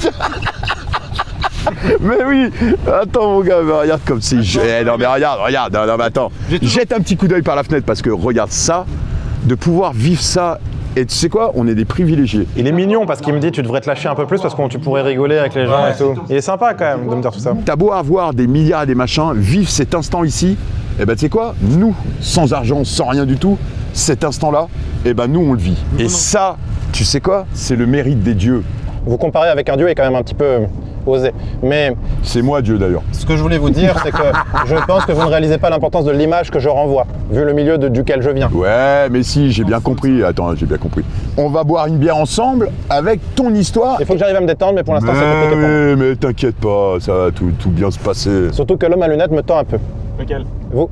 Mais oui, attends mon gars, mais regarde comme c'est... non mais regarde, non mais attends. Jette un petit coup d'œil par la fenêtre parce que regarde ça, de pouvoir vivre ça, et tu sais quoi, on est des privilégiés. Il est mignon parce qu'il me dit tu devrais te lâcher un peu plus parce que tu pourrais rigoler avec les gens et tout. Il est sympa quand même de me dire tout ça. T'as beau avoir des milliards et des machins, vivre cet instant ici, et ben tu sais quoi, nous, sans argent, sans rien du tout, cet instant-là, et ben nous on le vit. Et ça, tu sais quoi, c'est le mérite des dieux. Vous comparez avec un dieu est quand même un petit peu osé. Mais c'est moi Dieu d'ailleurs. Ce que je voulais vous dire, c'est que je pense que vous ne réalisez pas l'importance de l'image que je renvoie, vu le milieu duquel je viens. Ouais, mais si, j'ai bien compris. Attends, j'ai bien compris. On va boire une bière ensemble avec ton histoire. Il faut que j'arrive à me détendre, mais pour l'instant, c'est compliqué pour moi. Mais t'inquiète pas, ça va tout bien se passer. Surtout que l'homme à lunettes me tend un peu. Lequel? Vous.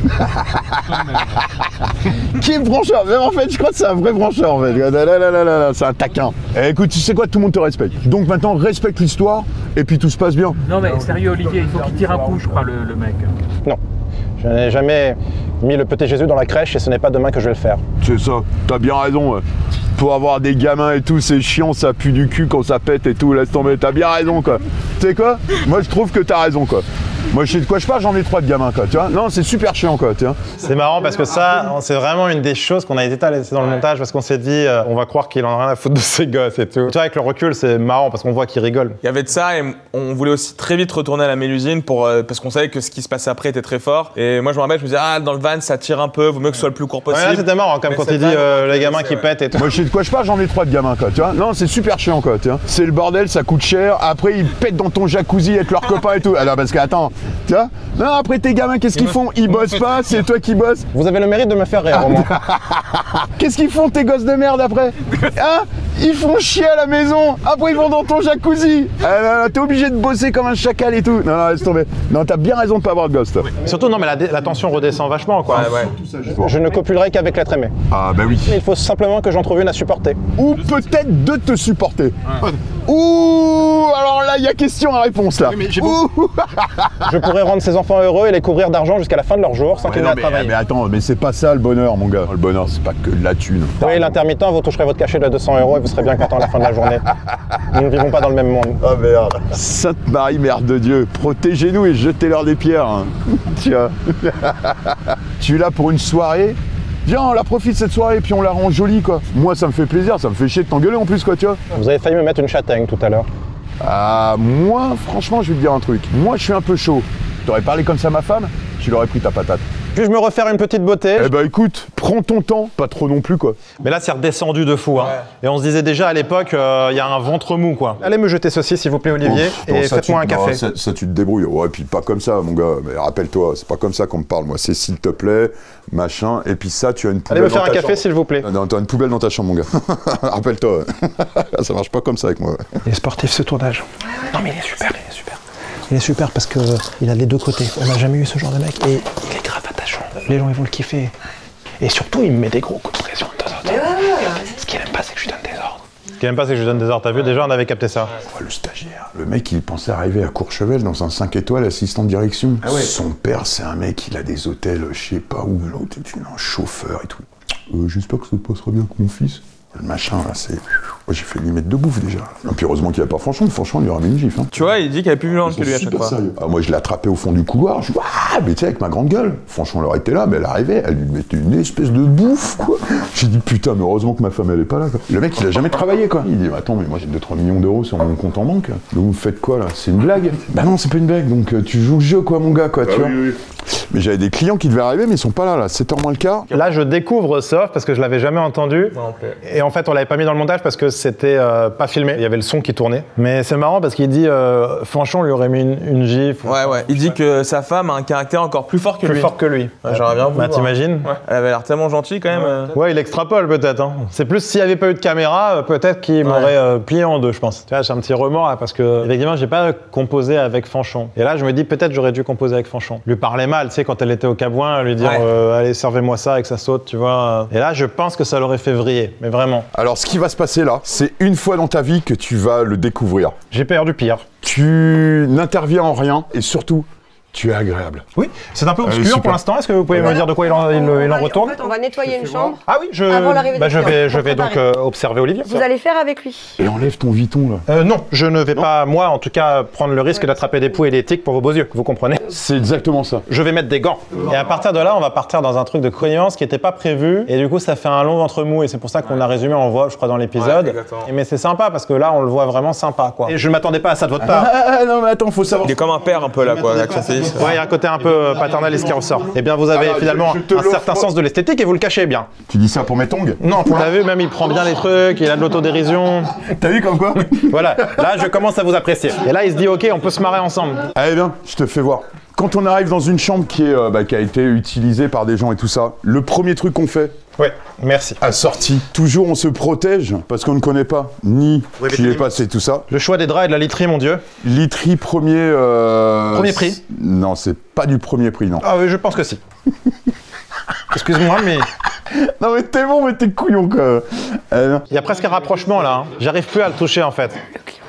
Qui est brancheur? Même en fait, je crois que c'est un vrai brancheur en fait. Là, c'est un taquin. Eh, écoute, tu sais quoi, tout le monde te respecte. Donc maintenant, respecte l'histoire et puis tout se passe bien. Non mais sérieux Olivier, il faut qu'il tire un coup, je crois, le mec. Non. Je n'ai jamais mis le petit Jésus dans la crèche et ce n'est pas demain que je vais le faire. C'est ça, t'as bien raison. Pour avoir des gamins et tout, c'est chiant, ça pue du cul quand ça pète et tout, laisse tomber. T'as bien raison quoi. Tu sais quoi? Moi je trouve que t'as raison quoi. Moi je sais de quoi je parle, j'en ai 3 de gamins quoi, tu vois. Non, c'est super chiant quoi, tu vois. C'est marrant parce que ça, c'est vraiment une des choses qu'on a été à laisser dans le montage parce qu'on s'est dit, on va croire qu'il en a rien à foutre de ses gosses et tout. Tu vois, avec le recul, c'est marrant parce qu'on voit qu'il rigole. Il y avait de ça et on voulait aussi très vite retourner à la Mélusine parce qu'on savait que ce qui se passait après était très fort. Et moi je me rappelle, je me disais, ah, dans le van ça tire un peu, vaut mieux que ce soit le plus court possible. Ouais, c'était marrant comme quand il dit les gamins qui pètent et tout. Moi je sais de quoi je parle, j'en ai 3 de gamins quoi, tu vois. Non, c'est super chiant quoi, tu vois. C'est le bordel, ça coûte cher. Après ils pètent dans ton jacuzzi avec leurs copains et tout. Alors parce que attends, tu vois. Non, après tes gamins, qu'est-ce qu'ils font? Ils bossent pas, c'est toi qui bosses. Vous avez le mérite de me faire rire, au moins. Qu'est-ce qu'ils font tes gosses de merde après? Hein? Ils font chier à la maison, après ils vont dans ton jacuzzi. T'es obligé de bosser comme un chacal et tout. Non, laisse tomber. Non, t'as bien raison de pas avoir de gosse, toi. Surtout, non, mais la tension redescend vachement, quoi. Ouais. Je ne copulerai qu'avec l'être aimé. Ah, bah oui. Il faut simplement que j'en trouve une à supporter. Ou peut-être de te supporter. Ouh, alors là, il y a question à réponse, là. Oui, je pourrais rendre ses enfants heureux et les couvrir d'argent jusqu'à la fin de leur jour sans qu'ils n'aient à travailler. Mais attends, mais c'est pas ça le bonheur, mon gars. Le bonheur, c'est pas que de la thune. Oui, l'intermittent, vous toucherez votre cachet de 200 € et vous serez bien content à la fin de la journée. Nous ne vivons pas dans le même monde. Ah merde. Sainte Marie, Mère de Dieu, protégez-nous et jetez-leur des pierres. Hein. Tiens. Tu es là pour une soirée? Viens, on la profite cette soirée et puis on la rend jolie, quoi. Moi, ça me fait plaisir, ça me fait chier de t'engueuler en plus, quoi, tu vois. Vous avez failli me mettre une châtaigne tout à l'heure. Ah, moi, franchement, je vais te dire un truc. Moi, je suis un peu chaud. T'aurais parlé comme ça à ma femme, tu l'aurais pris ta patate. Puis-je me refaire une petite beauté? Eh ben écoute, prends ton temps, pas trop non plus quoi. Mais là c'est redescendu de fou, hein. Et on se disait déjà à l'époque, il y a un ventre mou quoi. Allez me jeter ceci s'il vous plaît Olivier, et faites-moi un café. Non, ça tu te débrouilles, ouais, puis pas comme ça mon gars, mais rappelle-toi, c'est pas comme ça qu'on me parle moi, c'est s'il te plaît, machin, et puis ça tu as une poubelle. Allez me faire un café s'il vous plaît. Non, t'as une poubelle dans ta chambre mon gars, rappelle-toi, ça marche pas comme ça avec moi. Il est sportif ce tournage. Non mais il est super, il est super. Il est super parce qu'il a les deux côtés. On n'a jamais eu ce genre de mec et il est grave attachant. Les gens ils vont le kiffer. Et surtout il me met des gros coups de pression de temps en temps. Ce qu'il aime pas c'est que je lui donne des ordres. Ce qu'il aime pas c'est que je lui donne des ordres. T'as vu déjà on avait capté ça. Ouais, le stagiaire. Le mec il pensait arriver à Courchevel dans un 5 étoiles assistant de direction. Ah ouais. Son père c'est un mec, il a des hôtels je sais pas où. L'autre est un chauffeur et tout. J'espère que ça se passera bien avec mon fils. Le machin là c'est... J'ai fait lui mettre de bouffe déjà. Et puis heureusement qu'il n'y a pas Franchon il lui aura mis une gifle. Hein. Tu vois, il dit qu'il y avait plus violente que lui à chaque fois. Ah, moi je l'ai attrapé au fond du couloir, je dis ah mais tu sais avec ma grande gueule. Franchement elle aurait été là, mais elle arrivait, elle lui mettait une espèce de bouffe quoi. J'ai dit putain mais heureusement que ma femme elle est pas là quoi. Le mec il a jamais travaillé quoi. Il dit attends mais moi j'ai 2-3 millions d'euros sur mon compte en banque. Donc vous faites quoi là? C'est une blague? Bah non c'est pas une blague, donc tu joues le jeu quoi mon gars quoi, tu vois. Oui. Mais j'avais des clients qui devaient arriver, mais ils sont pas là, 7h moins le quart. Là, je découvre ce off parce que je l'avais jamais entendu. Et en fait, on l'avait pas mis dans le montage parce que c'était pas filmé. Il y avait le son qui tournait. Mais c'est marrant parce qu'il dit, Fanchon lui aurait mis une gifle. Ouais. Il dit que sa femme a un caractère encore plus fort que lui. Plus fort que lui. Ouais, j'aimerais bien vous voir. T'imagines? Ouais. Elle avait l'air tellement gentille quand même. Ouais, il extrapole peut-être. Hein. C'est plus s'il n'y avait pas eu de caméra, peut-être qu'il m'aurait plié en deux, je pense. Tu vois, j'ai un petit remords là parce que, effectivement, j'ai pas composé avec Fanchon. Et là, je me dis, peut-être j'aurais dû composer avec Fanchon. Lui parler mal, tu sais, quand elle était au Cabouin, lui dire, allez, servez-moi ça et que ça saute, tu vois. Et là, je pense que ça l'aurait fait vriller, mais vraiment. Alors, ce qui va se passer là, c'est une fois dans ta vie que tu vas le découvrir. J'ai peur du pire. Tu n'interviens en rien et surtout, tu es agréable. Oui, c'est un peu obscur pour l'instant. Est-ce que vous pouvez me dire de quoi il en retourne? En fait, on va nettoyer une chambre. Ah oui, avant l'arrivée des clients. je vais donc observer Olivier. Vous allez faire avec lui. Et enlève ton Vuitton là. Non, je ne vais pas, moi en tout cas, prendre le risque d'attraper des poux et des tiques pour vos beaux yeux, vous comprenez? C'est exactement ça. Je vais mettre des gants. Et à partir de là, on va partir dans un truc de croyance qui n'était pas prévu. Et du coup, ça fait un long ventre mou. Et c'est pour ça qu'on a résumé en voix, je crois, dans l'épisode. Mais c'est sympa parce que là, on le voit vraiment sympa, quoi. Et je ne m'attendais pas à ça de votre part. Non, mais attends, faut savoir. Il est comme un père un peu là, quoi, avec son fils. Ouais, il y a un côté un peu paternaliste qui ressort. Eh bien, vous avez finalement un certain sens de l'esthétique et vous le cachez bien. Tu dis ça pour mes tongs? Non, vous l'avez vu, même il prend bien les trucs, il a de l'autodérision. T'as vu comme quoi? Voilà, là je commence à vous apprécier. Et là il se dit ok, on peut se marrer ensemble. Allez bien, je te fais voir. Quand on arrive dans une chambre qui a été utilisée par des gens et tout ça, le premier truc qu'on fait, ouais, merci. À sortie, toujours on se protège parce qu'on ne connaît pas ni qui est passé tout ça. Le choix des draps et de la literie, mon Dieu. Literie premier. Premier prix? Non, c'est pas du premier prix, non. Ah oui, je pense que si. Excuse-moi, mais. Non mais t'es bon, mais t'es couillon quoi. Il y a presque un rapprochement là. Hein. J'arrive plus à le toucher en fait.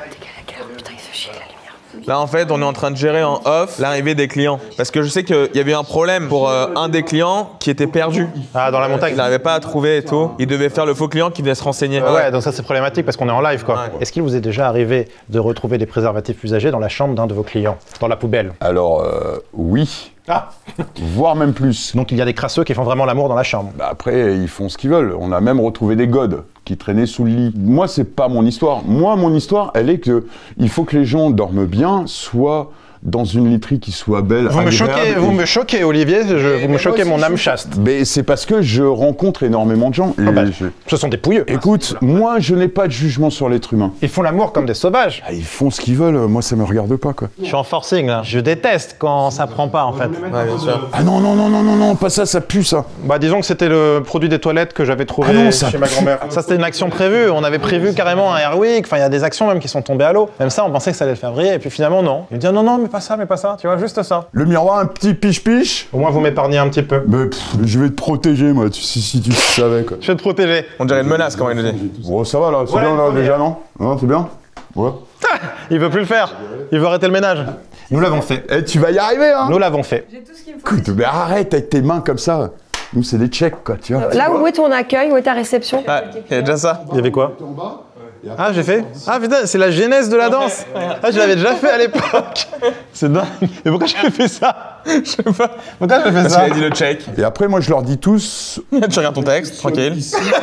Là, en fait, on est en train de gérer en off l'arrivée des clients. Parce que je sais qu'il y avait un problème pour un des clients qui était perdu. Ah, dans la montagne. Il n'arrivait pas à trouver et tout. Il devait faire le faux client qui devait se renseigner. Ouais, donc ça c'est problématique parce qu'on est en live quoi. Ouais. Est-ce qu'il vous est déjà arrivé de retrouver des préservatifs usagés dans la chambre d'un de vos clients? Dans la poubelle? Alors, oui. Ah. Voire même plus. Donc il y a des crasseux qui font vraiment l'amour dans la chambre. Bah après, ils font ce qu'ils veulent. On a même retrouvé des godes qui traînaient sous le lit. Moi, c'est pas mon histoire. Moi, mon histoire, elle est que il faut que les gens dorment bien, soit dans une literie qui soit belle, vous me choquez, Olivier, vous me choquez mon âme chaste. Mais c'est parce que je rencontre énormément de gens. Ce sont des pouilleux. Écoute, moi je n'ai pas de jugement sur l'être humain. Ils font l'amour comme des sauvages. Ah, ils font ce qu'ils veulent, moi ça me regarde pas quoi. Je suis en forcing là, je déteste quand ça prend pas en fait. Ouais, bien sûr. Ah non, pas ça, ça pue ça. Bah disons que c'était le produit des toilettes que j'avais trouvé chez ma grand-mère. Ça c'était une action prévue, on avait prévu carrément un Airwick, enfin il y a des actions même qui sont tombées à l'eau. Même ça on pensait que ça allait le faire vriller et puis finalement non. Il dit non mais pas ça, tu vois, juste ça. Le miroir, un petit piche-piche. Au moins vous m'épargnez un petit peu. Mais je vais te protéger moi, si tu savais quoi. Je vais te protéger. On dirait une menace quand il nous dit. Bon ça va là, c'est bien là déjà non? Non, c'est bien? Ouais. Il veut plus le faire, il veut arrêter le ménage. Nous l'avons fait. Eh, tu vas y arriver hein. Nous l'avons fait. J'ai tout ce qu'il me faut. Écoute, mais arrête avec tes mains comme ça. Nous c'est des tchèques quoi, tu vois. Là où est ton accueil, où est ta réception? Ah, il y a déjà ça. Il y avait quoi? Ah, j'ai fait? Ah putain, c'est la genèse de la danse. Ah, je l'avais déjà fait à l'époque. C'est dingue. Mais pourquoi j'ai fait ça? Je sais pas. Pourquoi j'ai fait Parce ça? qu'il a dit le check. Et après, moi, je leur dis tous... Tu regardes ton texte, tranquille.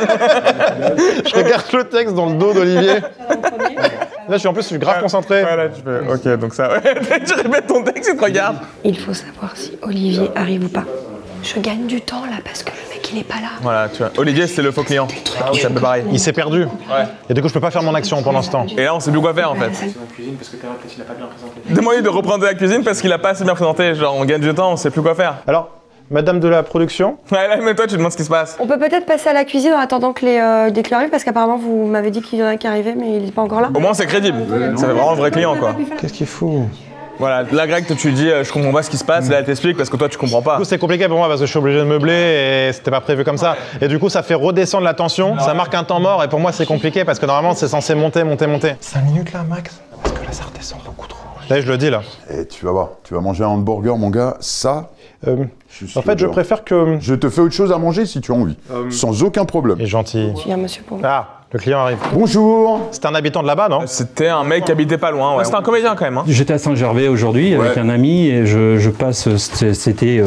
Je regarde le texte dans le dos d'Olivier. Là, je suis grave concentré. Ouais, là, tu fais... Ok, donc ça... Ouais, tu répètes ton texte et tu regardes. Il faut savoir si Olivier arrive ou pas. Je gagne du temps là parce que le mec il est pas là. Voilà, tu vois. Olivier, c'est le faux client. C'est un peu pareil. Il s'est perdu. Ouais. Et du coup, je peux pas faire mon action pendant ce temps. Et là, on sait plus quoi faire en fait. Demandez de reprendre de la cuisine parce qu'il a pas assez bien présenté. Genre, on gagne du temps, on sait plus quoi faire. Alors, madame de la production? Ouais, là, mais toi, tu demandes ce qui se passe. On peut peut-être passer à la cuisine en attendant que les clients arrivent parce qu'apparemment vous m'avez dit qu'il y en a qui arrivaient mais il est pas encore là. Au moins, c'est crédible. Ça fait vraiment un vrai client quoi. Qu'est-ce qu'il fout? Voilà, là, Greg, tu dis je comprends pas ce qui se passe, et là, elle t'explique parce que toi, tu comprends pas. Du coup, c'est compliqué pour moi parce que je suis obligé de meubler et c'était pas prévu comme ça. Et du coup, ça fait redescendre la tension, ça marque un temps mort et pour moi, c'est compliqué parce que normalement, c'est censé monter. 5 minutes là, max? Parce que là, ça redescend beaucoup trop. Là, je le dis là. Et tu vas voir, tu vas manger un hamburger, mon gars, ça... En fait, je préfère que... Je te fais autre chose à manger si tu as envie, sans aucun problème. Et gentil. Tu viens monsieur pour moi. Ah, Le client arrive. Bonjour. C'était un habitant de là-bas, non? C'était un mec qui habitait pas loin, ouais. C'était un comédien quand même. Hein. J'étais à Saint-Gervais aujourd'hui avec un ami et je passe. C'était.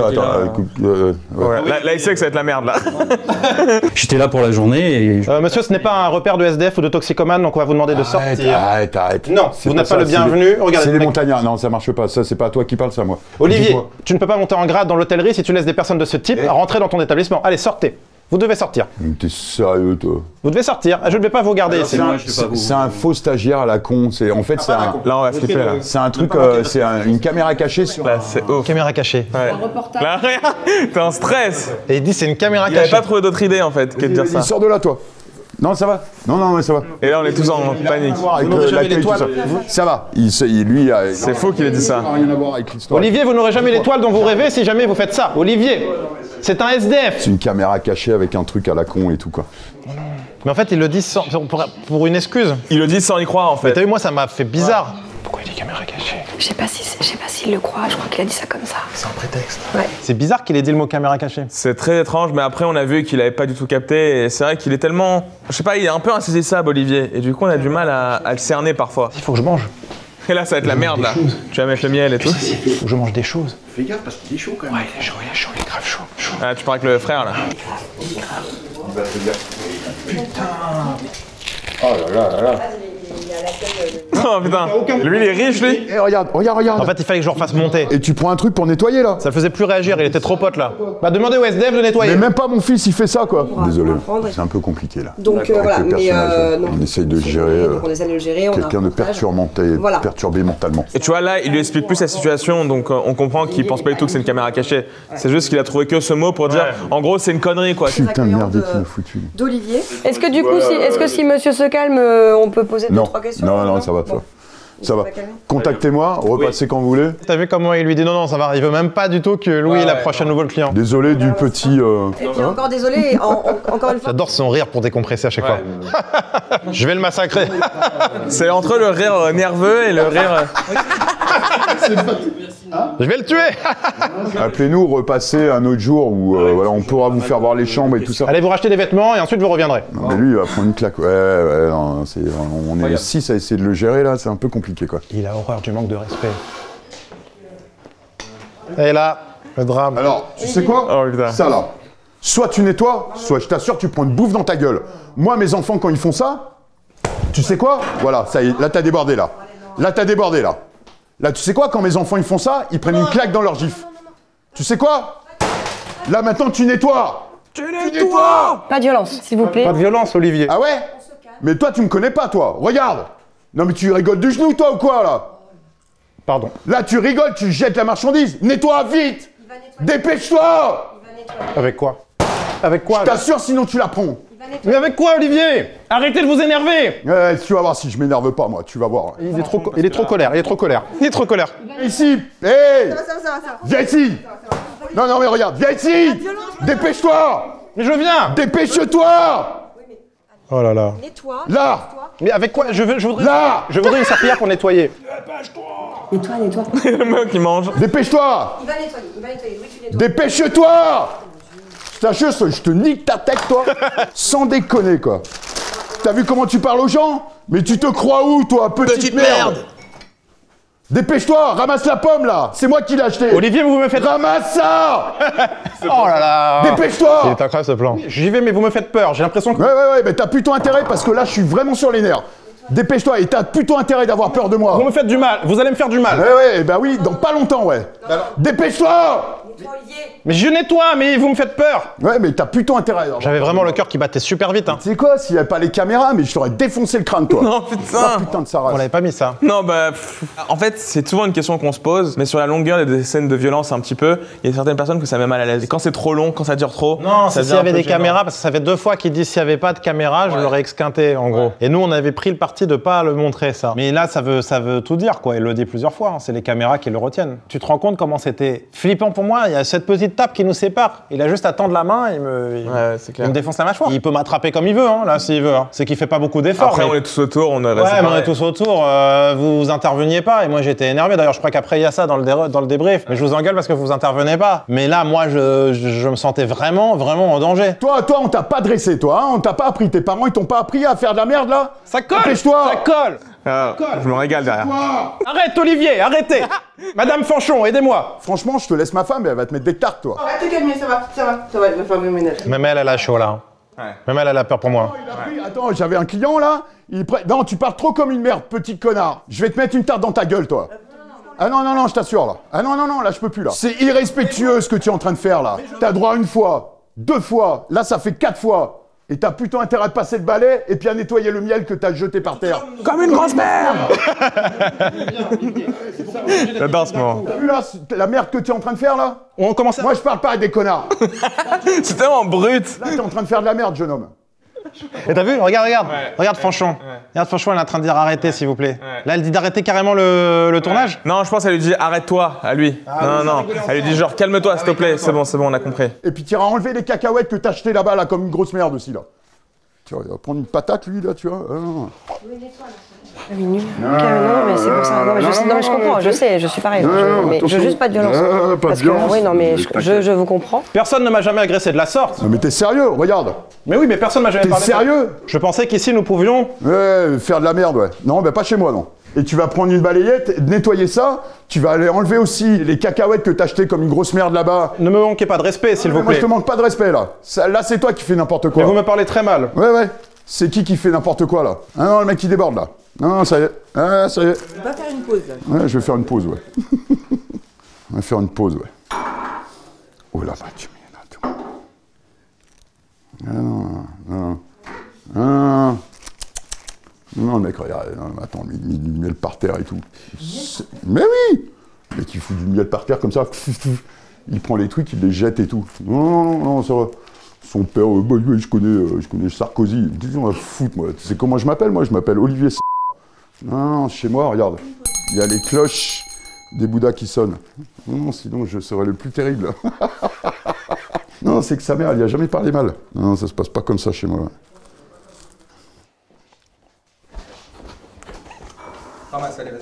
Là, il sait que ça va être la merde, là. J'étais là pour la journée et. Monsieur, ce n'est pas un repère de SDF ou de toxicomane, donc on va vous demander de sortir. Arrête. Non, vous n'êtes pas le bienvenu. Regardez. C'est les montagnards. Non, ça marche pas. Ça, c'est pas à toi qui parle, ça, moi. Olivier, tu ne peux pas monter en grade dans l'hôtellerie si tu laisses des personnes de ce type rentrer dans ton établissement. Allez, sortez. Vous devez sortir. T'es sérieux, toi? Vous devez sortir. Je ne vais pas vous garder ici. C'est un faux stagiaire à la con. En fait, c'est un. Là, on va flipper, là. C'est un truc. C'est une caméra cachée sur. Là, c'est ouf. Caméra cachée. Ouais. Là, rien. T'es en stress. Et il dit c'est une caméra Il cachée. avait pas trouvé d'autre idée, en fait, que de dire ça. Il sort de là, toi. Non, ça va. Non, mais ça va. Et là, on est tous en panique. Ça va. Lui, c'est faux qu'il ait dit ça. Rien à voir avec l'histoire. Olivier, vous n'aurez jamais l'étoile dont vous rêvez si jamais vous faites ça. Olivier, c'est un SDF. C'est une caméra cachée avec un truc à la con et tout, quoi. Mais en fait, il le dit pour une excuse. Il le dit sans y croire, en fait. Mais t'as vu, moi, ça m'a fait bizarre. Pourquoi il dit caméra cachée? Je sais pas s'il le croit, je crois qu'il a dit ça comme ça. C'est un prétexte. Ouais. C'est bizarre qu'il ait dit le mot caméra cachée. C'est très étrange, mais après on a vu qu'il avait pas du tout capté, et c'est vrai qu'il est tellement... Je sais pas, il est un peu insaisissable, Olivier, et du coup on a du mal à le cerner parfois. Il faut que je mange. Et là ça va être la merde, là. Tu vas mettre le miel et tout. Il faut que je mange des choses. Fais gaffe parce qu'il est chaud quand même. Ouais, il est chaud, il est grave chaud. Ah, tu parles avec le frère, là. Il va te dire. Putain. Oh là là. Oh putain, lui il est riche, lui. Eh, regarde. En fait, il fallait que je le refasse monter. Et tu prends un truc pour nettoyer, là. Ça le faisait plus réagir, il était trop pote, là. Bah, demandez au SDF de nettoyer. Mais même pas mon fils, il fait ça, quoi. Désolé, c'est un peu compliqué, là. Donc Avec voilà, le personnage, on essaye de gérer on essaie de le gérer. quelqu'un de perturbé mentalement. Et tu vois, là, il lui explique plus sa situation, donc on comprend qu'il pense pas du tout que c'est une caméra cachée. C'est juste qu'il a trouvé que ce mot pour dire, en gros, c'est une connerie, quoi. Putain de merde qu'il m'a foutu. D'Olivier. Est-ce que du coup, si monsieur se calme, on peut poser 2-3 questions? Non, ça va, ça va. Contactez-moi, repassez quand vous voulez. T'as vu comment il lui dit non, ça va. Il veut même pas du tout que Louis il approche à nouveau le client. Désolé du petit. Et puis encore désolé, encore une fois. J'adore son rire pour décompresser à chaque fois. Je vais le massacrer. C'est entre le rire nerveux et le rire... Je vais le tuer. Appelez-nous, repassez un autre jour où voilà, on pourra vous faire voir les chambres et tout ça. Allez vous racheter des vêtements et ensuite vous reviendrez. Non, mais lui, il va prendre une claque. Ouais, non, on est 6 à essayer de le gérer là, c'est un peu compliqué quoi. Il a horreur du manque de respect. Et là, le drame. Alors, tu sais quoi? Ça là. Soit tu nettoies, soit je t'assure, tu prends une bouffe dans ta gueule. Moi, mes enfants, quand ils font ça, tu sais quoi? Voilà, ça y est, là t'as débordé là. Là t'as débordé là. Là, tu sais quoi, quand mes enfants ils font ça, ils prennent une claque dans leur gif. Tu sais quoi? Là, maintenant, tu nettoies. Tu nettoies. Pas de violence, s'il vous plaît. Pas de violence, Olivier. Ah ouais? Mais toi, tu me connais pas, toi. Regarde. Non, mais tu rigoles du genou, toi, ou quoi, là? Pardon. Là, tu rigoles, tu jettes la marchandise. Nettoie vite. Dépêche-toi. Avec quoi? Avec quoi? Je t'assure, sinon tu la prends. Mais avec quoi, Olivier? Arrêtez de vous énerver. Tu vas voir si je m'énerve pas, moi. Tu vas voir. Il est trop colère. Ici. Hey. Viens ici. Non, mais regarde. Viens ici. Dépêche-toi. Mais je viens. Dépêche-toi. Oh là là. Nettoie. Là. Mais avec quoi? Je voudrais une serpillière pour nettoyer. Nettoie. Le mec qui mange. Dépêche-toi. Il va nettoyer. Oui, tu nettoies. Dépêche-toi. Je te nique ta tête, toi. Sans déconner, quoi. T'as vu comment tu parles aux gens? Mais tu te crois où, toi, petite merde? Dépêche-toi, ramasse la pomme, là. C'est moi qui l'ai acheté. Olivier, vous me faites... Ramasse ça. Oh là là. Dépêche-toi. Il est incroyable, ce plan. J'y vais, mais vous me faites peur. J'ai l'impression que... Ouais, mais t'as plutôt intérêt, parce que là, je suis vraiment sur les nerfs. Dépêche-toi, et t'as plutôt intérêt d'avoir peur de moi. Vous me faites du mal. Vous allez me faire du mal. Ouais, bah oui, dans pas longtemps, ouais. Dépêche-toi. Mais je nettoie, mais vous me faites peur. Ouais, mais t'as plutôt intérêt. J'avais vraiment le cœur qui battait super vite. Hein. Tu sais quoi, s'il n'y avait pas les caméras, mais je t'aurais défoncé le crâne, toi. Non, putain de sa race. On l'avait pas mis, ça. Non, bah... En fait, c'est souvent une question qu'on se pose, mais sur la longueur des scènes de violence un petit peu, il y a certaines personnes que ça met mal à l'aise. Et quand c'est trop long, quand ça dure trop... Non, ça s'il y avait des caméras, parce que ça fait 2 fois qu'il dit s'il n'y avait pas de caméra, je l'aurais exquinté, en gros. Et nous, on avait pris le parti de pas le montrer, ça. Mais là, ça veut tout dire, quoi. Il le dit plusieurs fois, hein. C'est les caméras qui le retiennent. Tu te rends compte comment c'était flippant pour moi? il y a cette petite tape qui nous sépare. Il a juste à tendre la main, il me défonce la mâchoire. Il peut m'attraper comme il veut, hein, là, s'il veut. Hein. C'est qu'il fait pas beaucoup d'efforts. Après, on est tous autour, on a mais on est tous autour. Vous interveniez pas, et moi j'étais énervé. D'ailleurs, je crois qu'après il y a ça dans le débrief. Mais je vous engueule parce que vous intervenez pas. Mais là, moi, je me sentais vraiment en danger. Toi, on t'a pas dressé, toi. Hein, on t'a pas appris. Tes parents, ils t'ont pas appris à faire de la merde là. Ça colle. Dépêche-toi. Ça colle. Je me régale derrière. Arrête Olivier, arrêtez. Madame Fanchon, aidez-moi. Franchement, je te laisse ma femme, elle va te mettre des tartes, toi. Arrête de calmer, ça va, il va faire le ménage. Même elle a chaud là. Ouais. Même elle a peur pour moi. Attends, j'avais un client là, non, tu parles trop comme une merde, petit connard. Je vais te mettre une tarte dans ta gueule, toi. Ah non, je t'assure là. Ah non, là je peux plus là. C'est irrespectueux ce que tu es en train de faire là. T'as droit une fois, 2 fois, là ça fait 4 fois. Et t'as plutôt intérêt à passer le balai et puis à nettoyer le miel que t'as jeté par terre. Comme une grosse merde. J'adore ce moment. T'as vu là, la merde que tu es en train de faire là? On commence à... Moi je parle pas à des connards. C'est tellement brut. Là t'es en train de faire de la merde, jeune homme. Et t'as vu? Regarde. Ouais. Regarde Fanchon. Ouais. Regarde Fanchon, elle est en train de dire arrêtez s'il vous plaît. Ouais. Là elle dit d'arrêter carrément le tournage. Non, je pense qu'elle lui dit arrête-toi à lui. Non. Elle lui dit genre calme-toi s'il te plaît. C'est bon, on a compris. Et puis t'iras enlever les cacahuètes que t'as achetées là-bas là comme une grosse merde aussi là. Tu vois, il va prendre une patate lui là, tu vois. Ah oui, nul. Non, mais c'est pour ça. Non, mais je comprends, je sais, je suis pareil. Mais je veux juste pas de violence. Pas de violence. Oui, non, mais je vous comprends. Personne ne m'a jamais agressé de la sorte. Non, mais t'es sérieux, regarde. Mais oui, mais personne m'a jamais parlé. T'es sérieux? Je pensais qu'ici nous pouvions... Ouais, faire de la merde, ouais. Non, bah pas chez moi, non. Et tu vas prendre une balayette, nettoyer ça, tu vas aller enlever aussi les cacahuètes que t'as achetées comme une grosse merde là-bas. Ne me manquez pas de respect, s'il vous plaît. Moi, je te manque pas de respect, là. Là, c'est toi qui fais n'importe quoi. Mais vous me parlez très mal. Ouais. C'est qui fait n'importe quoi, là? Ah non, le mec qui déborde, là. Non, ça y est. Ah, ça y est. On va faire une pause, là. Ouais, je vais faire une pause, ouais. On va faire une pause, ouais. Oh là, bah, tu mets là, tout. Non, le mec, regarde, attends, il met du miel par terre et tout. Mais oui! Le mec, il fout du miel par terre comme ça. Il prend les trucs, il les jette et tout. Non, ça va. Son père, je connais Sarkozy. Dis, on va foutre, moi. Tu sais comment je m'appelle, moi? Je m'appelle Olivier. Non, chez moi, regarde. Il y a les cloches des Bouddhas qui sonnent. Non, sinon, je serais le plus terrible. Non, c'est que sa mère, elle lui a jamais parlé mal. Non, ça se passe pas comme ça chez moi. Ramasse, allez, vas-y.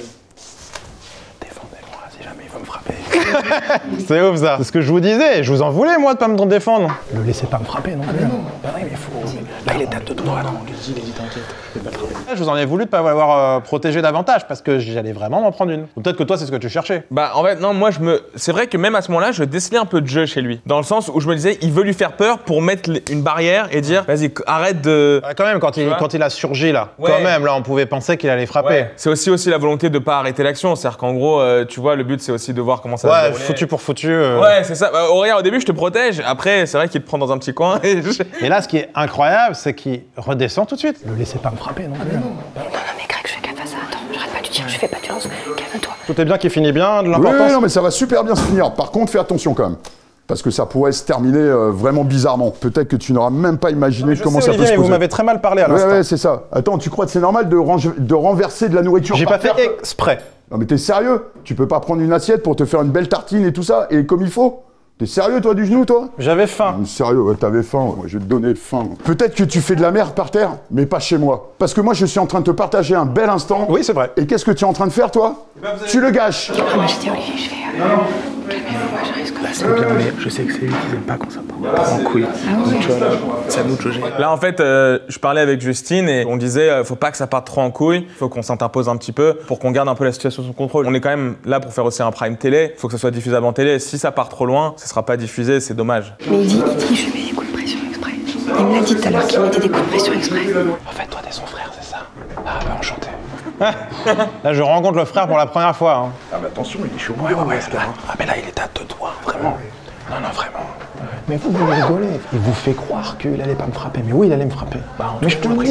Défendez-moi si jamais il va me frapper. C'est ouf ça. C'est ce que je vous disais. Je vous en voulais moi de pas me défendre. Ne laissez pas me frapper non plus. Bah oui, mais il faut. Là il est à 2 doigts. Non, lui dis t'inquiète. Je vous en ai voulu de pas l'avoir protégé davantage parce que j'allais vraiment m'en prendre une. Ou peut-être que toi c'est ce que tu cherchais. Bah en fait non, moi c'est vrai que même à ce moment-là, je décelais un peu de jeu chez lui. Dans le sens où je me disais, il veut lui faire peur pour mettre une barrière et dire, vas-y arrête de. Bah, quand même quand il a surgi là. Ouais. Quand même là on pouvait penser qu'il allait frapper. Ouais. C'est aussi la volonté de pas arrêter l'action. C'est-à-dire qu'en gros, tu vois, le but c'est aussi de voir comment ça va se dérouler. Foutu pour foutu. Ouais, c'est ça. Bah, regarde, au début, je te protège. Après, c'est vrai qu'il te prend dans un petit coin. Et là, ce qui est incroyable, c'est qu'il redescend tout de suite. Ne laissez pas me frapper, non plus. Non, mais Greg, je fais gaffe à ça. Attends, j'arrête pas de dire, je fais pas de violence. Calme-toi. Tout est bien qui finit bien, de l'importance. Oui, non, mais ça va super bien se finir. Par contre, fais attention quand même. Parce que ça pourrait se terminer vraiment bizarrement. Peut-être que tu n'auras même pas imaginé comment ça peut se poser. Vous m'avez très mal parlé à l'instant. Ouais, c'est ça. Attends, tu crois que c'est normal de renverser de la nourriture? J'ai pas fait exprès. Non mais t'es sérieux? Tu peux pas prendre une assiette pour te faire une belle tartine et tout ça, et comme il faut? T'es sérieux toi du genou toi? J'avais faim. Sérieux, ouais, t'avais faim, ouais. Moi je vais te donner faim. Peut-être que tu fais de la merde par terre, mais pas chez moi. Parce que moi je suis en train de te partager un bel instant. Oui c'est vrai. Et qu'est-ce que tu es en train de faire toi? Tu le gâches. Moi j'ai dit Olivier, je fais... Calmez-vous, moi je risque pas. C'est bien, mais je sais que c'est lui qui n'aime pas quand ça part en couille. Donc tu vois là, c'est à nous de juger. Là en fait, je parlais avec Justine et on disait faut pas que ça parte trop en couille, faut qu'on s'interpose un petit peu pour qu'on garde un peu la situation sous contrôle. On est quand même là pour faire aussi un prime télé, faut que ça soit diffusable en télé. Si ça part trop loin, ça sera pas diffusé, c'est dommage. Mais il dit je mets des coups de pression exprès. Il me l'a dit tout à l'heure qu'il mettait des coups de pression exprès. En fait toi t'es son frère, c'est ça? Ah bah enchanté. Là je rencontre le frère pour la première fois. Hein. Ah mais attention, il est chaud. Ouais, ah mais là il était à 2 doigts, vraiment. Non vraiment. Mais vous rigolez. Il vous fait croire qu'il allait pas me frapper. Mais oui, il allait me frapper. Bah, mais je te le dis.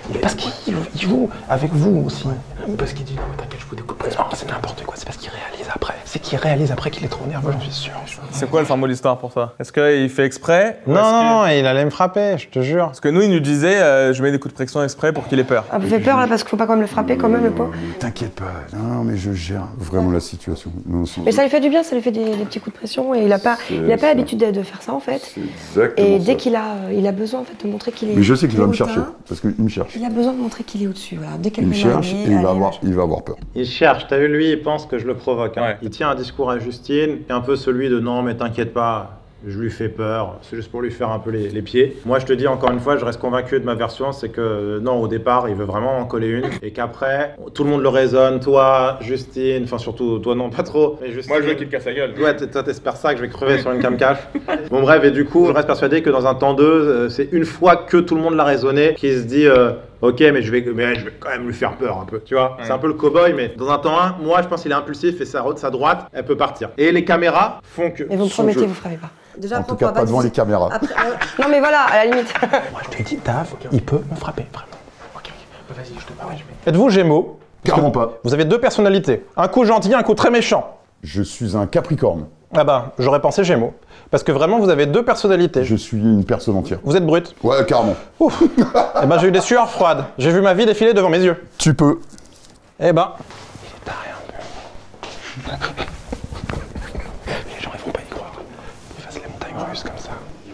Parce qu'il joue avec vous aussi. Parce qu'il dit, t'inquiète, je vous découpe. Non, c'est n'importe quoi, c'est parce qu'il réalise après. C'est qu'il réalise après qu'il est trop nerveux, j'en suis sûr. C'est quoi le fin mot de l'histoire pour toi? Est-ce qu'il fait exprès? Non, il allait me frapper, je te jure. Parce que nous, il nous disait, je mets des coups de pression exprès pour qu'il ait peur. Ah, vous faites peur là parce qu'il faut pas quand même le frapper quand même le pauvre. T'inquiète pas, non mais je gère vraiment la situation. Non, mais ça lui fait du bien, ça lui fait des petits coups de pression et il a pas l'habitude de faire ça en fait. Et dès qu'il a besoin en fait de montrer qu'il est. Mais je sais qu'il va me chercher, parce qu'il me cherche. Il a besoin de montrer qu'il est au-dessus, voilà. Dès il me cherche et il va avoir peur. Il cherche, t'as vu, lui, il pense que je le provoque. Hein. Ouais. Il tient un discours à Justine, et un peu celui de non, mais t'inquiète pas, je lui fais peur, c'est juste pour lui faire un peu les pieds. Moi, je te dis encore une fois, je reste convaincu de ma version, c'est que non, au départ, il veut vraiment en coller une, et qu'après, tout le monde le raisonne, toi, Justine, enfin surtout, toi non, pas trop, mais Justine. Moi, je veux qu'il te casse la gueule. Ouais, toi, t'espères ça, que je vais crever sur une cam-cache. Bon, bref, et du coup, je reste persuadé que dans un temps 2, c'est une fois que tout le monde l'a raisonné, qu'il se dit. Ok, mais je vais quand même lui faire peur un peu, tu vois. Ouais. C'est un peu le cow-boy, mais dans un temps 1, moi je pense qu'il est impulsif et sa droite, elle peut partir. Et les caméras font que. Et vous me promettez, vous frappez pas. Déjà, en tout cas, pas devant les caméras. Après, non, mais voilà, à la limite. Moi je te dis, Dave, il peut me frapper, vraiment. Ok, vas-y, je te parle. Êtes-vous Gémeaux? Carrément pas. Vous avez deux personnalités. Un coup gentil, un coup très méchant. Je suis un Capricorne. Ah bah, j'aurais pensé Gémeaux. Parce que vraiment, vous avez deux personnalités. Je suis une personne entière. Vous êtes brut? Ouais, carrément. Ouf. Eh ben, j'ai eu des sueurs froides. J'ai vu ma vie défiler devant mes yeux. Tu peux. Eh ben... Il est taré un peu. Les gens, ils vont pas y croire. Ils fassent les montagnes russes comme ça.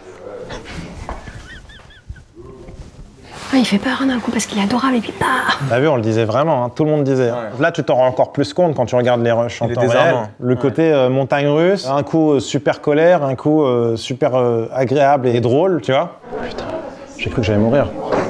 Ah, il fait peur d'un coup parce qu'il est adorable et puis pas. T'as vu, on le disait vraiment, hein, tout le monde disait. Ouais. Là, tu t'en rends encore plus compte quand tu regardes les rushs en temps réel. Le côté montagne russe, un coup super colère, un coup super agréable et drôle, tu vois. Putain, j'ai cru que j'allais mourir.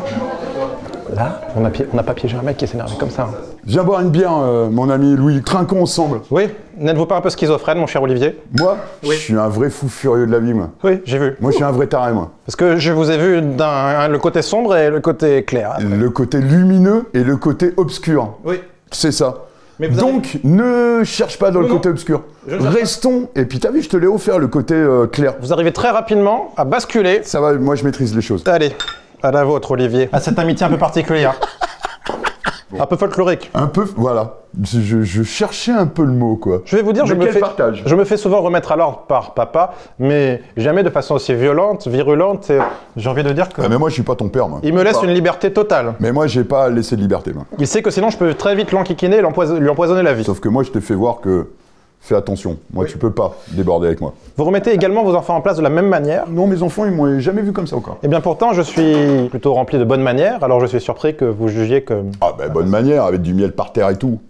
Là, on n'a pas piégé un mec qui s'est énervé comme ça. Hein. Viens boire une bière, mon ami Louis, trinquons ensemble. Oui, n'êtes-vous pas un peu schizophrène, mon cher Olivier? Moi? Oui. Je suis un vrai fou furieux de la vie, moi. Oui, j'ai vu. Moi, je suis un vrai taré, moi. Parce que je vous ai vu le côté sombre et le côté clair. Après. Le côté lumineux et le côté obscur. Oui. C'est ça. Mais donc, ne cherche pas dans le côté obscur. Restons, et puis t'as vu, je te l'ai offert, le côté clair. Vous arrivez très rapidement à basculer. Ça va, moi je maîtrise les choses. Allez, à la vôtre, Olivier. À cette amitié un peu particulière. Bon. Un peu folklorique. Un peu, voilà. Je cherchais un peu le mot, quoi. Je vais vous dire, je me fais souvent remettre à l'ordre par papa, mais jamais de façon aussi violente, virulente, et j'ai envie de dire que... Ah, mais moi, je suis pas ton père, moi. Il me laisse une liberté totale. Mais moi, j'ai pas laissé de liberté, moi. Il sait que sinon, je peux très vite l'enquiquiner et lui empoisonner la vie. Sauf que moi, je t'ai fait voir que... Fais attention, moi tu peux pas déborder avec moi. Vous remettez également vos enfants en place de la même manière? Non, mes enfants, ils m'ont jamais vu comme ça encore. Eh bien pourtant, je suis plutôt rempli de bonnes manières, alors je suis surpris que vous jugiez que... Ah ben bonne manière, avec du miel par terre et tout.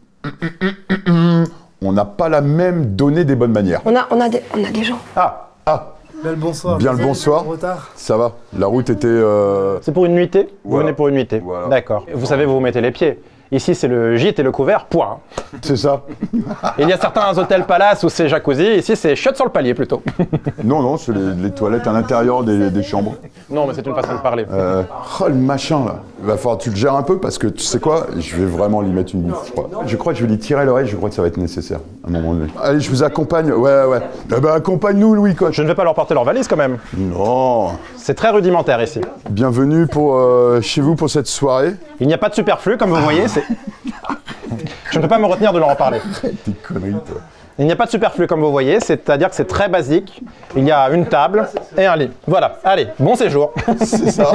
On n'a pas la même donnée des bonnes manières. On a des gens. Ah. Bien le bonsoir. Bien le bonsoir. Ça va, la route était... C'est pour une nuitée? Vous venez pour une nuitée. Voilà. D'accord. Vous savez, vous mettez les pieds. Ici, c'est le gîte et le couvert, point. C'est ça. Il y a certains hôtels palace où c'est jacuzzi, ici c'est chiottes sur le palier plutôt. Non, c'est les toilettes à l'intérieur des chambres. Non, mais c'est une façon de parler. Oh, le machin là. Il va falloir que tu le gères un peu parce que tu sais quoi, je vais vraiment lui mettre une bouffe, je crois. Je crois que je vais lui tirer l'oreille, je crois que ça va être nécessaire à un moment donné. Allez, je vous accompagne, ouais. Eh ben, accompagne-nous, Louis, quoi. Je ne vais pas leur porter leur valise quand même. Non. C'est très rudimentaire ici. Bienvenue chez vous pour cette soirée. Il n'y a pas de superflu, comme vous voyez, c'est... Je ne peux pas me retenir de leur en parler. Tes conneries, toi. Il n'y a pas de superflu, comme vous voyez, c'est-à-dire que c'est très basique. Il y a une table et un lit. Voilà, allez, bon séjour. C'est ça.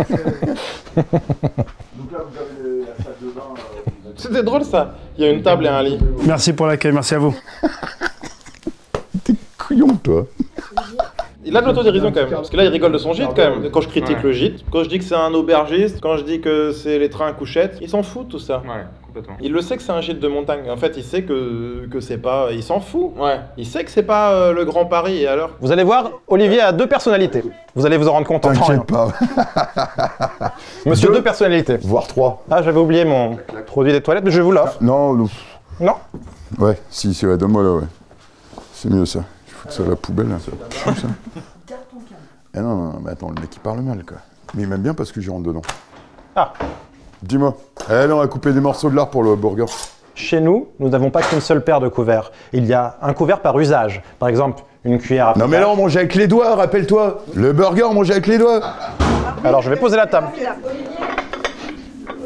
C'était drôle ça. Il y a une table et un lit. Merci pour l'accueil, merci à vous. T'es couillon, toi. Il a de l'autodérision quand même, parce que là il rigole de son gîte quand même. Quand je critique le gîte, quand je dis que c'est un aubergiste, quand je dis que c'est les trains à couchettes, il s'en fout de tout ça. Ouais, complètement. Il le sait que c'est un gîte de montagne. En fait, il sait que c'est pas... Il s'en fout. Ouais. Il sait que c'est pas le Grand Paris, et alors? Vous allez voir, Olivier a deux personnalités. Vous allez vous en rendre compte en T'inquiète pas. Monsieur, deux personnalités. Voire trois. Ah, j'avais oublié mon produit des toilettes, mais je vous l'offre. Non. Non? Ouais, si, ouais, donne-moi là, ouais. C'est mieux ça. Je fous ça à la poubelle, là. Ça. Eh non, mais attends, le mec il parle mal, quoi. Mais il m'aime bien parce que j'y rentre dedans. Ah. Dis-moi. Eh non, on a coupé des morceaux de lard pour le burger. Chez nous, nous n'avons pas qu'une seule paire de couverts. Il y a un couvert par usage. Par exemple, une cuillère à... Non mais là, on mange avec les doigts, rappelle-toi. Le burger, on mange avec les doigts. Alors, je vais poser la table.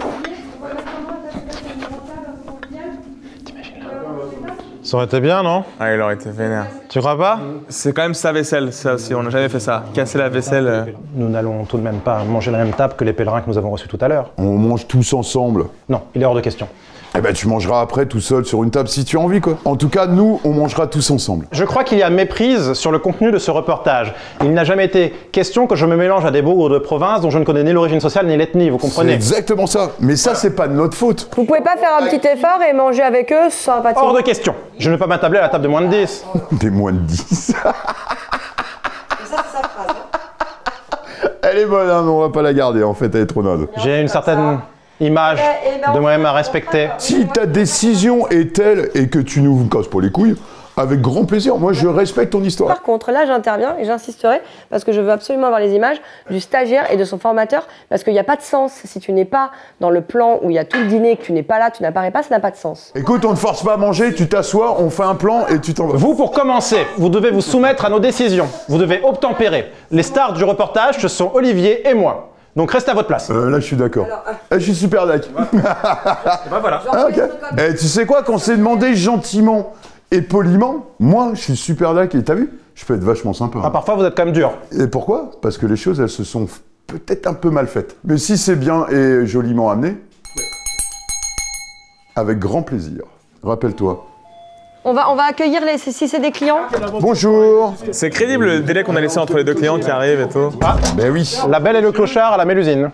Ça aurait été bien, non? Ah, il aurait été vénère. Tu crois pas? C'est quand même sa vaisselle, ça aussi, on n'a jamais fait ça. Casser la vaisselle. Nous n'allons tout de même pas manger la même table que les pèlerins que nous avons reçus tout à l'heure. On mange tous ensemble. Non, il est hors de question. Eh ben tu mangeras après tout seul sur une table si tu as envie quoi. En tout cas, nous, on mangera tous ensemble. Je crois qu'il y a méprise sur le contenu de ce reportage. Il n'a jamais été question que je me mélange à des bougres de province dont je ne connais ni l'origine sociale ni l'ethnie, vous comprenez? C'est exactement ça. Mais ça, c'est pas de notre faute. Vous pouvez pas faire un petit effort et manger avec eux, sympathique? Hors de question. Je ne vais pas m'attabler à la table de moins de 10. Des moins de 10. Ça, c'est sa phrase. Elle est bonne, hein, mais on va pas la garder, en fait, elle est trop naze. J'ai une certaine image de moi-même à respecter. Si ta décision est telle et que tu nous casses pas les couilles, avec grand plaisir, moi je respecte ton histoire. Par contre, là j'interviens et j'insisterai parce que je veux absolument avoir les images du stagiaire et de son formateur parce qu'il n'y a pas de sens. Si tu n'es pas dans le plan où il y a tout le dîner, que tu n'es pas là, tu n'apparais pas, ça n'a pas de sens. Écoute, on ne force pas à manger, tu t'assois, on fait un plan et tu t'en vas. Vous, pour commencer, vous devez vous soumettre à nos décisions. Vous devez obtempérer. Les stars du reportage, ce sont Olivier et moi. Donc restez à votre place. Là, je suis d'accord. Je suis super d'accord. Ben voilà. Ah, ok. Et tu sais quoi, quand c'est demandé gentiment et poliment, moi, je suis super d'accord. Et t'as vu? Je peux être vachement sympa. Ah, parfois, vous êtes quand même dur. Et pourquoi? Parce que les choses, elles se sont peut-être un peu mal faites. Mais si c'est bien et joliment amené, avec grand plaisir. Rappelle-toi. On va accueillir si c'est des clients. Bonjour. C'est crédible le délai qu'on a laissé entre les deux clients qui arrivent et tout. Ah, ben oui. La Belle et le Clochard à la Mélusine.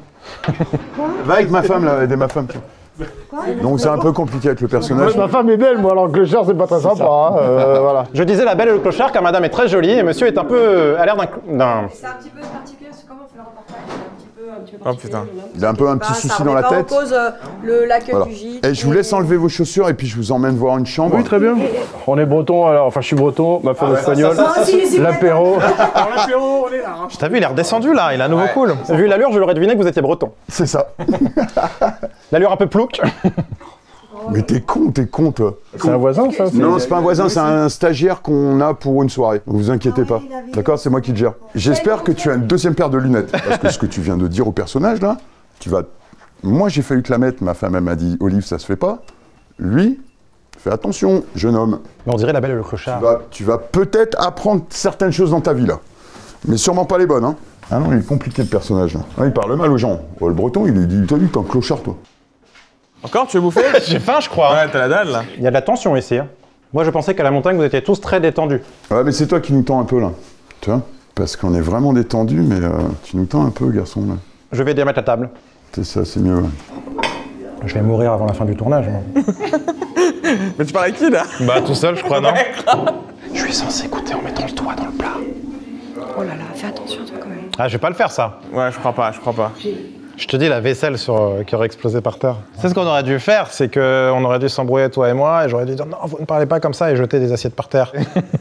Va avec ma femme, là, aider ma femme. Donc c'est un peu compliqué avec le personnage. Ma femme est belle, moi, alors que le clochard, c'est pas très sympa. Hein, voilà. Je disais La Belle et le Clochard car madame est très jolie et monsieur est un peu... a l'air d'un... C'est un petit peu particulier, c'est comment on fait le reportage? Un petit peu Oh putain. Il a un peu un petit souci dans la tête. Ça remet pas en cause l'accueil Voilà. du gîte. Et je vous laisse enlever vos chaussures et puis je vous emmène voir une chambre. Oui, très bien. On est breton, alors, enfin, je suis breton, ma femme espagnole. L'apéro. L'apéro, on est là. T'as vu, il est redescendu là, il est à nouveau cool. Vu l'allure, je l'aurais deviné que vous étiez breton. C'est ça. L'allure un peu plouc. Mais t'es con, toi. C'est un voisin, ça? Non, c'est pas un voisin, c'est un stagiaire qu'on a pour une soirée. Vous inquiétez pas. D'accord, c'est moi qui le gère. J'espère que tu as une deuxième paire de lunettes. Parce que ce que tu viens de dire au personnage, là, tu vas... Moi, j'ai failli te la mettre. Ma femme, elle m'a dit, Olive, ça se fait pas. Lui, fais attention, jeune homme. Mais on dirait La Belle et le Clochard. Tu vas peut-être apprendre certaines choses dans ta vie, là. Mais sûrement pas les bonnes, hein. Ah non, il est compliqué, le personnage, là. Ah, il parle mal aux gens. Oh, le breton, il dit, t'as vu, t'es un clochard, toi. Encore, tu veux bouffer? J'ai faim, je crois. Ouais, t'as la dalle là. Il y a de la tension ici. Hein. Moi, je pensais qu'à la montagne, vous étiez tous très détendus. Ouais, mais c'est toi qui nous tends un peu, là. Tu vois? Parce qu'on est vraiment détendus, mais tu nous tends un peu, garçon, là. Je vais démettre la table. C'est ça, c'est mieux, ouais. Je vais mourir avant la fin du tournage. Moi. Mais tu parles avec qui là? Bah, tout seul, je crois, non? Je suis censé écouter en mettant le doigt dans le plat. Oh là là, fais attention toi quand même. Ah, je vais pas le faire, ça. Ouais, je crois pas. Je te dis, la vaisselle qui aurait explosé par terre. C'est ce qu'on aurait dû faire, c'est qu'on aurait dû s'embrouiller, toi et moi, et j'aurais dû dire non, vous ne parlez pas comme ça, et jeter des assiettes par terre.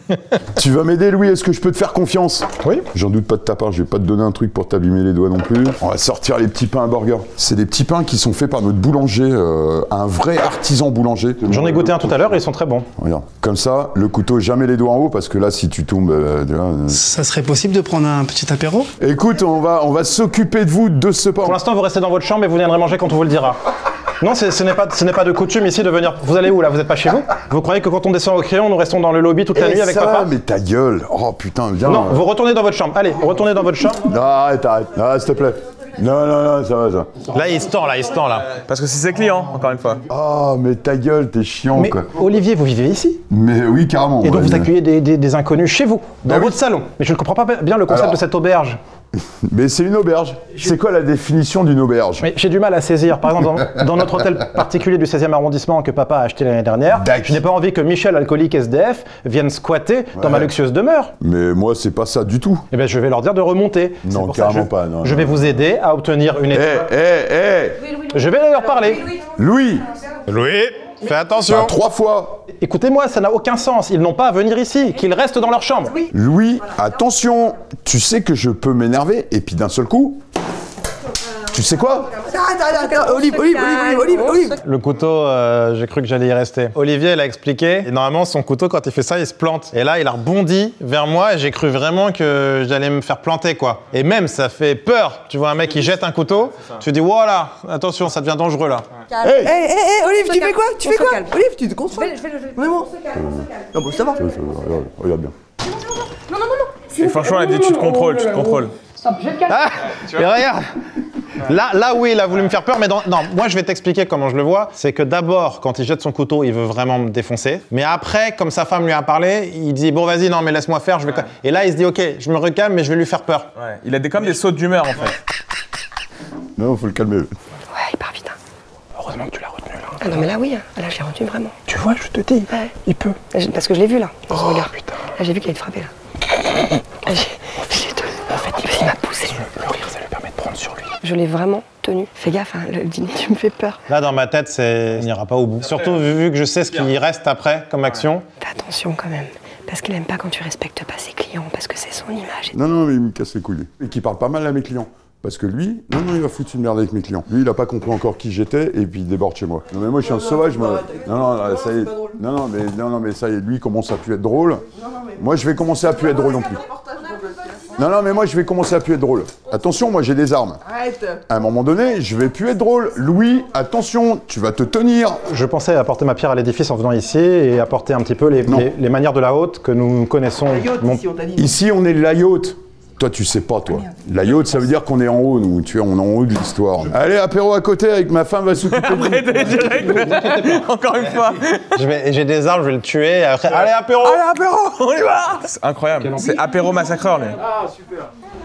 Tu vas m'aider, Louis, est-ce que je peux te faire confiance? Oui. J'en doute pas de ta part, je vais pas te donner un truc pour t'abîmer les doigts non plus. On va sortir les petits pains à burger. C'est des petits pains qui sont faits par notre boulanger, un vrai artisan boulanger. J'en ai goûté un tout à l'heure et ils sont très bons. Regarde, comme ça, le couteau, jamais les doigts en haut, parce que là, si tu tombes... Ça serait possible de prendre un petit apéro? Écoute, on va s'occuper de vous de ce pain. Pour l'instant, vous restez dans votre chambre et vous viendrez manger quand on vous le dira. Non, ce n'est pas de coutume ici de venir... Vous allez où, là? Vous n'êtes pas chez vous? Vous croyez que quand on descend au crayon, nous restons dans le lobby toute la nuit avec papa? Mais ta gueule! Oh putain, viens. Non, vous retournez dans votre chambre. Allez, retournez dans votre chambre. Non, arrête. Ah, s'il te plaît. Non, ça va, ça. Là, il se tend, là. Parce que c'est ses clients, encore une fois. Oh, mais ta gueule, t'es chiant, mais quoi. Olivier, vous vivez ici? Mais oui, carrément. Et donc vous accueillez des inconnus chez vous, dans votre salon. Mais je ne comprends pas bien le concept de cette auberge. Mais c'est une auberge. C'est quoi la définition d'une auberge? Mais j'ai du mal à saisir. Par exemple, dans notre hôtel particulier du 16e arrondissement que papa a acheté l'année dernière, je n'ai pas envie que Michel, alcoolique SDF, vienne squatter dans ma luxueuse demeure. Mais moi, c'est pas ça du tout. Eh bien, je vais leur dire de remonter. Non, carrément pas. Non, je vais vous aider à obtenir une étoile. Je vais leur parler. Louis, fais attention. 3 fois. Écoutez-moi, ça n'a aucun sens. Ils n'ont pas à venir ici, qu'ils restent dans leur chambre. Louis, attention. Tu sais que je peux m'énerver et puis d'un seul coup, Tu sais quoi? Olive. Le couteau, j'ai cru que j'allais y rester. Olivier, il a expliqué. Et normalement, son couteau, quand il fait ça, il se plante. Et là, il a rebondi vers moi et j'ai cru vraiment que j'allais me faire planter, quoi. Et même, ça fait peur. Tu vois un mec qui jette un couteau, tu dis, voilà, attention, ça devient dangereux, là. Hé, Olive, tu fais quoi? Olive, tu te contrôles. Je vais le Vraiment? Non, bon, ça va. Regarde bien. Non. Et franchement, elle a dit tu te contrôles. Stop, je vais te calmer. Ah, mais regarde. Là, oui, il a voulu me faire peur, mais non, moi je vais t'expliquer comment je le vois. C'est que d'abord, quand il jette son couteau, il veut vraiment me défoncer. Mais après, comme sa femme lui a parlé, il dit bon, vas-y, non, mais laisse-moi faire. Et là, il se dit ok, je me recalme, mais je vais lui faire peur. Ouais. Il a comme des sautes d'humeur en fait. Non, faut le calmer. Ouais, il part vite. Hein. Heureusement que tu l'as retenu là. Ah non, mais là, oui, là, j'ai retenu vraiment. Tu vois, je te dis, ouais. Il peut. Parce que je l'ai vu là, dans son regard. Putain. Là, j'ai vu qu'il allait te frapper là. En fait, il m'a poussé. Le rire, ça lui permet de prendre sur lui. Je l'ai vraiment tenu. Fais gaffe, hein, le dîner, tu me fais peur. Là, dans ma tête, on n'ira pas au bout. Surtout vu que je sais ce qui reste après comme action. Fais attention quand même. Parce qu'il aime pas quand tu respectes pas ses clients, parce que c'est son image. Non, mais il me casse les couilles. Et qui parle pas mal à mes clients. Parce que lui, non, il va foutre une merde avec mes clients. Lui, il a pas compris encore qui j'étais et puis il déborde chez moi. Non, mais moi, je suis un sauvage. Non, ça y est. Non, mais ça y est, lui, il commence à plus être drôle. Moi, je vais commencer à plus être drôle non plus. Non, mais moi, je vais commencer à plus être drôle. Attention, moi, j'ai des armes. Arrête. À un moment donné, je vais plus être drôle. Louis, attention, tu vas te tenir. Je pensais apporter ma pierre à l'édifice en venant ici et apporter un petit peu les manières de la haute que nous connaissons. Ici, on est la yacht. Toi, tu sais pas, toi. La yacht, ça veut dire qu'on est en haut, nous. Tu vois, on est en haut de l'histoire. Allez, apéro à côté avec ma femme va s'occuper de direct. Encore une fois. J'ai des armes, je vais le tuer. Après, allez, apéro. Allez, apéro. On y va. C'est incroyable. C'est apéro massacreur, lui. Ah, super.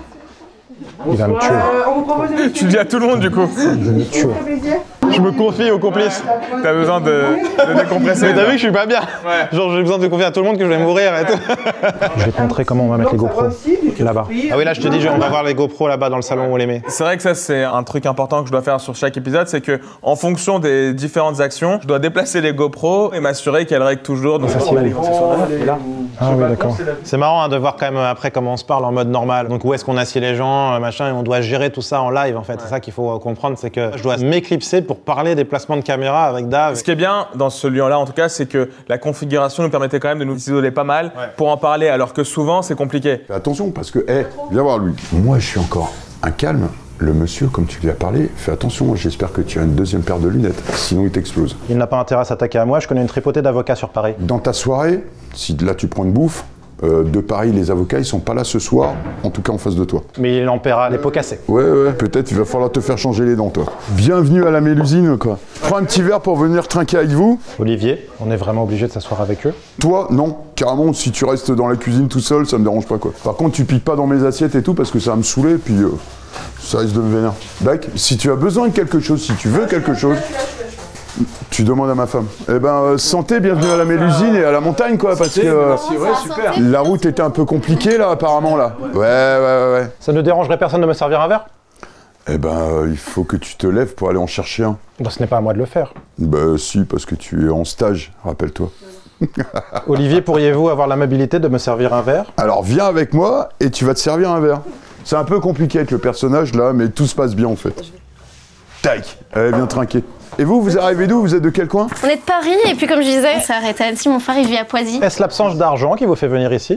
Il va me tuer. Tu le dis à tout le monde, du coup. Il va me tuer. Je me confie aux complices. T'as besoin de décompresser. Mais t'as vu que je suis pas bien. Ouais. Genre j'ai besoin de confier à tout le monde que je vais mourir et tout. Je vais te montrer comment on va mettre les GoPros là-bas. Ah oui, là je te dis, on va voir les GoPros là-bas dans le salon où on les met. C'est vrai que ça c'est un truc important que je dois faire sur chaque épisode, c'est que en fonction des différentes actions, je dois déplacer les GoPros et m'assurer qu'elles règlent toujours. Donc ça c'est là. Ah oui, d'accord. C'est marrant hein, de voir quand même après comment on se parle en mode normal. Donc où est-ce qu'on assied les gens, machin, et on doit gérer tout ça en live en fait. Ouais. C'est ça qu'il faut comprendre, c'est que je dois m'éclipser pour parler des placements de caméra avec Dave. Ce qui est bien dans ce lieu-là en tout cas, c'est que la configuration nous permettait quand même de nous isoler pas mal pour en parler, alors que souvent c'est compliqué. Fais attention parce que, viens voir Louis. Moi je suis encore un calme. Le monsieur, comme tu lui as parlé, fais attention, j'espère que tu as une deuxième paire de lunettes, sinon il t'explose. Il n'a pas intérêt à s'attaquer à moi, je connais une tripotée d'avocats sur Paris. Dans ta soirée, si là tu prends une bouffe, de Paris, les avocats, ils sont pas là ce soir, en tout cas en face de toi. Mais il en paiera les pots cassés. Ouais, peut-être il va falloir te faire changer les dents, toi. Bienvenue à la Mélusine, quoi. Prends un petit verre pour venir trinquer avec vous. Olivier, on est vraiment obligé de s'asseoir avec eux? Toi, non. Carrément, si tu restes dans la cuisine tout seul, ça me dérange pas, quoi. Par contre, tu piques pas dans mes assiettes et tout, parce que ça va me saouler, puis ça risque de me vénérer. Dac, si tu as besoin de quelque chose, si tu veux quelque chose... Tu demandes à ma femme. Eh ben, santé, bienvenue à la Mélusine et à la montagne, quoi, parce que super. La route était un peu compliquée, là, apparemment, là. Ouais. Ça ne dérangerait personne de me servir un verre? Eh ben, il faut que tu te lèves pour aller en chercher un. Bah, ce n'est pas à moi de le faire. Bah, si, parce que tu es en stage, rappelle-toi. Olivier, pourriez-vous avoir l'amabilité de me servir un verre? Alors, viens avec moi et tu vas te servir un verre. C'est un peu compliqué avec le personnage, là, mais tout se passe bien, en fait. Tac. Allez, viens trinquer. Et vous arrivez d'où? Vous êtes de quel coin? On est de Paris, et puis comme je disais, on s'est arrêté à Annecy, mon frère il vit à Poisy. Est-ce l'absence d'argent qui vous fait venir ici?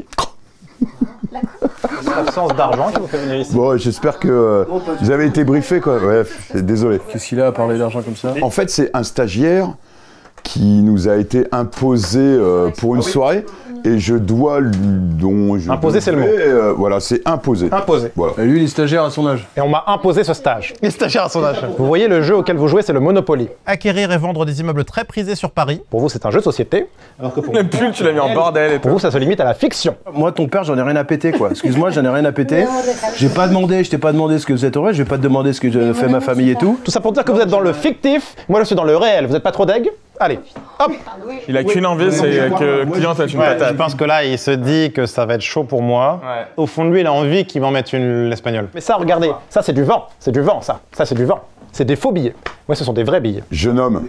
Est-ce l'absence d'argent qui vous fait venir ici? Bon, j'espère que vous avez été briefé, quoi. Ouais, désolé. Qu'est-ce qu'il a à parler d'argent comme ça? En fait, c'est un stagiaire qui nous a été imposé pour une soirée. Et je dois lui... Imposer, c'est le mot. Voilà, c'est imposé. Imposé. Voilà. Et lui, il est stagiaire à son âge. Et on m'a imposé ce stage. Il est stagiaire à son âge. Vous voyez, le jeu auquel vous jouez, c'est le Monopoly. Acquérir et vendre des immeubles très prisés sur Paris. Pour vous, c'est un jeu de société. Alors que pour le pull, tu l'as mis en bordel. Et pour vous, ça se limite à la fiction. Moi, ton père, j'en ai rien à péter, quoi. Excuse-moi, j'en ai rien à péter. Je t'ai pas demandé ce que vous êtes heureux, je vais pas te demander ce que fait ma famille et tout. Tout ça pour dire que vous êtes dans le fictif, moi je suis dans le réel. Vous êtes pas trop deg? Allez, hop. Il a qu'une envie, c'est que le client tâche une patate. Je pense que là, il se dit que ça va être chaud pour moi. Ouais. Au fond de lui, il a envie qu'il m'en mette une, l'espagnol. Mais ça, regardez, ça c'est du vent. C'est du vent, ça. Ça c'est du vent. C'est des faux billets. Ouais, ce sont des vrais billets. Jeune homme,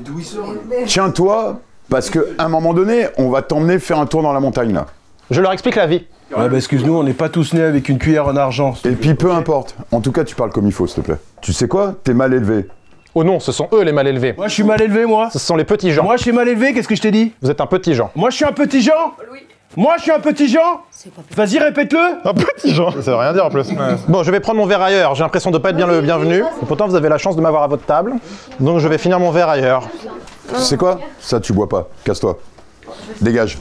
tiens-toi, parce qu'à un moment donné, on va t'emmener faire un tour dans la montagne, là. Je leur explique la vie. Ouais, bah excuse-nous, on n'est pas tous nés avec une cuillère en argent. Et puis peu importe. En tout cas, tu parles comme il faut, s'il te plaît. Tu sais quoi? T'es mal élevé. Oh non, ce sont eux les mal élevés. Moi, je suis mal élevé, moi. Ce sont les petits gens. Moi, je suis mal élevé, qu'est-ce que je t'ai dit? Vous êtes un petit Jean. Moi, je suis un petit Jean? Oui. Moi, je suis un petit Jean? Vas-y, répète-le. Un petit Jean. Ça veut rien dire en plus. Bon, je vais prendre mon verre ailleurs. J'ai l'impression de pas être bien le bienvenu. Et pourtant, vous avez la chance de m'avoir à votre table. Donc, je vais finir mon verre ailleurs. Tu sais quoi? Ça, tu bois pas. Casse-toi. Dégage.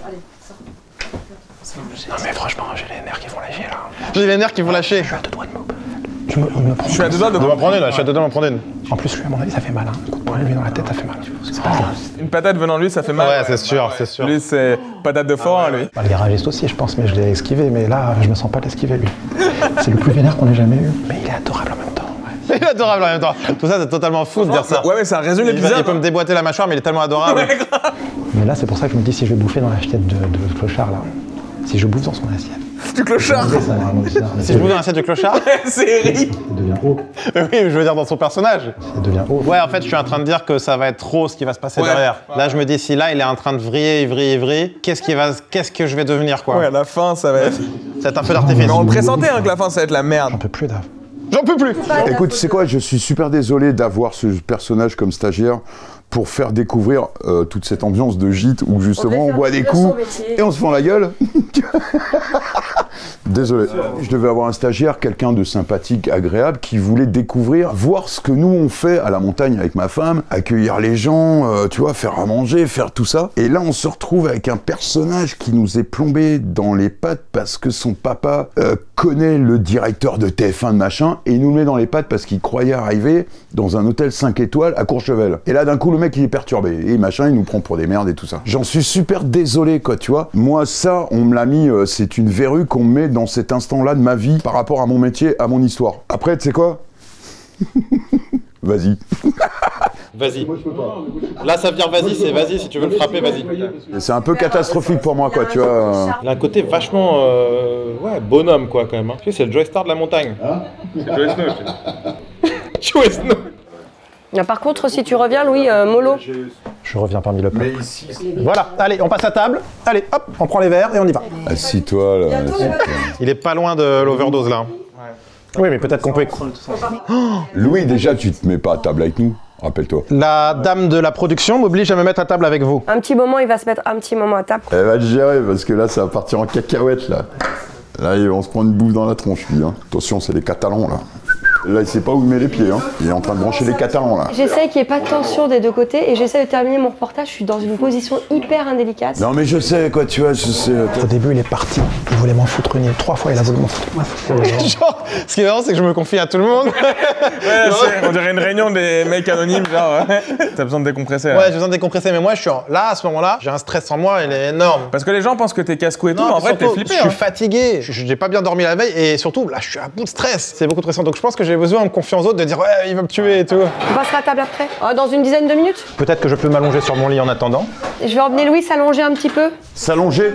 Non mais franchement, j'ai les nerfs qui vont lâcher là. J'ai les nerfs qui vont lâcher. Je suis à deux doigts de me... Je suis à deux doigts de m'en prendre une là, je suis à deux doigts de m'en prendre une. En plus, lui, à mon avis, ça fait mal. Un coup de poing lui dans la tête, ça fait mal. C'est pas grave. Une patate venant de lui, ça fait mal. Ouais, c'est sûr, c'est sûr. Lui, c'est patate de forain, lui. Bah, le garagiste aussi, je pense, mais je l'ai esquivé. Mais là, je me sens pas l'esquiver, lui. C'est le plus vénère qu'on ait jamais eu. Mais il est adorable en même temps. Il est adorable en même temps. Tout ça, c'est totalement fou de dire ça. Ouais, mais ça résume l'épisode. Il peut me déboîter la mâchoire, mais il est tellement adorable. Ouais, grave. Mais là, c'est pour ça que je me dis, si je vais bouffer dans l'assiette de clochard, là, si je bouffe dans son assiette. Du clochard. Si je bouffe dans l'assiette du clochard. C'est ri. Ça devient haut. Oui, mais je veux dire dans son personnage. Ça devient haut. Ouais, en fait, je suis en train de dire que ça va être trop ce qui va se passer derrière. Là, je me dis, si là, il est en train de vriller, qu'est-ce que je vais devenir, quoi. Ouais, à la fin, ça va être. Ça va être un feu d'artifice. Mais on le pressentait hein, que la fin, ça va être la merde. J'en peux plus, Dave. J'en peux plus. Écoute, tu sais quoi? Je suis super désolé d'avoir ce personnage comme stagiaire pour faire découvrir toute cette ambiance de gîte où justement on boit des coups et on se fend la gueule. Désolé. Je devais avoir un stagiaire, quelqu'un de sympathique, agréable, qui voulait découvrir, voir ce que nous on fait à la montagne avec ma femme, accueillir les gens, tu vois, faire à manger, faire tout ça. Et là on se retrouve avec un personnage qui nous est plombé dans les pattes parce que son papa connaît le directeur de TF1 de machin et il nous le met dans les pattes parce qu'il croyait arriver dans un hôtel 5 étoiles à Courchevel. Et là d'un coup le mec il est perturbé et machin il nous prend pour des merdes et tout ça. J'en suis super désolé quoi, tu vois. Moi ça on me l'a mis, c'est une verrue qu'on me met dans cet instant-là de ma vie par rapport à mon métier, à mon histoire. Après tu sais quoi? Vas-y. Vas-y. Là, ça vient vas-y, c'est vas-y, si tu veux le frapper, vas-y. C'est un peu catastrophique pour moi, quoi, tu vois. Il a un côté vachement, ouais, bonhomme, quoi, quand même. Tu sais, c'est le Joey Star de la montagne. C'est Joey Snow. Joey Snow. Par contre, si tu reviens, Louis, mollo. Je reviens parmi le peuple. Voilà, allez, on passe à table. Allez, hop, on prend les verres et on y va. Assis-toi, là. Il est pas loin de l'overdose, là. Oui, mais peut-être qu'on peut... Louis, déjà, tu te mets pas à table avec nous, rappelle-toi. La dame de la production m'oblige à me mettre à table avec vous. Un petit moment, il va se mettre un petit moment à table. Elle va te gérer, parce que là, ça va partir en cacahuète, là. Là, on se prend une bouffe dans la tronche, lui. Hein. Attention, c'est les Catalans, là. Là, il sait pas où il met les pieds, hein. Il est en train de brancher les Catalans, là. J'essaie qu'il n'y ait pas de tension des deux côtés et j'essaie de terminer mon reportage. Je suis dans une position hyper indélicate. Non, mais je sais, quoi, tu vois, je sais. Au début, il est parti. Il voulait m'en foutre une. 3 fois, il a voulu m'en foutre. Genre, ce qui est marrant, c'est que je me confie à tout le monde. Ouais, on dirait une réunion des mecs anonymes, genre, t'as besoin de décompresser. Là. Ouais, j'ai besoin de décompresser, mais moi, je suis là, à ce moment-là, j'ai un stress en moi, il est énorme. Parce que les gens pensent que t'es casse-cou et tout, mais en vrai, t'es flippé. Je suis fatigué, j'ai pas bien dormi la veille, et surtout, là, je suis à bout de stress. C'est beaucoup de stressant, donc je pense que j'ai besoin de me confier aux autres, de dire, ouais, il va me tuer et tout. On passera à table après. Dans une dizaine de minutes. Peut-être que je peux m'allonger sur mon lit en attendant. Je vais emmener Louis s'allonger un petit peu. S'allonger?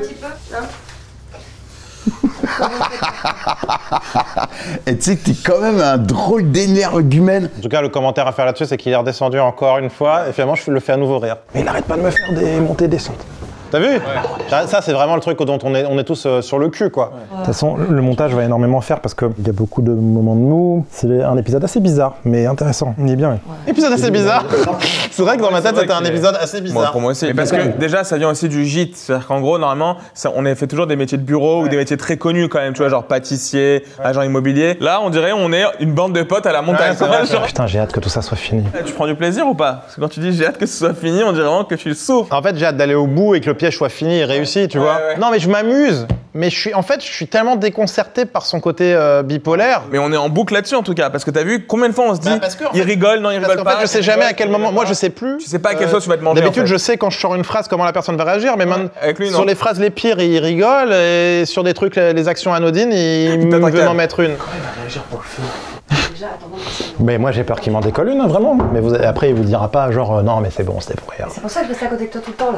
Et tu sais que t'es quand même un drôle d'énergumène. En tout cas, le commentaire à faire là-dessus, c'est qu'il est redescendu encore une fois, et finalement, je le fais à nouveau rire. Mais il arrête pas de me faire des montées descentes. T'as vu? Ça, c'est vraiment le truc dont on est tous sur le cul, quoi. De toute façon, le montage va énormément faire parce qu'il y a beaucoup de moments de mou. C'est un épisode assez bizarre, mais intéressant. Il est bien. Épisode assez bizarre. C'est vrai que dans ma tête, c'était un épisode assez bizarre. Bon, pour moi aussi. Mais parce que déjà, ça vient aussi du gîte. C'est-à-dire qu'en gros, normalement, on a fait toujours des métiers de bureau ou des métiers très connus quand même, tu vois, genre pâtissier, agent immobilier. Là, on dirait on est une bande de potes à la montagne. Putain, j'ai hâte que tout ça soit fini. Tu prends du plaisir ou pas? Parce que quand tu dis j'ai hâte que ce soit fini, on dirait vraiment que tu souffres. En fait, j'ai hâte d'aller au bout et que le piège soit fini et réussi, tu vois. Non, mais je m'amuse. Mais je suis tellement déconcerté par son côté bipolaire. Mais on est en boucle là-dessus en tout cas, parce que t'as vu combien de fois on se dit il rigole, non il rigole pas. En fait, je sais jamais à quel moment. Moi, je sais plus. Tu sais pas à quelle sauce tu vas te manger. D'habitude, je sais quand je sors une phrase comment la personne va réagir, mais maintenant sur les phrases les pires, il rigole et sur des trucs, les actions anodines, il veut m'en mettre une. Mais moi j'ai peur qu'il m'en décolle une, vraiment. Mais après il vous dira pas genre non mais c'est bon, c'était pour rien. C'est pour ça que je reste à côté de toi tout le temps là.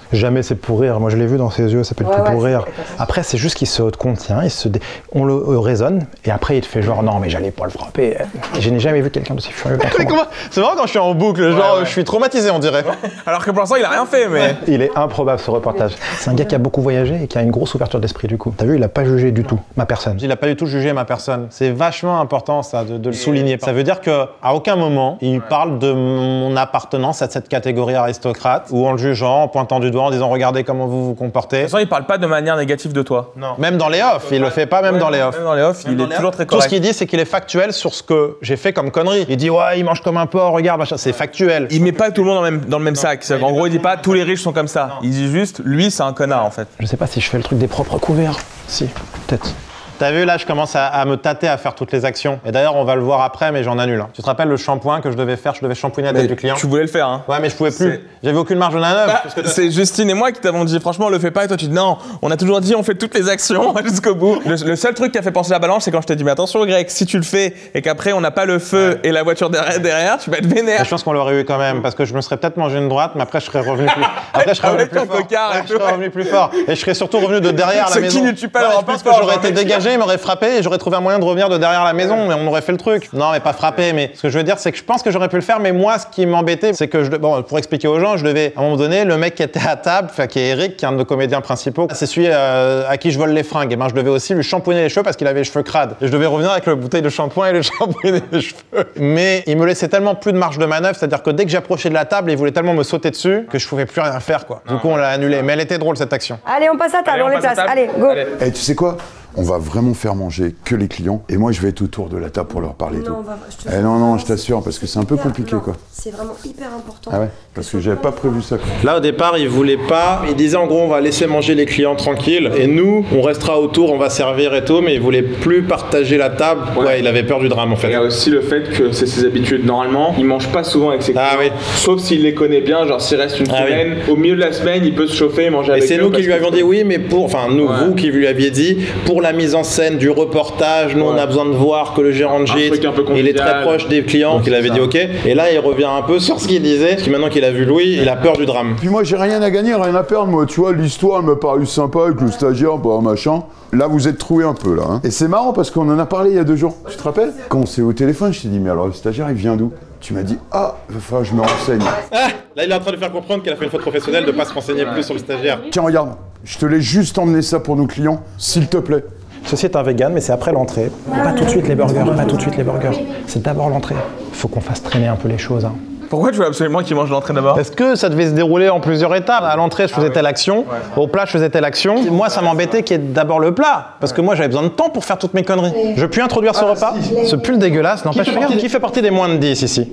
Jamais c'est pour rire. Moi, je l'ai vu dans ses yeux, ça peut être plus pour rire. Après, c'est juste qu'il se contient, on le raisonne, et après, il te fait genre, non, mais j'allais pas le frapper. Et je n'ai jamais vu quelqu'un d'aussi furieux contre moi. C'est marrant quand je suis en boucle, genre, je suis traumatisé, on dirait. Alors que pour l'instant, il a rien fait, mais... Il est improbable, ce reportage. C'est un gars qui a beaucoup voyagé et qui a une grosse ouverture d'esprit, du coup. T'as vu, il a pas jugé du tout ma personne. Il a pas du tout jugé ma personne. C'est vachement important, ça, de le souligner. Ça veut dire qu'à aucun moment, il parle de mon appartenance à cette catégorie aristocrate, ou en le jugeant, en pointant du doigt, en disant, regardez comment vous vous comportez. De toute façon, il parle pas de manière négative de toi. Non. Même dans les off, il le fait pas, même dans les off. Même dans les off, il est toujours très correct. Tout ce qu'il dit, c'est qu'il est factuel sur ce que j'ai fait comme connerie. Il dit, ouais, il mange comme un porc, regarde, machin, c'est factuel. Il met pas tout le monde dans le même sac. En gros, il dit pas, tous les riches sont comme ça. Il dit juste, lui, c'est un connard, en fait. Je sais pas si je fais le truc des propres couverts. Si, peut-être. T'as vu, là, je commence à me tâter à faire toutes les actions. Et d'ailleurs, on va le voir après, mais j'en annule. Tu te rappelles le shampoing que je devais faire? Je devais shampouiner la tête du client. Tu voulais le faire, hein? Ouais, mais je pouvais plus. J'avais aucune marge de manœuvre. C'est Justine et moi qui t'avons dit, franchement, le fais pas. Et toi, tu dis, non, on a toujours dit, on fait toutes les actions jusqu'au bout. Le seul truc qui a fait penser la balance, c'est quand je t'ai dit, mais attention, Greg, si tu le fais et qu'après, on n'a pas le feu et la voiture derrière, tu vas être vénère. Je pense qu'on l'aurait eu quand même, parce que je me serais peut-être mangé une droite, mais après, je serais revenu plus. Après, je serais revenu plus fort. Je serais revenu plus fort. Et je serais surtout revenu de derrière la maison. Je pense que j'aurais été dégagé, il m'aurait frappé. J'aurais trouvé un moyen de revenir de derrière la maison, mais on aurait fait le truc. Non, mais pas frappé, mais ce que je veux dire, c'est que je pense que j'aurais pu le faire, mais moi, ce qui m'embêtait, c'est que, bon, pour expliquer aux gens, je devais, à un moment donné, le mec qui était à table, qui est Eric, qui est un de nos comédiens principaux, c'est celui à qui je vole les fringues. Et ben, je devais aussi lui shampouiner les cheveux parce qu'il avait les cheveux crades. Et je devais revenir avec la bouteille de shampoing et le shampouiner les cheveux. Mais il me laissait tellement plus de marge de manœuvre, c'est-à-dire que dès que j'approchais de la table, il voulait tellement me sauter dessus que je pouvais plus rien faire, quoi. Du coup, on l'a annulé. Mais elle était drôle, cette action. Allez, on passe à table, on les place. Allez, go. Et tu sais quoi? On va vraiment faire manger que les clients et moi je vais être autour de la table pour leur parler. Non, je t'assure parce que c'est un peu compliqué quoi. C'est vraiment hyper important. Ah ouais, parce que j'avais pas prévu ça. Là au départ il voulait pas, il disait en gros on va laisser manger les clients tranquilles et nous on restera autour, on va servir et tout, mais il voulait plus partager la table. Ouais, il avait peur du drame en fait. Il y a aussi le fait que c'est ses habitudes. Normalement il mange pas souvent avec ses clients. Ah oui. Sauf s'il les connaît bien, genre s'il reste une semaine, au milieu de la semaine il peut se chauffer et manger avec eux. Et c'est nous qui lui avions dit oui, mais pour, enfin nous, vous qui lui aviez dit, pour la mise en scène du reportage, nous on a besoin de voir que le gérant de gîte il est très proche des clients, donc il avait dit ok, et là il revient un peu sur ce qu'il disait, parce que maintenant qu'il a vu Louis, il a peur du drame. Puis moi j'ai rien à gagner, rien à perdre, moi tu vois, l'histoire m'a paru sympa avec le stagiaire, bah machin. Là vous êtes troué un peu là, hein. Et c'est marrant parce qu'on en a parlé il y a 2 jours, tu te rappelles? Quand on s'est au téléphone, je t'ai dit mais alors le stagiaire il vient d'où? Tu m'as dit ah, il va falloir que je me renseigne. Ah, là il est en train de faire comprendre qu'elle a fait une faute professionnelle de pas se renseigner plus sur le stagiaire. Tiens regarde, je te laisse juste emmener ça pour nos clients, s'il te plaît. Ceci est un vegan, mais c'est après l'entrée. Pas tout de suite les burgers, pas tout de suite les burgers. C'est d'abord l'entrée. Faut qu'on fasse traîner un peu les choses. Hein. Pourquoi tu veux absolument qu'il mange l'entrée d'abord? Parce que ça devait se dérouler en plusieurs étapes. À l'entrée, je faisais telle action. Au plat, je faisais telle action. Moi, ça m'embêtait qu'il y ait d'abord le plat. Parce que moi, j'avais besoin de temps pour faire toutes mes conneries. Je puis introduire ce repas. Ce pull dégueulasse, n'empêche, regarde, qui fait partie des moins de 10 ici?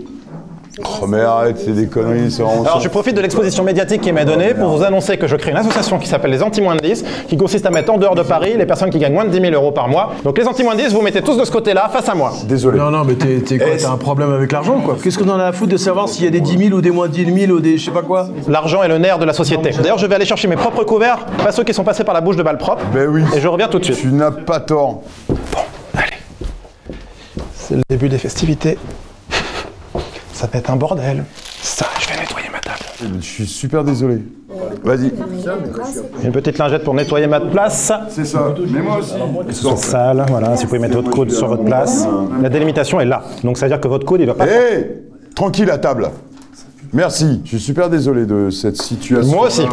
Oh mais arrête, c'est des conneries, ça. Alors je profite de l'exposition médiatique qui m'est donnée pour vous annoncer que je crée une association qui s'appelle les Anti-Moins de 10, qui consiste à mettre en dehors de Paris les personnes qui gagnent moins de 10 000 € par mois. Donc les Anti-Moins de 10, vous mettez tous de ce côté-là, face à moi. Désolé. Non, mais t'es quoi? T'as un problème avec l'argent, quoi? Qu'est-ce qu'on en a à foutre de savoir s'il y a des 10 000 ou des moins de 10 000 ou des je sais pas quoi? L'argent est le nerf de la société. D'ailleurs, je vais aller chercher mes propres couverts, pas ceux qui sont passés par la bouche de Balpropre. Ben oui. Et je reviens tout de suite. Tu n'as pas tort. Bon, allez. C'est le début des festivités. Ça va être un bordel. Ça, je vais nettoyer ma table. Je suis super désolé. Vas-y. Une petite lingette pour nettoyer ma place. C'est ça. Mais moi aussi. C'est sale, voilà. Si vous pouvez mettre votre coude sur votre place. La délimitation est là. Donc ça veut dire que votre coude, il doit pas... Hé, tranquille à table. Merci. Je suis super désolé de cette situation. Moi aussi.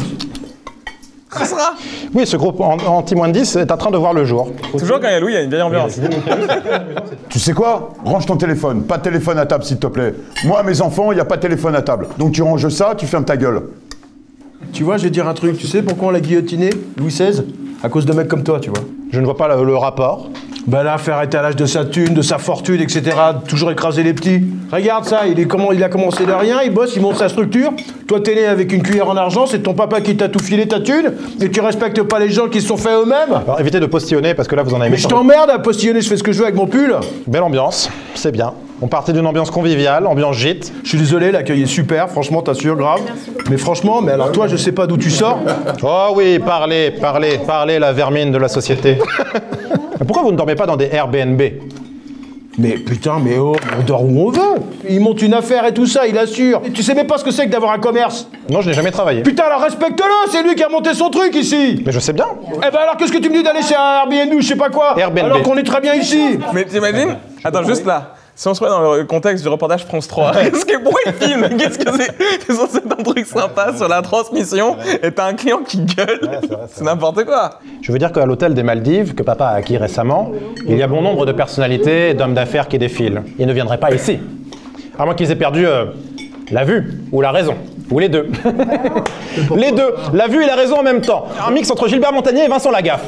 Oui, ce groupe anti-moins de 10 est en train de voir le jour. Toujours quand il y a Louis, il y a une vieille ambiance. Tu sais quoi? Range ton téléphone. Pas de téléphone à table, s'il te plaît. Moi, mes enfants, il n'y a pas de téléphone à table. Donc tu ranges ça, tu fermes ta gueule. Tu vois, je vais te dire un truc. Tu sais pourquoi on l'a guillotiné, Louis XVI? À cause de mecs comme toi, tu vois. Je ne vois pas le rapport. Bah là, faire étalage de sa thune, de sa fortune, etc. Toujours écraser les petits. Regarde ça, il a commencé de rien, il bosse, il monte sa structure. Toi, t'es né avec une cuillère en argent, c'est ton papa qui t'a tout filé ta thune, et tu respectes pas les gens qui se sont faits eux-mêmes. Alors évitez de postillonner, parce que là, vous en avez... Mais je t'emmerde à postillonner, je fais ce que je veux avec mon pull. Belle ambiance, c'est bien. On partait d'une ambiance conviviale, ambiance gîte. Je suis désolé, l'accueil est super, franchement, t'assures, grave. Mais franchement, mais alors toi, je sais pas d'où tu sors. Oh oui, parlez, la vermine de la société. Pourquoi vous ne dormez pas dans des Airbnb? Mais putain, mais oh, on dort où on veut. Il monte une affaire et tout ça, il assure. Et tu sais même pas ce que c'est que d'avoir un commerce. Non, je n'ai jamais travaillé. Putain, alors respecte-le, c'est lui qui a monté son truc ici. Mais je sais bien. Eh ben alors qu'est-ce que tu me dis d'aller chez un Airbnb ou je sais pas quoi? Airbnb. Alors qu'on est très bien ici. Mais t'imagines? Attends, juste là. Si on se met dans le contexte du reportage France 3, pourquoi il filme? Qu'est-ce que c'est? C'est censé être un truc sympa sur la transmission et t'as un client qui gueule. Ouais, c'est n'importe quoi. Je veux dire qu'à l'hôtel des Maldives, que papa a acquis récemment, il y a bon nombre de personnalités et d'hommes d'affaires qui défilent. Ils ne viendraient pas ici. À moins qu'ils aient perdu la vue ou la raison. Ou les deux. Les deux. La vue et la raison en même temps. Un mix entre Gilbert Montagnier et Vincent Lagaffe.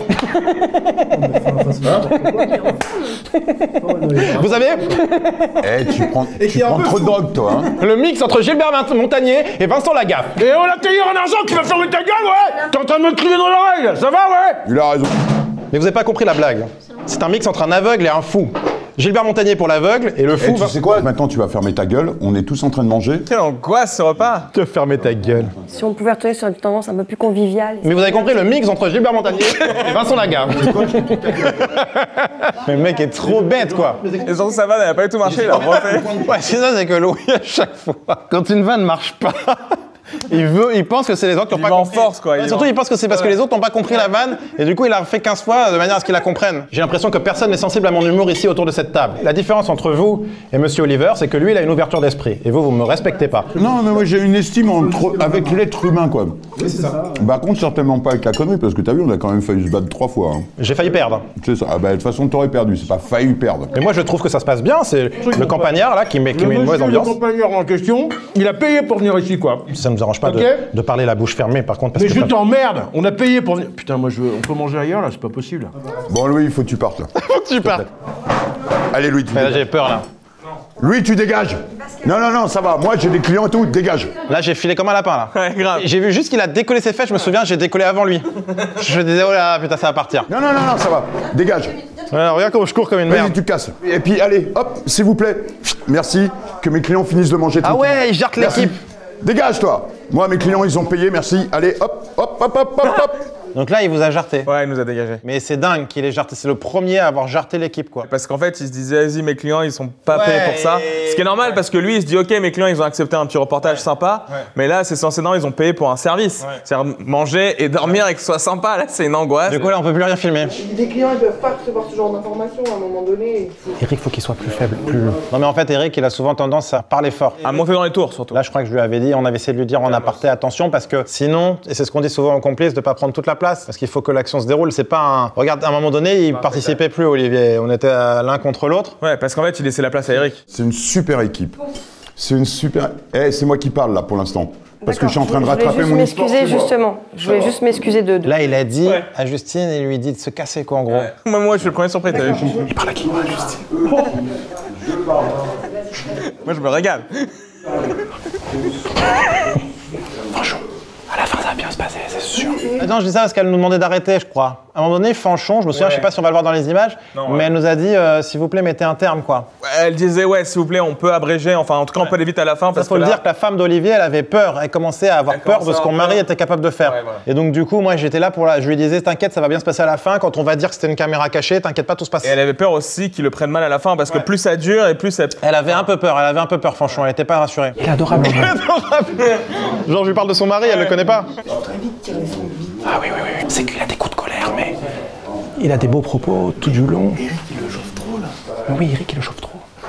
Vous savez? Eh, tu prends trop de drogue, toi. Hein. Le mix entre Gilbert Montagnier et Vincent Lagaffe. Et on l'a payé en argent, tu vas fermer ta gueule, ouais? T'es en train de me crier dans l'oreille, ça va, ouais? Il a raison. Mais vous avez pas compris la blague. C'est un mix entre un aveugle et un fou. Gilbert Montagnier pour l'aveugle et le fou... Tu sais quoi? Maintenant, tu vas fermer ta gueule. On est tous en train de manger. Quelle angoisse ce repas! Que fermer ta gueule. Si on pouvait retourner sur une tendance un peu plus conviviale. Mais vous avez compris le mix entre Gilbert Montagnier et Vincent Lagaffe. Mais le mec est trop bête, quoi. Et surtout, sa vanne, elle a pas du tout marché, il a refait. Ouais, c'est ça, c'est que Louis, à chaque fois, quand une vanne marche pas... Il pense que c'est les autres qui n'ont pas compris. En force, quoi. Ouais, surtout, il pense que c'est parce que les autres n'ont pas compris la vanne, et du coup, il a fait 15 fois de manière à ce qu'ils la comprennent. J'ai l'impression que personne n'est sensible à mon humour ici autour de cette table. La différence entre vous et Monsieur Oliver, c'est que lui, il a une ouverture d'esprit, et vous, vous me respectez pas. Non, mais moi, j'ai une estime avec l'être humain, quoi. Oui, c'est ça. Par contre, certainement pas avec la connerie, parce que t'as vu, on a quand même failli se battre 3 fois. Hein. J'ai failli perdre. C'est ça. Ah bah, de toute façon, t'aurais perdu, c'est pas failli perdre. Mais moi, je trouve que ça se passe bien, c'est le campagnard, là, qui met une mauvaise ambiance. Le campagnard en question, il a payé pour venir ici, quoi. Ça ne nous arrange pas de parler la bouche fermée, par contre. Parce mais que je t'emmerde. On a payé pour venir. Putain, moi, on peut manger ailleurs, là, c'est pas possible. Bon, Louis, il faut que tu partes, là. Faut que tu partes. Allez, Louis, tu j'ai peur, là. Louis, tu dégages. Non, ça va. Moi, j'ai des clients et tout, dégage. Là, j'ai filé comme un lapin, là. Ouais, grave. J'ai vu juste qu'il a décollé ses fesses, je me souviens, j'ai décollé avant lui. Je disais, oh là, putain, ça va partir. Non, ça va. Dégage. Ouais, regarde comment je cours comme une merde. Vas-y, tu casses. Et puis, allez, hop, s'il vous plaît. Merci, que mes clients finissent de manger tout. Ah ouais, il jarte l'équipe. Dégage, toi. Moi, mes clients, ils ont payé, merci. Allez, hop. Donc là, il vous a jarté. Ouais, il nous a dégagé. Mais c'est dingue qu'il ait jarté. C'est le premier à avoir jarté l'équipe, quoi. Parce qu'en fait, il se disait, vas-y, mes clients, ils sont pas payés pour ça. Ce qui est normal, parce que lui, il se dit, ok, mes clients, ils ont accepté un petit reportage sympa. Ouais. Mais là, c'est censé, non, ils ont payé pour un service. Ouais. C'est-à-dire manger et dormir et que ce soit sympa. Là, c'est une angoisse. Du coup, là, on peut plus rien filmer. Des clients, ils peuvent pas recevoir ce genre d'informations à un moment donné. Eric, faut qu'il soit plus faible. Non, mais en fait, Eric, il a souvent tendance à parler fort. À monter dans les tours, surtout. Là, je crois que je lui avais dit, on avait essayé de lui dire en aparté, attention, parce que sinon, et c'est ce qu'on dit souvent aux complices, de pas prendre toute la place. Parce qu'il faut que l'action se déroule. C'est pas un. Regarde, à un moment donné, il participait plus, Olivier. On était l'un contre l'autre. Ouais, parce qu'en fait, il laissait la place à Eric. C'est une super équipe. C'est une super. C'est moi qui parle là pour l'instant. Parce que je suis en train de rattraper mon histoire. Je voulais juste m'excuser, justement. Je voulais juste m'excuser de. Là, il a dit à Justine, il lui dit de se casser, quoi, en gros. Ouais. Moi, je suis le premier surpris, t'as vu. Il parle à qui, moi, Justine? Moi, je me régale. Franchement, à la fin, ça va bien se passer, c'est sûr. Non, je dis ça parce qu'elle nous demandait d'arrêter, je crois. À un moment donné, Fanchon, je me souviens, je sais pas si on va le voir dans les images, mais elle nous a dit, s'il vous plaît, mettez un terme, quoi. Elle disait, ouais, s'il vous plaît, on peut abréger, enfin, en tout cas, on peut aller vite à la fin. Parce qu'il faut le dire que la femme d'Olivier, elle avait peur. Elle commençait à avoir peur de ce qu'on mari était capable de faire. Ouais, voilà. Et donc, du coup, moi, j'étais là pour je lui disais, t'inquiète, ça va bien se passer à la fin. Quand on va dire que c'était une caméra cachée, t'inquiète pas, tout se passe. Et elle avait peur aussi qu'ils le prennent mal à la fin, parce que plus ça dure et plus elle avait un peu peur, Fanchon, elle était pas rassurée. Il est adorable. Genre, je lui parle de son mari, elle le connaît pas. Ah oui, c'est qu'il a des coups de colère, mais il a des beaux propos tout du long. Eric, il le chauffe trop, là. Oui, Eric, il le chauffe trop.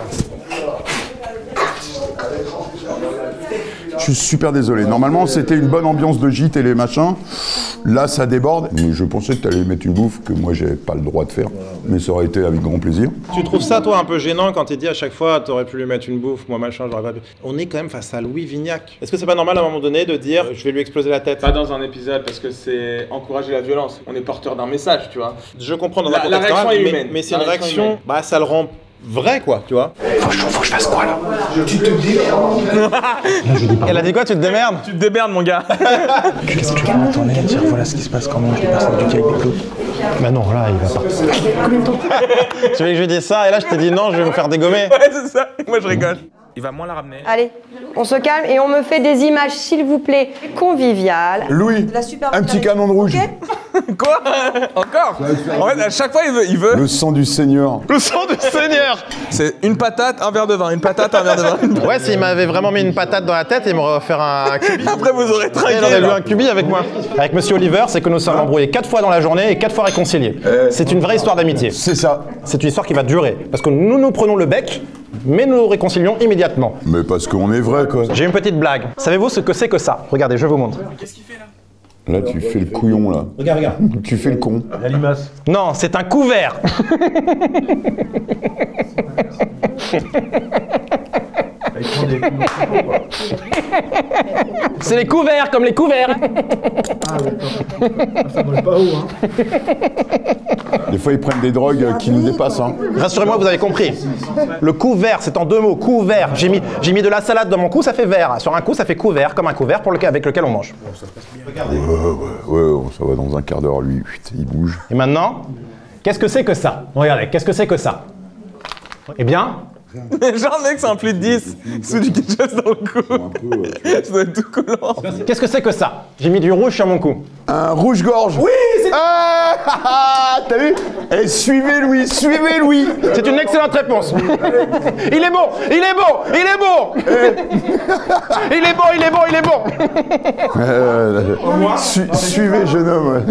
Je suis super désolé. Normalement, c'était une bonne ambiance de gîte et les machins. Là, ça déborde. Mais je pensais que tu allais mettre une bouffe que moi, j'ai pas le droit de faire. Mais ça aurait été avec grand plaisir. Tu trouves ça, toi, un peu gênant quand il dit à chaque fois, t'aurais pu lui mettre une bouffe, moi, machin, j'aurais pas pu. On est quand même face à Louis Vignac. Est-ce que c'est pas normal à un moment donné de dire, je vais lui exploser la tête? Pas dans un épisode, parce que c'est encourager la violence. On est porteur d'un message, tu vois. Je comprends dans la réaction est humaine. Mais c'est une réaction, bah, ça le rend vrai, quoi, tu vois. Faut que je fasse quoi, là? Tu te démerdes. Elle a dit quoi? Tu te démerdes? Tu te démerdes, mon gars. Qu'est-ce que tu peux retourner et dire voilà ce qui se passe quand on mange les personnes du Caille des Clous? Bah non, là, il va partir. Combien de temps? Tu veux que je lui dise ça? Et là, je t'ai dit non, je vais me faire dégommer. Ouais, c'est ça. Moi, je rigole. Il va moins la ramener. Allez, on se calme et on me fait des images, s'il vous plaît, conviviales. Louis, un petit canon de rouge. Okay. Quoi? Encore? En fait, à chaque fois, il veut... Le sang du Seigneur. Le sang du Seigneur. C'est une patate, un verre de vin, une patate, un verre de vin. Ouais, s'il m'avait vraiment mis une patate dans la tête, il m'aurait offert un cubi. Après, vous aurez trinqué. Il aurait eu un cubi avec moi. Avec Monsieur Oliver, c'est que nous sommes embrouillés 4 fois dans la journée et 4 fois réconciliés. C'est une vraie histoire d'amitié. C'est ça. C'est une histoire qui va durer. Parce que nous prenons le bec, mais nous nous réconcilions immédiatement. Mais parce qu'on est vrai, quoi. J'ai une petite blague. Savez-vous ce que c'est que ça? Regardez, je vous montre. Qu'est-ce qu'il fait là? Là, tu fais le couillon, là. Regarde. Tu fais le con. La limace. Non, c'est un couvert. C'est les couverts, comme les couverts. Ah, d'accord. Ça vole pas haut, hein. Des fois, ils prennent des drogues qui nous dépassent, hein. Rassurez-moi, vous avez compris. Le couvert, c'est en 2 mots. Couvert. J'ai mis de la salade dans mon cou, ça fait verre. Sur un coup, ça fait couvert, comme un couvert avec lequel on mange. Ouais, ça va dans un quart d'heure, lui. Putain, il bouge. Et maintenant, qu'est-ce que c'est que ça? Regardez, qu'est-ce que c'est que ça? Eh bien... Genre, le mec, c'est un plus de 10. Sous du ketchup dans le cou. Ça doit être tout collant. Qu'est-ce que c'est que ça? J'ai mis du rouge sur mon cou. Un rouge-gorge. Oui, c'est... T'as vu? Eh, suivez Louis. C'est une excellente réponse. Il est bon. Suivez, jeune homme.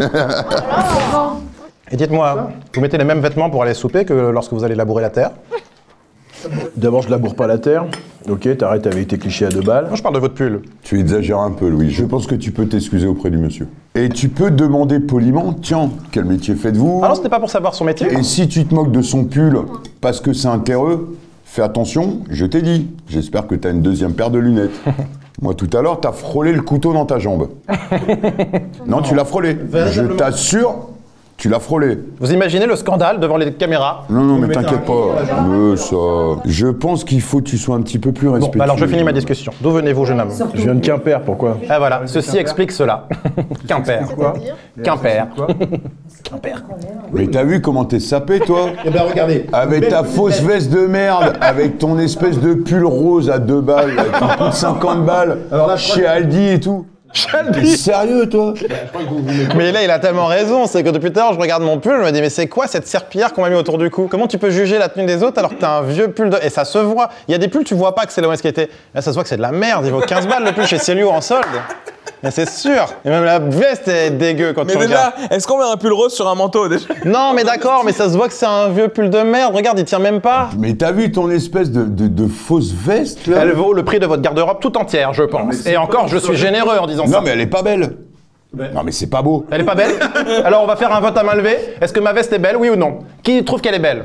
Et dites-moi, vous mettez les mêmes vêtements pour aller souper que lorsque vous allez labourer la terre? D'abord, je laboure pas la terre. Ok, t'arrêtes avec tes clichés à 2 balles. Moi, je parle de votre pull. Tu exagères un peu, Louis. Je pense que tu peux t'excuser auprès du monsieur. Et tu peux demander poliment, tiens, quel métier faites-vous? Ah non, c'était pas pour savoir son métier. Et si tu te moques de son pull parce que c'est un terreux, fais attention, je t'ai dit. J'espère que t'as une 2e paire de lunettes. Moi, tout à l'heure, t'as frôlé le couteau dans ta jambe. Non, tu l'as frôlé. Je t'assure... Tu l'as frôlé. Vous imaginez le scandale devant les caméras? Non, mais t'inquiète pas. Ça... Je pense qu'il faut que tu sois un petit peu plus respectueux. Bon, alors je finis ma discussion. D'où venez-vous, jeune homme? Je viens de Quimper, pourquoi? Ah voilà, ceci explique cela. Quimper. Quoi? Quimper. Quimper. Mais t'as vu comment t'es sapé, toi? Eh ben regardez. Avec ta fausse veste de merde, avec ton espèce de pull rose à 2 balles, qui coûte 50 balles, chez Aldi et tout. T'es sérieux, toi? Mais là, il a tellement raison. C'est que depuis tout à l'heure, je regarde mon pull, je me dis, mais c'est quoi cette serpillière qu'on m'a mis autour du cou? Comment tu peux juger la tenue des autres alors que t'as un vieux pull de... Et ça se voit. Il y a des pulls, tu vois pas que c'est le qui était. Là, ça se voit que c'est de la merde. Il vaut 15 balles le pull chez Célio en solde. Mais c'est sûr. Et même la veste est dégueu quand tu regardes. Mais déjà, est-ce qu'on met un pull rose sur un manteau déjà? Non, mais d'accord, mais ça se voit que c'est un vieux pull de merde. Regarde, il tient même pas. Mais t'as vu ton espèce de fausse veste, là? Elle vaut le prix de votre garde-robe tout entière, je pense. Et encore, je suis généreux en disant ça. Non, mais elle est pas belle. Non, mais c'est pas beau. Elle est pas belle? Alors, on va faire un vote à main levée. Est-ce que ma veste est belle, oui ou non? Qui trouve qu'elle est belle?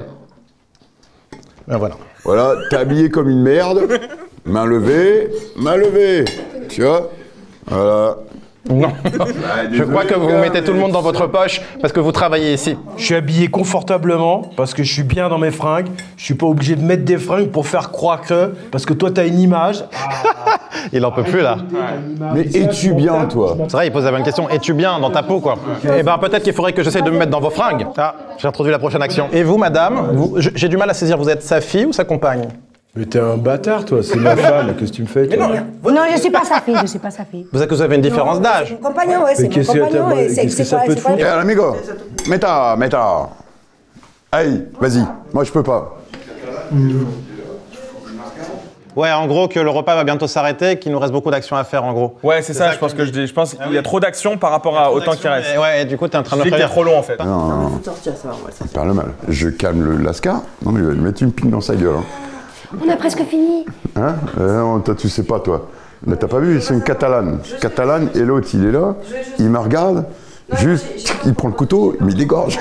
Ben voilà. Voilà, t'es habillé comme une merde. Main levée. Tu vois? Voilà. Non. Je crois que vous mettez tout le monde dans votre poche parce que vous travaillez ici. Je suis habillé confortablement parce que je suis bien dans mes fringues. Je suis pas obligé de mettre des fringues pour faire croire que... Parce que toi, t'as une image. Il en peut plus, là. Mais es-tu bien, toi? C'est vrai, il pose la bonne question. Es-tu bien dans ta peau, quoi? Eh ben, peut-être qu'il faudrait que j'essaie de me mettre dans vos fringues. Ah, j'ai introduit la prochaine action. Et vous, madame, j'ai du mal à saisir, vous êtes sa fille ou sa compagne? Mais t'es un bâtard, toi, c'est ma femme, qu'est-ce que tu me fais, toi? Non, je suis pas sa fille, Vous avez une différence d'âge. Mon compagnon, ouais, c'est mon compagnon. Qu'est-ce que ça peut te foutre? Eh, amigo, meta. Allez, vas-y, moi je peux pas. Ouais, en gros, que le repas va bientôt s'arrêter, qu'il nous reste beaucoup d'actions à faire, en gros. Ouais, c'est ça, je pense que je dis. Je pense qu'il y a trop d'actions par rapport au temps qui reste. Ouais, et du coup, t'es en train de me faire. faire trop long, en fait. Non, ça parle mal. Je calme le lascar. Non, mais il va lui mettre une pine dans sa gueule. Hein. On a presque fini. Hein? Non, toi, tu sais pas, toi. Mais t'as pas vu, c'est une catalane. Catalane, et l'autre, il est là, il me regarde, juste, il prend le couteau, il me dégorge.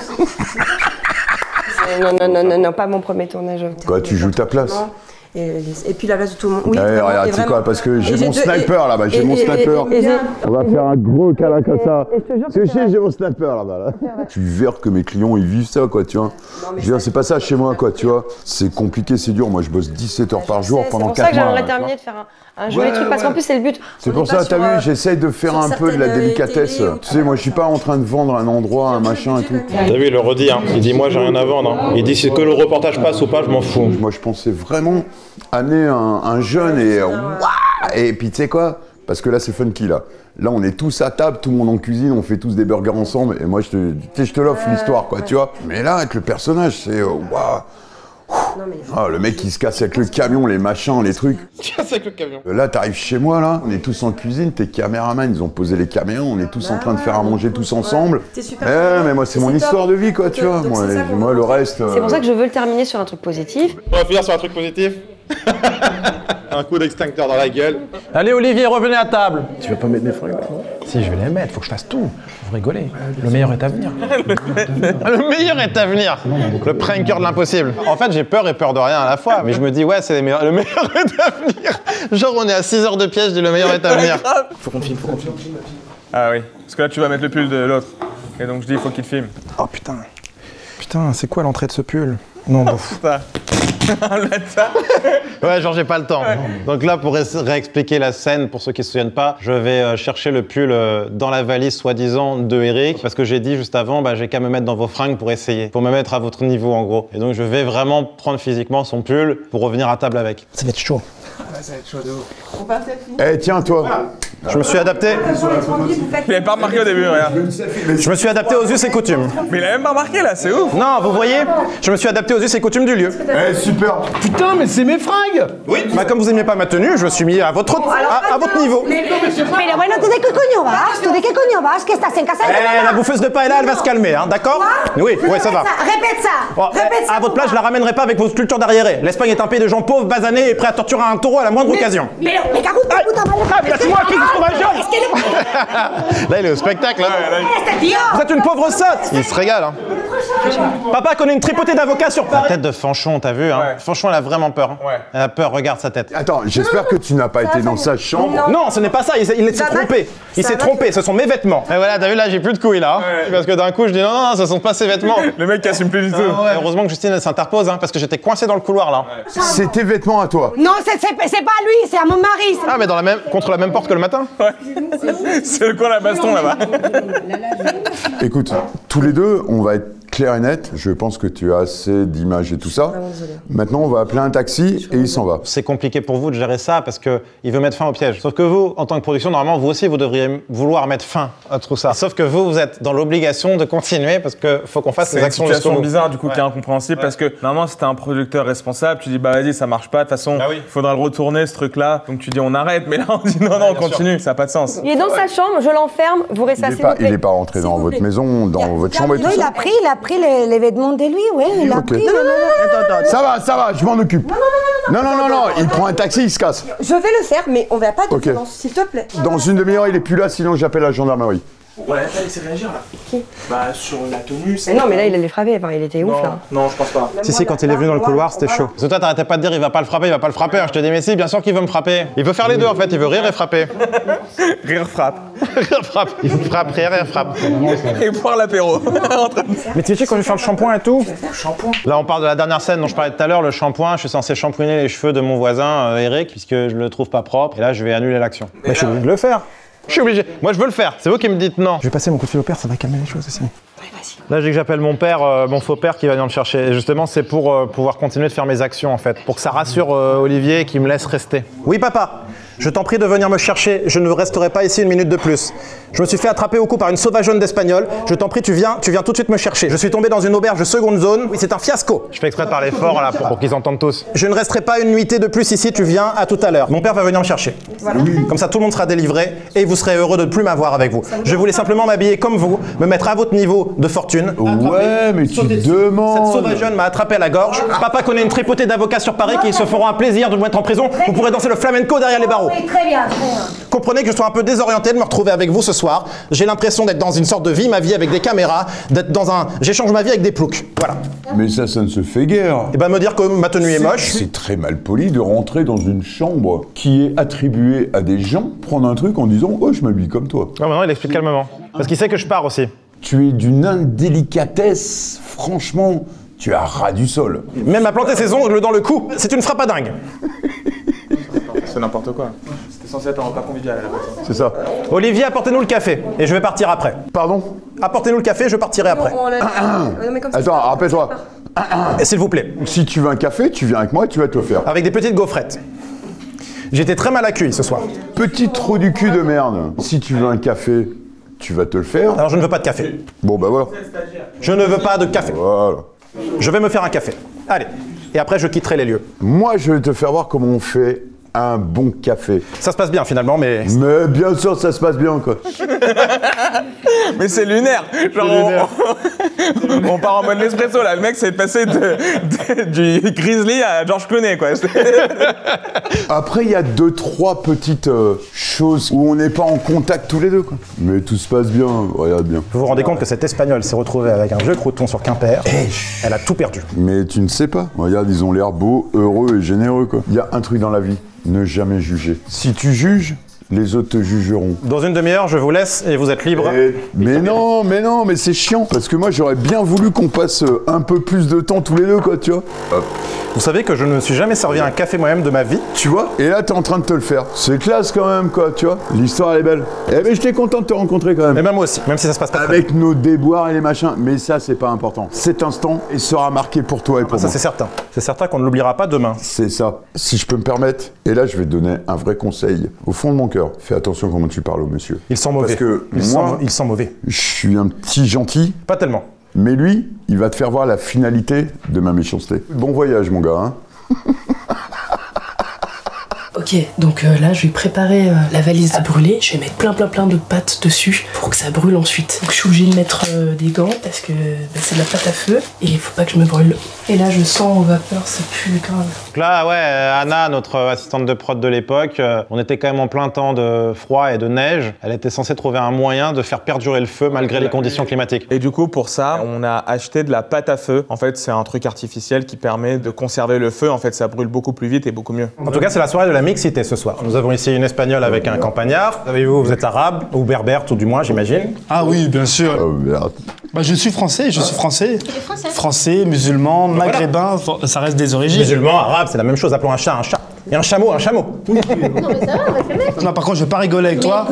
Non, pas mon premier tournage. Quoi, tu joues ta place? Et puis la place de tout le monde. Oui, allez, regarde, tu sais quoi, parce que j'ai mon sniper là-bas, j'ai mon sniper. On va faire un gros câlin comme ça. J'ai mon sniper là-bas. Tu verras que mes clients, ils vivent ça, quoi, tu vois. Je veux dire, c'est pas ça chez moi, quoi, tu vois. C'est compliqué, c'est dur. Moi, je bosse 17 heures par jour pendant 4 mois. C'est pour ça que j'aimerais terminer de faire un joli truc, parce qu'en plus, c'est le but. C'est pour ça, t'as vu, j'essaye de faire un peu de la délicatesse. Tu sais, moi, je suis pas en train de vendre un endroit, un machin et tout. T'as vu, il le redit, hein. Il dit, moi, j'ai rien à vendre. Hein. Il dit, c'est que le reportage passe ou pas, je m'en fous. Moi, je pensais vraiment amener un jeune et puis tu sais quoi, Parce que là, c'est funky, là. Là, on est tous à table, tout le monde en cuisine, on fait tous des burgers ensemble. Et moi, je te l'offre l'histoire, quoi, tu vois. Mais là, avec le personnage, c'est... waouh. Ah, le mec qui se casse avec le camion, les machins, les trucs. Casse avec le camion. Là, t'arrives chez moi, là, on est tous en cuisine, tes caméramans, ils ont posé les caméras, on est tous en train de faire à manger tous ensemble. C'est super. Mais moi, c'est mon histoire de vie, quoi, tu vois. Moi, le reste... C'est pour ça que je veux le terminer sur un truc positif. On va finir sur un truc positif. Un coup d'extincteur dans la gueule. Allez Olivier, revenez à table. Tu vas pas mettre mes fringues? Si, je vais les mettre, faut que je fasse tout. Vous rigolez. Le meilleur est à venir. Le meilleur est à venir. Le pranker de l'impossible. En fait, j'ai peur et peur de rien à la fois. Mais je me dis, ouais, c'est le meilleur est à venir. Genre, on est à 6 heures de piège, je dis le meilleur est à venir. Faut qu'on filme, Ah oui, parce que là, tu vas mettre le pull de l'autre. Et donc, je dis, il faut qu'il filme. Oh putain. Putain, c'est quoi l'entrée de ce pull? Non, bon. Ouais, genre j'ai pas le temps. Ouais. Donc là, pour réexpliquer la scène, pour ceux qui se souviennent pas, je vais chercher le pull dans la valise soi-disant de Eric, parce que j'ai dit juste avant, bah, j'ai qu'à me mettre dans vos fringues pour essayer, pour me mettre à votre niveau en gros. Et donc je vais vraiment prendre physiquement son pull pour revenir à table avec. Ça va être chaud. Ouais, ça va être chaud de ouf. On passe cette fille. Eh, tiens, toi. Je me suis adapté. Il avait pas remarqué au début, regarde. Je me suis adapté aux us et coutumes. Mais il a même pas remarqué là, c'est ouf. Non, vous voyez, je me suis adapté aux us et coutumes du lieu. Eh, super. Putain, mais c'est mes fringues. Oui. Bah comme vous aimiez pas ma tenue, je me suis mis à votre niveau. Pero bueno, ¿tú de qué coño vas? ¿Tú de qué coño vas? ¿Que estás en casa de tu la bouffeuse de pain est là, elle va se calmer, hein, d'accord? Oui, ça va. Répète ça. Bon, Répète ça. à votre place, je la ramènerai pas avec vos cultures d'arriérés. L'Espagne est un pays de gens pauvres, basanés et prêts à torturer un taureau à la moindre occasion. Mais cago de puta madre. Laisse-moi qui se trouve un jeune. Là, il est au spectacle. Là. Vous êtes une pauvre sotte. Il se régale. Hein. Papa connaît une tripotée d'avocats sur Paris. La tête de Fanchon, t'as vu, hein? Ouais. Fanchon, elle a vraiment peur. Hein. Ouais. Elle a peur, regarde sa tête. Attends, j'espère que tu n'as pas été dans sa chambre. Non, ce n'est pas ça, il s'est trompé. Il s'est trompé, ce sont mes vêtements. Et voilà, t'as vu, là, j'ai plus de couilles, là. Hein. Ouais. Parce que d'un coup, je dis non, ce sont pas ses vêtements. Le mec qui assume plus du tout. Ouais. Heureusement que Justine, elle s'interpose, hein, parce que j'étais coincé dans le couloir, là. Ouais. C'est tes vêtements à toi. Non, c'est pas lui, c'est à mon mari. Ah, mais contre la même porte que le matin. Ouais. C'est le coin de la baston, là-bas. Écoute, tous les deux, on va être clair et net, je pense que tu as assez d'images et tout ça. Maintenant, on va appeler un taxi et il s'en va. C'est compliqué pour vous de gérer ça parce qu'il veut mettre fin au piège. Sauf que vous, en tant que production, normalement, vous aussi, vous devriez vouloir mettre fin à tout ça. Sauf que vous êtes dans l'obligation de continuer parce qu'il faut qu'on fasse les actions jusqu'au bout. C'est une situation bizarre, du coup, qui est incompréhensible parce que normalement, si t'es un producteur responsable, tu dis bah vas-y, ça marche pas, de toute façon, il faudra le retourner ce truc-là. Donc tu dis on arrête, mais là on dit non, on continue, ça n'a pas de sens. Il est dans sa chambre, je l'enferme, vous restez assez. Il n'est pas rentré dans votre maison, dans votre chambre et tout ça. Il a pris les vêtements de lui, ouais, il a pris. Non. Ça va, je m'en occupe. Non, il prend un taxi, il se casse. Je vais le faire, mais on va pas de violence, s'il te plaît. Dans une demi-heure, il est plus là, sinon j'appelle la gendarmerie. Ouais, t'as laissé réagir là. Qui? Bah sur la tenue. Mais non, mais là il allait frapper, enfin il était ouf là. Non, je pense pas. Si, quand il est venu dans le couloir, c'était chaud. Parce que toi t'arrêtais pas de dire il va pas le frapper. Je te dis mais si, bien sûr qu'il veut me frapper. Il veut faire les deux en fait, il veut rire et frapper. Rire frappe. Rire frappe. Il frappe, rire et frappe. Et boire l'apéro. Mais tu sais quand je vais faire le shampoing et tout. Là on parle de la dernière scène dont je parlais tout à l'heure, le shampoing. Je suis censé shampouiner les cheveux de mon voisin Eric puisque je le trouve pas propre. Et là je vais annuler l'action. Mais je suis obligé de le faire. Je suis obligé. Moi, je veux le faire. C'est vous qui me dites non. Je vais passer mon coup de fil au père, ça va calmer les choses aussi. Là, j'ai que j'appelle mon père, mon faux père qui va venir me chercher. Et justement, c'est pour pouvoir continuer de faire mes actions, en fait. Pour que ça rassure Olivier et qu'il me laisse rester. Oui, papa. Je t'en prie de venir me chercher. Je ne resterai pas ici une minute de plus. Je me suis fait attraper au cou par une sauvageonne d'Espagnol. Je t'en prie, tu viens tout de suite me chercher. Je suis tombé dans une auberge de seconde zone. Oui, c'est un fiasco. Je fais exprès de parler fort, là, pour qu'ils entendent tous. Je ne resterai pas une nuitée de plus ici. Tu viens, à tout à l'heure. Mon père va venir me chercher. Voilà. Comme ça, tout le monde sera délivré et vous serez heureux de ne plus m'avoir avec vous. Je voulais simplement m'habiller comme vous, me mettre à votre niveau de fortune. Ouais, mais tu demandes. Cette sauvageonne m'a attrapé à la gorge. Papa connaît une tripotée d'avocats sur Paris qui se feront un plaisir de vous mettre en prison. Vous pourrez danser le flamenco derrière les barreaux. Oui, très bien. Comprenez que je sois un peu désorienté de me retrouver avec vous ce soir. J'ai l'impression d'être dans une sorte de vie, ma vie avec des caméras, d'être dans un... J'échange ma vie avec des ploucs. Voilà. Mais ça ne se fait guère. Et ben me dire que ma tenue est moche. C'est très mal poli de rentrer dans une chambre qui est attribuée à des gens, prendre un truc en disant « Oh, je m'habille comme toi ». Non, maintenant il explique calmement. Parce qu'il sait que je pars aussi. Tu es d'une indélicatesse, franchement, tu as ras du sol. Même à planter ses ongles dans le cou, c'est une frappe à dingue. C'est n'importe quoi. C'était censé être un repas convivial à la base. C'est ça. Olivier, apportez-nous le café et je vais partir après. Pardon? Apportez-nous le café, je partirai après. Attends, rappelle-toi. S'il vous plaît. Si tu veux un café, tu viens avec moi et tu vas te le faire. Avec des petites gaufrettes. J'étais très mal accueilli ce soir. Petit trou du cul de merde. Si tu veux un café, tu vas te le faire. Alors je ne veux pas de café. Bon bah voilà. Je ne veux pas de café. Voilà. Je vais me faire un café. Allez. Et après je quitterai les lieux. Moi je vais te faire voir comment on fait un bon café. Ça se passe bien finalement, mais... Mais bien sûr ça se passe bien quoi. Mais c'est lunaire. Genre on part en mode Nespresso là. Le mec c'est passé du Grizzly à George Clooney quoi. Après il y a 2-3 petites choses où on n'est pas en contact tous les deux quoi. Mais tout se passe bien, regarde bien. Vous vous rendez compte que cette Espagnole s'est retrouvée avec un vieux crouton sur Quimper. Elle a tout perdu. Mais tu ne sais pas. Regarde, ils ont l'air beaux, heureux et généreux quoi. Il y a un truc dans la vie, ne jamais juger. Si tu juges, les autres te jugeront. Dans une demi-heure, je vous laisse et vous êtes libre. Mais non, mais c'est chiant. Parce que moi, j'aurais bien voulu qu'on passe un peu plus de temps tous les deux, quoi, tu vois. Hop. Vous savez que je ne me suis jamais servi un café moi-même de ma vie. Tu vois. Et là, t'es en train de te le faire. C'est classe quand même, quoi, tu vois. L'histoire, elle est belle. Eh ben, j'étais content de te rencontrer quand même. Et ben moi aussi, même si ça se passe pas avec nos déboires et les machins. Mais ça, c'est pas important. Cet instant, il sera marqué pour toi et pour moi. Ça, c'est certain. C'est certain qu'on ne l'oubliera pas demain. C'est ça. Si je peux me permettre, et là, je vais te donner un vrai conseil. Au fond de mon cœur, fais attention comment tu parles au monsieur. Ils sont mauvais. Parce que ils sont mauvais. Je suis un petit gentil. Pas tellement. Mais lui, il va te faire voir la finalité de ma méchanceté. Bon voyage, mon gars. Hein. Ok, donc là je vais préparer la valise à brûler. Je vais mettre plein de pâtes dessus pour que ça brûle ensuite. Donc je suis obligée de mettre des gants parce que c'est de la pâte à feu et il faut pas que je me brûle. Et là je sens aux vapeurs, c'est plus grave. Donc là ouais, Anna, notre assistante de prod de l'époque, on était quand même en plein temps de froid et de neige. Elle était censée trouver un moyen de faire perdurer le feu malgré les conditions climatiques. Et du coup pour ça, on a acheté de la pâte à feu. En fait c'est un truc artificiel qui permet de conserver le feu. En fait ça brûle beaucoup plus vite et beaucoup mieux. En tout cas c'est la soirée de la mixité ce soir. Nous avons ici une Espagnole avec un campagnard. Savez-vous, vous êtes arabe ou berbère tout du moins, j'imagine. Ah oui, bien sûr. Oh merde. Bah, je suis français. Français, musulman, maghrébin, ça reste des origines. Musulman, arabe, c'est la même chose. Appelons un chat un chat. Et un chameau, un chameau. Non mais ça va, on va se calmer. Non, par contre, je vais pas rigoler avec toi.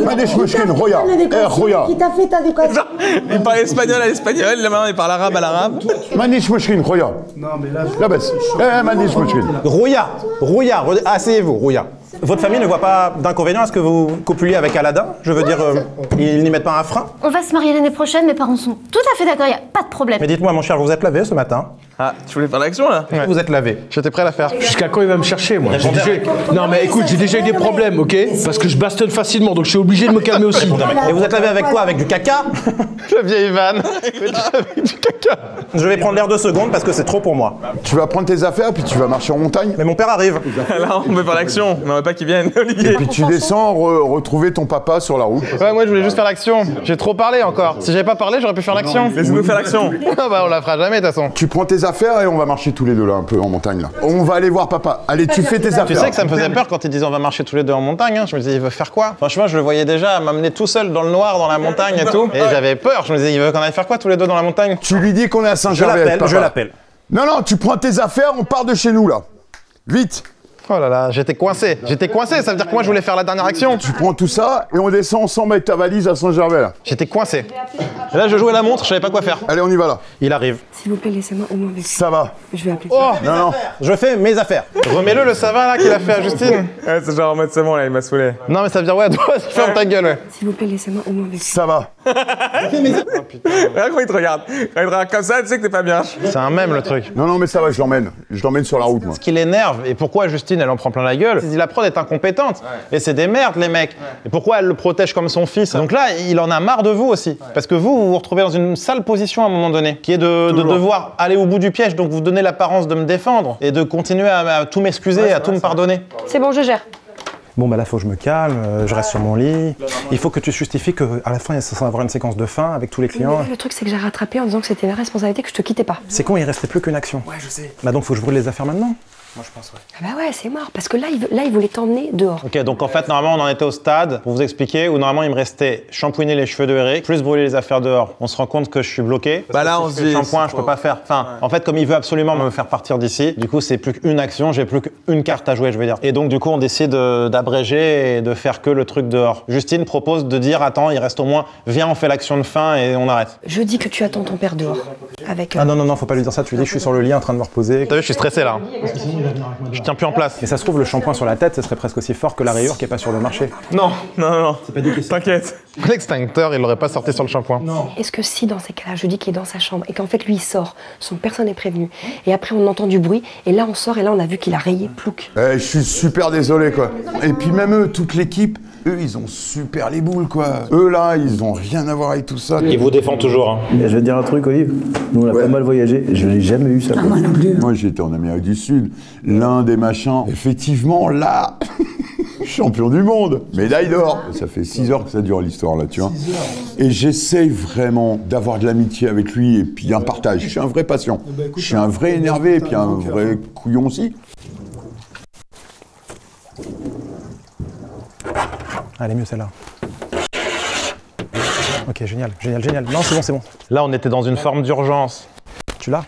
Roya. Qui t'a fait ta éducation? Il parle espagnol à l'espagnol, là maintenant il parle arabe à l'arabe. Manish Mouchkin, Roya. Non mais là... La baisse. Manish Mouchkin. Rouya, asseyez-vous, Rouya. Votre famille ne voit pas d'inconvénient à ce que vous copuliez avec Aladdin? Je veux dire, ils n'y mettent pas un frein? On va se marier l'année prochaine, mes parents sont tout à fait d'accord, y a pas de problème. Mais dites-moi, mon cher, vous vous êtes lavé ce matin? Ah, tu voulais faire l'action là? Ouais. Vous êtes lavé. J'étais prêt à la faire. Jusqu'à quand il va me chercher, moi? Non mais écoute, j'ai déjà eu des problèmes, ok? Parce que je bastonne facilement, donc je suis obligé de me calmer aussi. Et vous êtes lavé avec quoi? Avec du caca? La vieille vanne. Avec du caca. Je vais prendre l'air 2 secondes parce que c'est trop pour moi. Tu vas prendre tes affaires puis tu vas marcher en montagne. Mais mon père arrive. Là, on veut faire l'action. On veut pas qu'il vienne, Olivier. Et puis tu descends retrouver ton papa sur la route. Ouais, moi je voulais juste faire l'action. J'ai trop parlé encore. Si j'avais pas parlé, j'aurais pu faire l'action. Laissez-nous faire l'action. Ah bah on la fera jamais de toute façon. Tu prends tes affaires et on va marcher tous les deux là un peu en montagne là. On va aller voir papa. Allez, tu fais tes affaires. Tu sais que ça me faisait peur quand ils disaient on va marcher tous les deux en montagne. Hein. Je me disais il veut faire quoi? Franchement, je le voyais déjà m'amener tout seul dans le noir dans la montagne et tout. Et j'avais peur. Je me disais il veut qu'on aille faire quoi tous les deux dans la montagne? Tu lui dis qu'on est à Saint-Gervais. Je l'appelle. Non, tu prends tes affaires, on part de chez nous là. Vite. Oh là là, j'étais coincé, ça veut dire que moi je voulais faire la dernière action. Tu prends tout ça et on descend ensemble avec ta valise à Saint-Gervais là. J'étais coincé. Et là je jouais la montre, je savais pas quoi faire. Allez, on y va là. Il arrive. S'il vous plaît, laissez-moi au moins avec. Ça va. Je vais appeler. Oh non. Je fais mes affaires. Remets-le le savin là qu'il a fait à Justine. Ouais, c'est genre en mode c'est bon là, il m'a saoulé. Non mais ça veut dire ouais, toi tu fermes ta gueule. Ouais. S'il vous plaît, laissez-moi au moins avec. Ça va. Regarde comment il te regarde. Quand il te regarde comme ça, tu sais que t'es pas bien. C'est un mème le truc. Non mais ça va, je l'emmène sur la route moi. Ce qui l'énerve et pourquoi Justine elle en prend plein la gueule, c'est que la prod est incompétente. Et c'est des merdes les mecs. Et pourquoi elle le protège comme son fils? Donc là, il en a marre de vous aussi. Parce que vous vous retrouvez dans une sale position à un moment donné, qui est de devoir aller au bout du piège, donc vous donnez l'apparence de me défendre et de continuer à tout m'excuser, à tout me pardonner. C'est bon, je gère. Bon bah là faut que je me calme, je reste sur mon lit. Il faut que tu justifies qu'à la fin il va y avoir une séquence de fin avec tous les clients. Mais le truc c'est que j'ai rattrapé en disant que c'était ma responsabilité, que je te quittais pas. C'est con, il restait plus qu'une action. Ouais, je sais. Bah donc faut que je brûle les affaires maintenant. Moi je pense ouais. Ah bah ouais, c'est mort, parce que là il voulait t'emmener dehors. Ok, donc en fait normalement on en était au stade, pour vous expliquer, où normalement il me restait shampouiner les cheveux de Eric, plus brûler les affaires dehors. On se rend compte que je suis bloqué. Bah là on se dit... Shampoing, je peux pas faire. Enfin, en fait comme il veut absolument me faire partir d'ici, du coup c'est plus qu'une action, j'ai plus qu'une carte à jouer je veux dire. Et donc du coup on décide d'abréger et de faire que le truc dehors. Justine propose de dire attends, il reste au moins, viens on fait l'action de fin et on arrête. Je dis que tu attends ton père dehors. Avec... Ah non, faut pas lui dire ça, tu lui dis que je suis sur le lit en train de me reposer. T'as vu, je suis stressé là. Je tiens plus en place. Et ça se trouve, le shampoing sur la tête, ce serait presque aussi fort que la rayure qui est pas sur le marché. Non. C'est pas dit que t'inquiète. L'extincteur, il l'aurait pas sorti sur le shampoing. Est-ce que si dans ces cas-là, je dis qu'il est dans sa chambre et qu'en fait lui il sort, sans personne n'est prévenu, et après on entend du bruit, et là on sort et là on a vu qu'il a rayé plouc. Je suis super désolé quoi. Et puis même eux, toute l'équipe, eux ils ont super les boules quoi. Eux là, ils ont rien à voir avec tout ça. Il vous défend toujours. Hein. Je vais te dire un truc, Olive. Nous on a pas mal voyagé, je n'ai jamais eu ça. Moi non plus. Moi j'étais en Amérique du Sud, l'un des machins, effectivement là, champion du monde, médaille d'or. Ça fait 6 heures que ça dure l'histoire là, tu vois. Et j'essaye vraiment d'avoir de l'amitié avec lui et puis un partage. Je suis un vrai patient. Je suis un vrai énervé et puis un vrai couillon aussi. Elle est mieux celle-là. Ok, génial. Non, c'est bon. Là, on était dans une forme d'urgence. Tu l'as?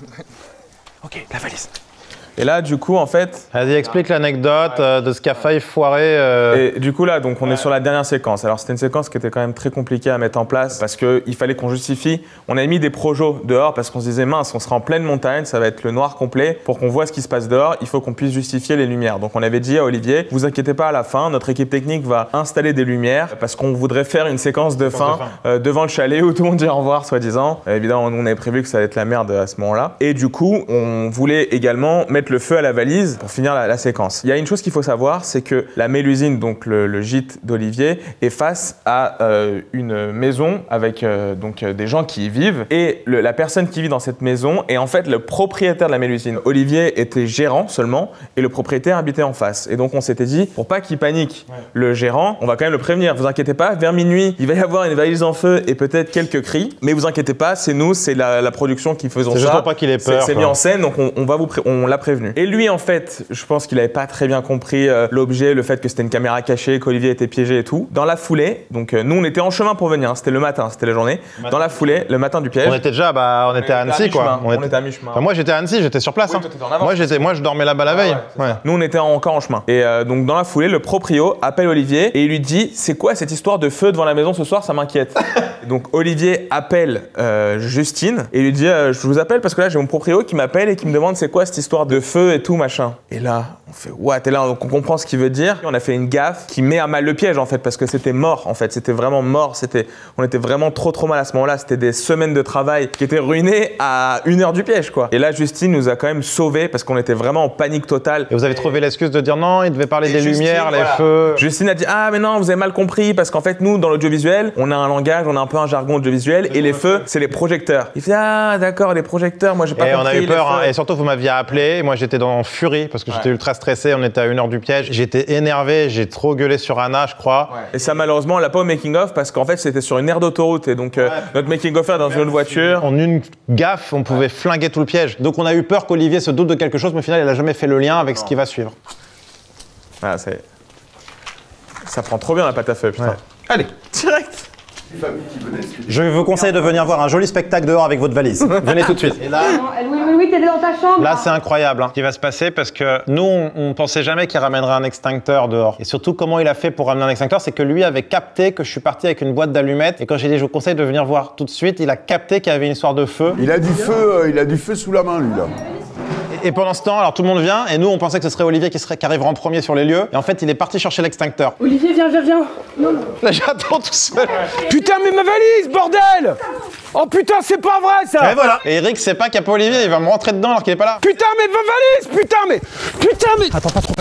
Ok, la valise. Et là, du coup, en fait... Vas-y, explique l'anecdote de ce qu'a failli foirer... Et du coup, là, donc, on est sur la dernière séquence. Alors, c'était une séquence qui était quand même très compliquée à mettre en place parce qu'il fallait qu'on justifie. On avait mis des projos dehors parce qu'on se disait, mince, on sera en pleine montagne, ça va être le noir complet. Pour qu'on voit ce qui se passe dehors, il faut qu'on puisse justifier les lumières. Donc, on avait dit à Olivier, vous inquiétez pas, à la fin, notre équipe technique va installer des lumières parce qu'on voudrait faire une séquence de fin devant le chalet où tout le monde dit au revoir, soi-disant. Évidemment, on avait prévu que ça allait être la merde à ce moment-là. Et du coup, on voulait également mettre le feu à la valise pour finir la séquence. Il y a une chose qu'il faut savoir, c'est que la Mélusine, donc le gîte d'Olivier, est face à une maison avec des gens qui y vivent. Et la personne qui vit dans cette maison est en fait le propriétaire de la Mélusine. Olivier était gérant seulement et le propriétaire habitait en face. Et donc on s'était dit, pour pas qu'il panique, le gérant, on va quand même le prévenir. Vous inquiétez pas, vers minuit, il va y avoir une valise en feu et peut-être quelques cris. Mais vous inquiétez pas, c'est nous, c'est la production qui faisons ça. C'est juste pour pas qu'il ait peur. C'est mis en scène, donc on l'a prévenu. Et lui, en fait, je pense qu'il avait pas très bien compris l'objet, le fait que c'était une caméra cachée, qu'Olivier était piégé et tout. Dans la foulée, donc nous on était en chemin pour venir, c'était le matin, c'était la journée. Dans la foulée, le matin du piège. On était déjà, on était à Annecy quoi. On était à mi-chemin. Enfin, moi j'étais à Annecy, j'étais sur place. Oui, toi, t'étais en avance. Moi je dormais là-bas la veille. Nous on était encore en chemin. Et donc dans la foulée, le proprio appelle Olivier et il lui dit, c'est quoi cette histoire de feu devant la maison ce soir, ça m'inquiète. Donc Olivier appelle Justine et lui dit, je vous appelle parce que là j'ai mon proprio qui m'appelle et qui me demande c'est quoi cette histoire de feu et tout machin. Et là, on fait what? Et là, donc on comprend ce qu'il veut dire. On a fait une gaffe qui met à mal le piège en fait, parce que c'était mort en fait. C'était vraiment mort. On était vraiment trop mal à ce moment-là. C'était des semaines de travail qui étaient ruinées à 1 heure du piège quoi. Et là, Justine nous a quand même sauvés parce qu'on était vraiment en panique totale. Et vous avez trouvé l'excuse de dire non, il devait parler des lumières, les feux. Justine a dit ah mais non, vous avez mal compris parce qu'en fait nous dans l'audiovisuel, on a un langage, on a un peu un jargon audiovisuel et les feux, c'est les projecteurs. Il fait ah d'accord, les projecteurs, moi j'ai pas compris. Et on a eu peur hein, et surtout vous m'aviez appelé, moi j'étais en furie parce que j'étais ultra stressé, on était à 1 heure du piège, j'étais énervé, j'ai trop gueulé sur Anna je crois. Et ça malheureusement on l'a pas au making of parce qu'en fait c'était sur une aire d'autoroute et donc notre making of est dans une autre voiture. En une gaffe on pouvait flinguer tout le piège. Donc on a eu peur qu'Olivier se doute de quelque chose mais au final il a jamais fait le lien avec ce qui va suivre. Voilà, ça prend trop bien la pâte à feu putain. Allez, direct. Je vous conseille de venir voir un joli spectacle dehors avec votre valise. Venez tout de suite. Et là, oui, t'es dans ta chambre. Là, c'est incroyable ce qui va se passer parce que nous, on pensait jamais qu'il ramènerait un extincteur dehors. Et surtout, comment il a fait pour ramener un extincteur, c'est que lui avait capté que je suis parti avec une boîte d'allumettes. Et quand j'ai dit je vous conseille de venir voir tout de suite, il a capté qu'il y avait une histoire de feu. Il a du feu sous la main, lui, là. Et pendant ce temps, alors tout le monde vient, et nous on pensait que ce serait Olivier qui arriverait en premier sur les lieux, et en fait il est parti chercher l'extincteur. Olivier, viens. Non. Là j'attends tout seul. Putain, mais ma valise, bordel! Oh putain, c'est pas vrai ça! Et voilà. Et Eric sait pas qu'il n'y a pas Olivier, il va me rentrer dedans alors qu'il est pas là. Putain, mais ma valise! Putain, mais... Attends, pas trop.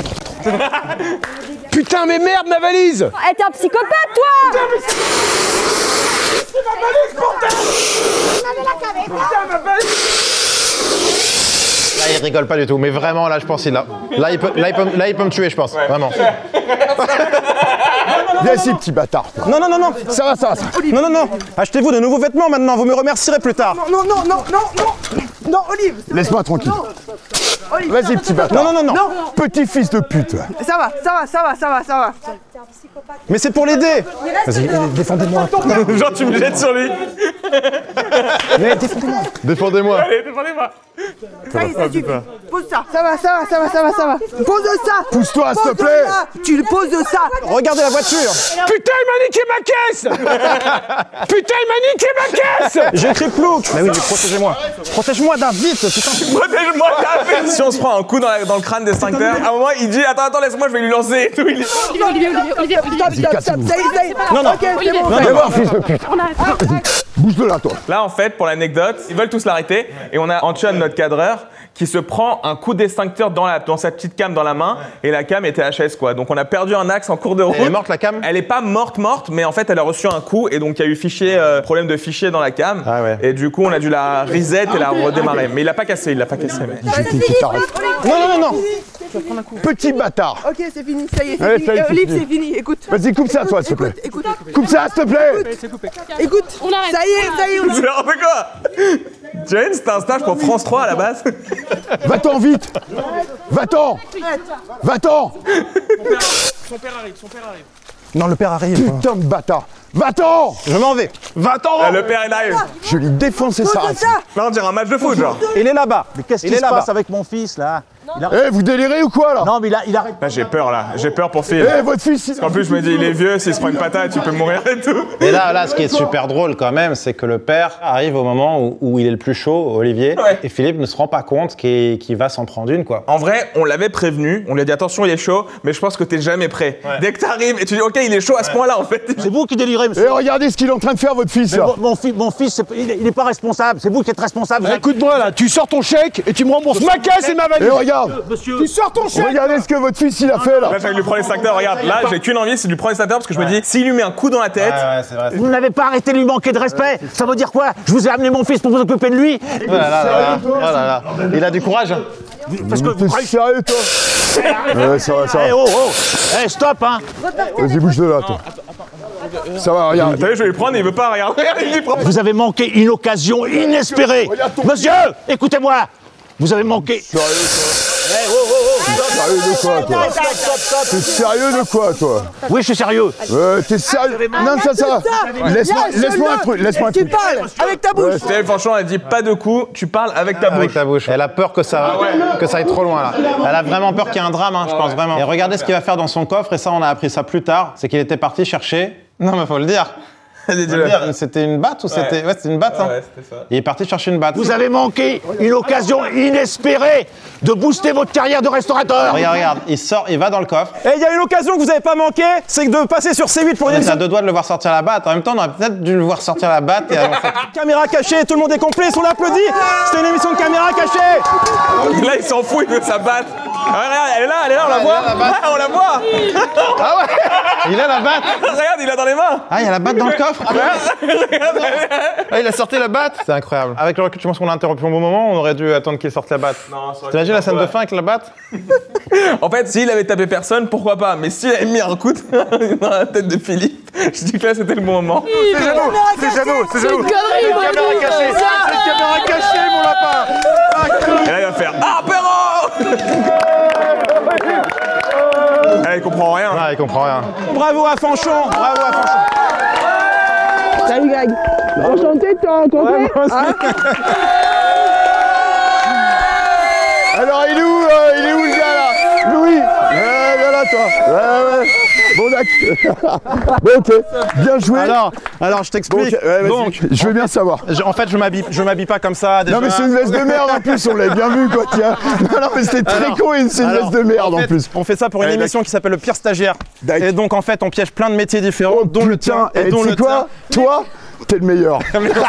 Putain, mais merde, ma valise! Eh, t'es un psychopathe, toi! Putain, mais c'est ma valise, bordel! Putain, ma valise! Là, il rigole pas du tout, mais vraiment, là, je pense qu'il a. Là, il peut me tuer, je pense. Ouais. Vraiment. Viens ici, petit bâtard. Non. Ça va. Non. Achetez-vous de nouveaux vêtements maintenant, vous me remercierez plus tard. Non, Olive. Laisse-moi tranquille. Olive. Vas-y, petit bâtard. Non. Petit fils de pute. Ça va. Mais c'est pour l'aider. Vas-y, défendez-moi. Genre, tu me jettes sur lui. Mais défendez-moi. Défendez-moi. Allez, défendez-moi. Ça y est, ça suffit. Pose ça. Ça va. Pose ça. Pousse-toi, s'il te plaît. Tu le poses ça. Regardez la voiture. Putain, il m'a niqué ma caisse. Putain, il m'a niqué ma caisse. J'ai écrit plouc. Mais oui, mais protégez-moi. Protège-moi d'un vite. Protège-moi d'un vite. Si on se prend un coup dans le crâne des sphincters, à un moment, il dit attends, laisse-moi, je vais lui lancer et tout. Olivier. Stop. Ça y est. Non. Ok, c'est bon. Viens voir, fils de pute. Bouge de là, toi. Là, en fait, pour l'anecdote, ils veulent tous l'arrêter et on a Antoine, notre cadreur, qui se prend un coup d'extincteur dans sa petite cam dans la main et la cam était HS quoi. Donc on a perdu un axe en cours de route. Elle est morte la cam? Elle est pas morte, mais en fait elle a reçu un coup et donc il y a eu problème de fichier dans la cam. Ah ouais. Et du coup on a dû la reset et la redémarrer. Mais il l'a pas cassé, Mais... Non. Petit bâtard. Ok, c'est fini, ça y est, Allez, c'est fini. Olive, c'est fini, écoute. Vas-y, coupe ça, toi, s'il te plaît. Écoute. Coupe ça, s'il te plaît. Écoute, ça y est, on C'est n'importe quoi. Jane, c'était un stage pour France 3 à la base. Va-t'en vite. Va-t'en. Son père arrive. Non, le père arrive. Putain de bâtard. Va-t'en. Je m'en vais. Va-t'en. Le père il arrive. Je lui défonce sa race. Là on dirait un match de foot genre. Il est là-bas. Mais qu'est-ce qui se passe avec mon fils là? Eh, vous délirez ou quoi là? Non, mais il arrête. Là j'ai peur pour Phil. Eh, votre fils. Parce qu'en plus je me dis il est vieux, s'il se prend une patate, tu peux mourir et tout. Et là, ce qui est super drôle quand même, c'est que le père arrive au moment où il est le plus chaud, Olivier, et Philippe ne se rend pas compte qu'il va s'en prendre une, quoi. En vrai, on l'avait prévenu, on lui a dit attention, il est chaud, mais je pense que t'es jamais prêt. Ouais. Dès que t'arrives et tu dis ok, il est chaud à ce point-là en fait. C'est vous qui délirez, monsieur. Eh, regardez ce qu'il est en train de faire, votre fils là. Mon fils, il est pas responsable, c'est vous qui êtes responsable. Écoute-moi là, tu sors ton chèque et tu me rembourses ma caisse et ma valise. Eh, regarde. Monsieur. Sors ton chèque. Regardez ce que votre fils il a fait là. Là, j'ai lui prendre l'extincteur, regarde. Là, j'ai qu'une envie, c'est de lui prendre l'extincteur parce que je me dis, s'il lui met un coup dans la tête. Ouais, c'est vrai. Vous n'avez pas arrêté de lui manquer de respect. Ça veut dire quoi? Je vous ai amené mon fils pour vous occuper de lui. Oh là là. Il a du courage. Parce que T'es sérieux toi? Ouais, ça va. Eh oh. Eh stop hein. Vas-y, bouge de là toi. Ça va, regarde. T'as vu, je vais lui prendre, il veut pas, regarde, il lui prend. Vous avez manqué une occasion inespérée. Monsieur, écoutez-moi. Vous avez manqué. Sérieux de quoi, toi? T'es sérieux de quoi, toi? Oui, je suis sérieux. T'es sérieux? Non, ça va. Laisse-moi un truc. Tu parles avec ta bouche. Franchement, elle dit pas de coups, tu parles avec ta bouche. Avec ta bouche. Elle a peur que ça aille trop loin, là. Elle a vraiment peur qu'il y ait un drame, hein, je pense vraiment. Et regardez ce qu'il va faire dans son coffre, et ça, on a appris ça plus tard. C'est qu'il était parti chercher... Non, mais faut le dire. C'était une batte ou c'était... Ouais, c'était une batte, hein. Ouais, c'était ça. Il est parti chercher une batte. Vous avez manqué une occasion inespérée de booster votre carrière de restaurateur. Regarde, il sort, il va dans le coffre. Et il y a une occasion que vous n'avez pas manqué, c'est de passer sur C8 pour une émission. T'as deux doigts de le voir sortir la batte. En même temps, on aurait peut-être dû le voir sortir la batte. Caméra cachée, tout le monde est complet, on l'applaudit. C'était une émission de caméra cachée. Là, il s'en fout, il veut sa batte. Ah, regarde, elle est là, on la voit. Ah, on la voit. Ah ouais. Il a la batte. Regarde, il l'a dans les mains. Ah, il y a la batte dans le coffre. Ah, il a sorti la batte. C'est incroyable. Avec le recul, tu penses qu'on l'a interrompu au bon moment, on aurait dû attendre qu'il sorte la batte. Non, ça aurait T'imagines la scène de fin avec la batte? En fait, s'il avait tapé personne, pourquoi pas? Mais s'il avait mis un coup dans la tête de Philippe, je dis que là, c'était le bon moment. C'est jaloux. C'est une caméra cachée. C'est une caméra cachée, mon lapin. Et là, il va faire apéro. Il comprend rien. Ah, il comprend rien. Bravo à Fanchon. Salut Greg. Enchanté de te rencontrer. Alors, il est où le gars là? Louis. Viens là, toi. Ouais. Bon, d'accord. Bon, ok. Bien joué. Alors, je t'explique. Donc, je veux bien savoir. En fait, je m'habille pas comme ça. Déjà. Non, mais c'est une veste de merde en plus, on l'avait bien vu, quoi, tiens. Non, mais c'était très con et c'est une veste de merde en plus. On fait ça pour une émission qui s'appelle Le Pire Stagiaire. Et donc, en fait, on piège plein de métiers différents, dont le tien et dont le tien. Toi, t'es le meilleur.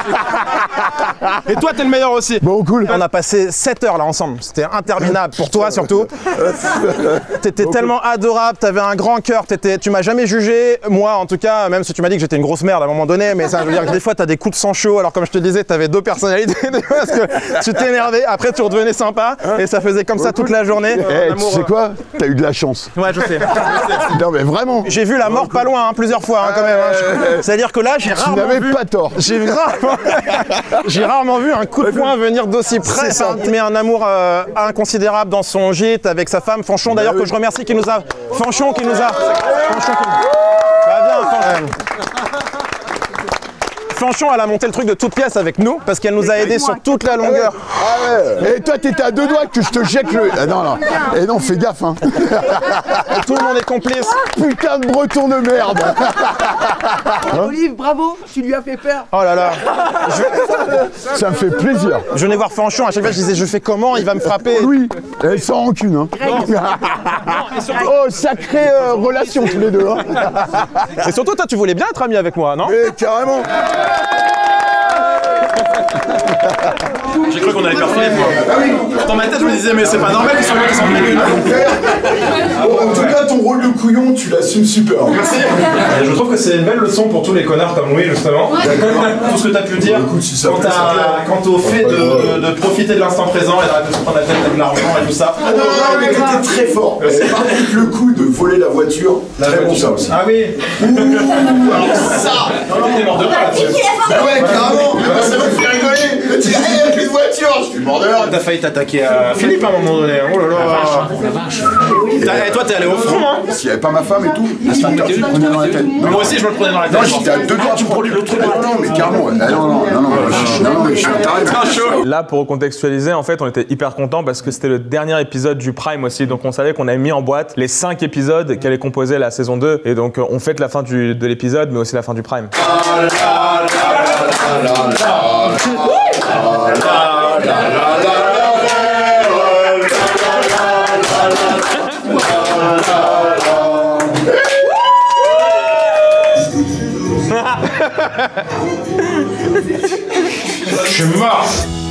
Et toi, t'es le meilleur aussi. Bon, cool. On a passé 7 heures là ensemble. C'était interminable pour toi surtout. T'étais tellement adorable, t'avais un grand cœur. Tu m'as jamais jugé, moi en tout cas, même si tu m'as dit que j'étais une grosse merde à un moment donné. Mais ça, je veux dire que des fois, t'as des coups de sang chaud. Alors, comme je te disais, t'avais deux personnalités. Parce que tu t'énervais, après tu redevenais sympa. Et ça faisait comme ça toute la journée. Tu sais quoi? T'as eu de la chance. Ouais, je sais. Non, mais vraiment. J'ai vu la mort pas loin, plusieurs fois quand même. C'est-à-dire que là, j'ai rarement vu. Pas tort. J'ai rarement vu un coup de poing venir d'aussi près. Il met un amour inconsidérable dans son gîte avec sa femme Fanchon d'ailleurs que je remercie qui nous a. Fanchon qui nous a. Fanchon, elle a monté le truc de toute pièce avec nous parce qu'elle nous a aidés sur toute la longueur. Ah ouais. Et toi, t'étais à 2 doigts que je te jette le. Ah non, non. Et non, fais gaffe, hein. Et tout le monde est complice. Putain de breton de merde. Olive, bravo, tu lui as fait peur. Oh là là. Ça me fait plaisir. Je venais voir Fanchon, à chaque fois je disais je fais comment, il va me frapper. Oui, et sans rancune. Hein. Oh, sacrée relation tous les deux. Hein. Et surtout, toi, tu voulais bien être ami avec moi, non? Mais carrément. J'ai cru qu'on allait faire Philippe, moi. Dans ma tête, je me disais, mais c'est pas normal qu'ils soient là, qu'ils s'en prennent une. En tout cas, ton rôle de couillon, tu l'assumes super. Merci. Et je trouve que c'est une belle leçon pour tous les connards comme Louis, justement. Tout ce que t'as pu dire quant au fait de profiter de l'instant présent et d'arrêter de se prendre la tête avec l'argent et tout ça. Ah non, mais t'étais très fort. C'est par contre le coup de voler la voiture. Très bon ça aussi. Ah oui. Alors ça. T'es mort de rire là-dessus. Bah ouais, carrément. Mais moi, ça me fait rigoler. Tu dis, il n'y a plus de voiture. Je suis mort de rire. T'as failli t'attaquer à Philippe à un moment donné. Oh là là. La vache. Et toi, t'es allé au front, hein? S'il n'y avait pas ma femme et tout, tu te prenais dans la tête. Moi aussi, je me le prenais dans la tête. Non, j'étais à 2 doigts. Tu prends le truc. Non, mais carrément. Non, mais je suis un taré. Là, pour recontextualiser, en fait, on était hyper contents parce que c'était le dernier épisode du Prime aussi. Donc, on savait qu'on avait mis en boîte les 5 épisodes qui allaient composer la saison 2. Et donc, on fête la fin de l'épisode, mais aussi la fin du Prime. Je suis mort.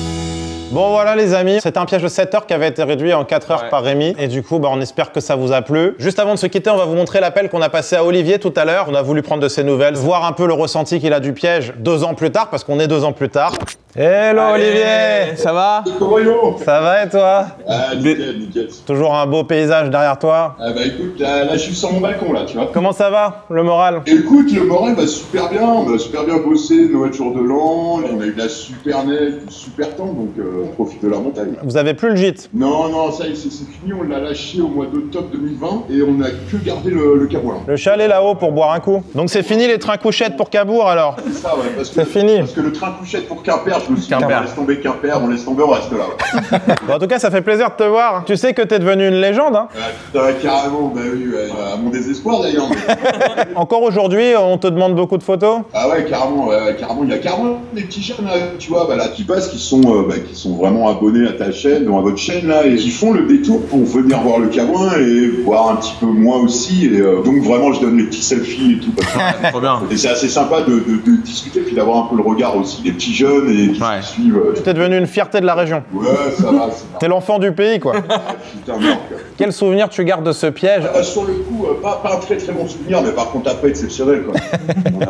Bon voilà les amis, c'était un piège de 7 heures qui avait été réduit en 4 heures par Rémi. Et du coup, on espère que ça vous a plu. Juste avant de se quitter, on va vous montrer l'appel qu'on a passé à Olivier tout à l'heure. On a voulu prendre de ses nouvelles, voir un peu le ressenti qu'il a du piège 2 ans plus tard, parce qu'on est 2 ans plus tard. Hello Olivier. Ça va? Ça va et toi? Ah, nickel, nickel. Toujours un beau paysage derrière toi. Ah bah écoute, là je suis sur mon balcon là, tu vois. Comment ça va, le moral? Écoute, le moral va super bien, on a super bien bossé, Noël jour de l'an, on a eu de la super neige, du super temps, donc on profite de la montagne. Vous avez plus le gîte? Non, non, ça y est, c'est fini, on l'a lâché au mois d'octobre 2020 et on a que gardé le Cabourg. Le chalet là-haut pour boire un coup. Donc c'est fini les trains couchettes pour Cabourg alors? C'est ça, ouais, parce que c'est fini. Parce que le train couchette pour Quimper, je me suis dit, on laisse tomber Quimper, on laisse tomber, on reste là. Ouais. Bon, en tout cas, ça fait plaisir de te voir. Tu sais que t'es devenu une légende, hein? Putain, carrément, bah oui, ouais, à mon désespoir d'ailleurs. Encore aujourd'hui, on te demande beaucoup de photos? Ah ouais, carrément, carrément. Il y a carrément des petits jeunes, là, tu vois, là, qui passent, qui sont vraiment abonnés à ta chaîne, à votre chaîne, là, et qui font le détour pour venir voir le Cabouin et voir un petit peu moi aussi. Et donc vraiment, je donne les petits selfies et tout. Trop bien. Et c'est assez sympa de discuter, puis d'avoir un peu le regard aussi des petits jeunes et qui suivent. T'es devenu une fierté de la région. Ouais, ça va. T'es l'enfant du pays, quoi. Putain, merde, quoi. Quel souvenir tu gardes de ce piège? Sur le coup, pas un très très bon souvenir, mais par contre après exceptionnel, quoi. On a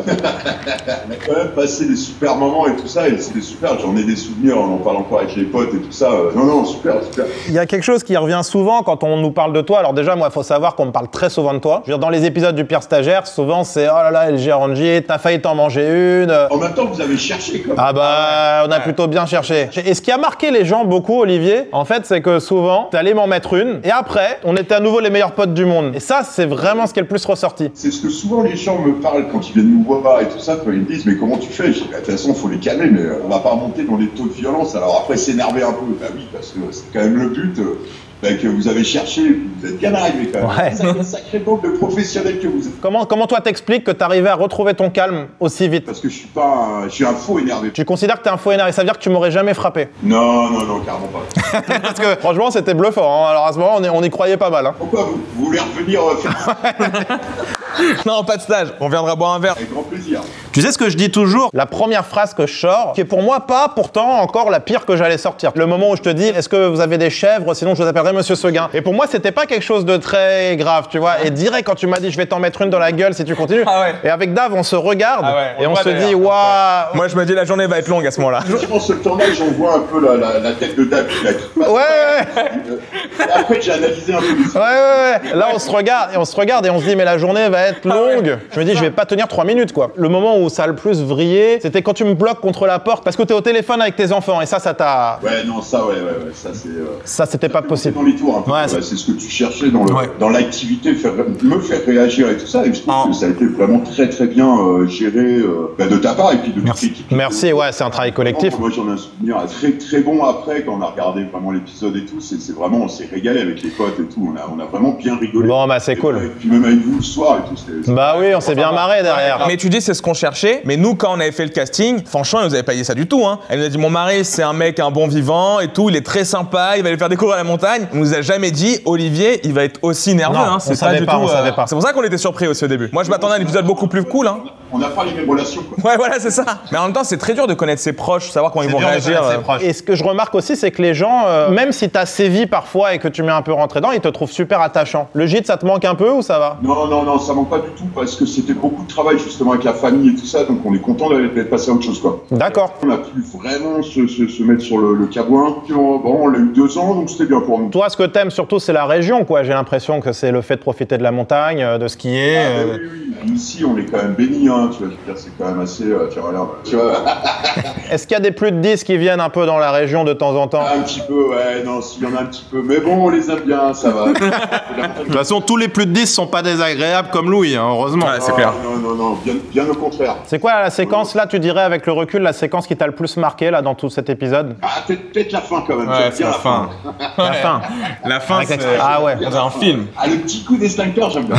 quand même passé des super moments et tout ça, et c'était super. J'en ai des souvenirs, on en parle encore avec les potes et tout ça. Non, super. Il y a quelque chose qui revient souvent quand on nous parle de toi. Alors déjà, moi, il faut savoir qu'on me parle très souvent de toi. Je veux dire, dans les épisodes du Pire Stagiaire, souvent c'est oh là là, LG Rangy, t'as failli t'en manger une. En même temps, vous avez cherché, quoi. Ah bah, on a plutôt bien cherché. Et ce qui a marqué les gens beaucoup, Olivier, en fait, c'est que souvent, t'allais m'en mettre une, et après, on était à nouveau les meilleurs potes du monde. Et ça, c'est vraiment ce qui est le plus ressorti. C'est ce que souvent les gens me parlent quand ils viennent nous voir et tout ça, quand ils me disent mais comment tu fais? Je dis bah, de toute façon, faut les calmer, mais on va pas remonter dans les taux de violence. Alors après, s'énerver un peu, bah oui, parce que c'est quand même le but. Que vous avez cherché, vous êtes bien arrivé quand même. C'est un sacré nombre de professionnels que vous êtes. Comment toi t'expliques que t'arrivais à retrouver ton calme aussi vite? Parce que je suis un faux énervé. Tu considères que t'es un faux énervé, ça veut dire que tu m'aurais jamais frappé? Non, carrément pas. Parce que franchement c'était bluffant, hein. Alors à ce moment on y croyait pas mal. Hein. Pourquoi vous voulez revenir faire Non, pas de stage, on viendra boire un verre. Avec grand plaisir. Tu sais ce que je dis toujours? La première phrase que je sors, qui est pour moi pas pourtant encore la pire que j'allais sortir. Le moment où je te dis, est-ce que vous avez des chèvres, sinon je vous appellerai Monsieur Seguin. Et pour moi, c'était pas quelque chose de très grave, tu vois. Et direct, quand tu m'as dit, je vais t'en mettre une dans la gueule si tu continues. Et avec Dave, on se regarde et on se dit, waouh. Moi, je me dis, la journée va être longue à ce moment-là. Je pense que le tournage, on voit un peu la tête de Dave. Après, j'ai analysé un peu. Ouais. Là, on se regarde et on se dit, mais la journée va être longue. Je me dis, je vais pas tenir 3 minutes, quoi. Le moment moment où ça a le plus vrillé, c'était quand tu me bloques contre la porte parce que t'es au téléphone avec tes enfants et ça t'a... Ouais, non, ça, ça c'est... Ça, c'était pas possible. Dans les tours, un peu. Ouais, c'est ce que tu cherchais dans l'activité, me faire réagir et tout ça, et je trouve que ça a été vraiment très très bien géré de ta part et puis de notre équipe. Merci, ouais, c'est un travail collectif. Moi, j'en ai un souvenir très très bon après, quand on a regardé vraiment l'épisode et tout, c'est vraiment, on s'est régalé avec les potes et tout, on a vraiment bien rigolé. Bon, bah c'est cool. Et puis même avec vous le soir et tout, bah oui, on s'est bien marré derrière. Mais tu dis c'est ce qu'on cherchait, mais nous quand on avait fait le casting, franchement, elle nous avait pas dit ça du tout, hein. Elle nous a dit mon mari c'est un mec, un bon vivant et tout, il est très sympa, il va lui faire découvrir la montagne. On nous a jamais dit Olivier, il va être aussi nerveux, non, hein. C'est pas du tout. On savait pas. C'est pour ça qu'on était surpris aussi au début. Moi je m'attendais à un épisode beaucoup plus cool, hein. On n'a pas les mêmes relations, quoi. Ouais, voilà, c'est ça. Mais en même temps, c'est très dur de connaître ses proches, savoir comment ils vont réagir. Et ce que je remarque aussi, c'est que les gens, même si t'as sévi parfois et que tu mets un peu rentré dedans, ils te trouvent super attachant. Le gîte, ça te manque un peu ou ça va? Non, ça manque pas du tout parce que c'était beaucoup de travail justement avec la famille et tout ça, donc on est content d'être passé à autre chose, quoi. D'accord. On a pu vraiment se mettre sur le cabouin. Bon, on l'a eu 2 ans, donc c'était bien pour nous. Toi, ce que t'aimes surtout, c'est la région, quoi. J'ai l'impression que c'est le fait de profiter de la montagne, de skier. Oui. Ici, on est quand même béni, hein. Tu vois, je veux dire, c'est quand même assez. Tu vois. Est-ce qu'il y a des plus de 10 qui viennent un peu dans la région de temps en temps? Un petit peu, ouais, non, s'il y en a un petit peu. Mais bon, on les aime bien, ça va. De toute façon, tous les plus de 10 sont pas désagréables comme Louis, hein, heureusement. Ouais, c'est clair. Non, bien au contraire. C'est quoi la séquence, là, tu dirais, avec le recul, la séquence qui t'a le plus marqué, là, dans tout cet épisode? Peut-être la fin, quand même. Ouais, c'est la fin. La fin. La fin, c'est... Ah ouais. C'est un film. Le petit coup d'extincteur, j'aime bien.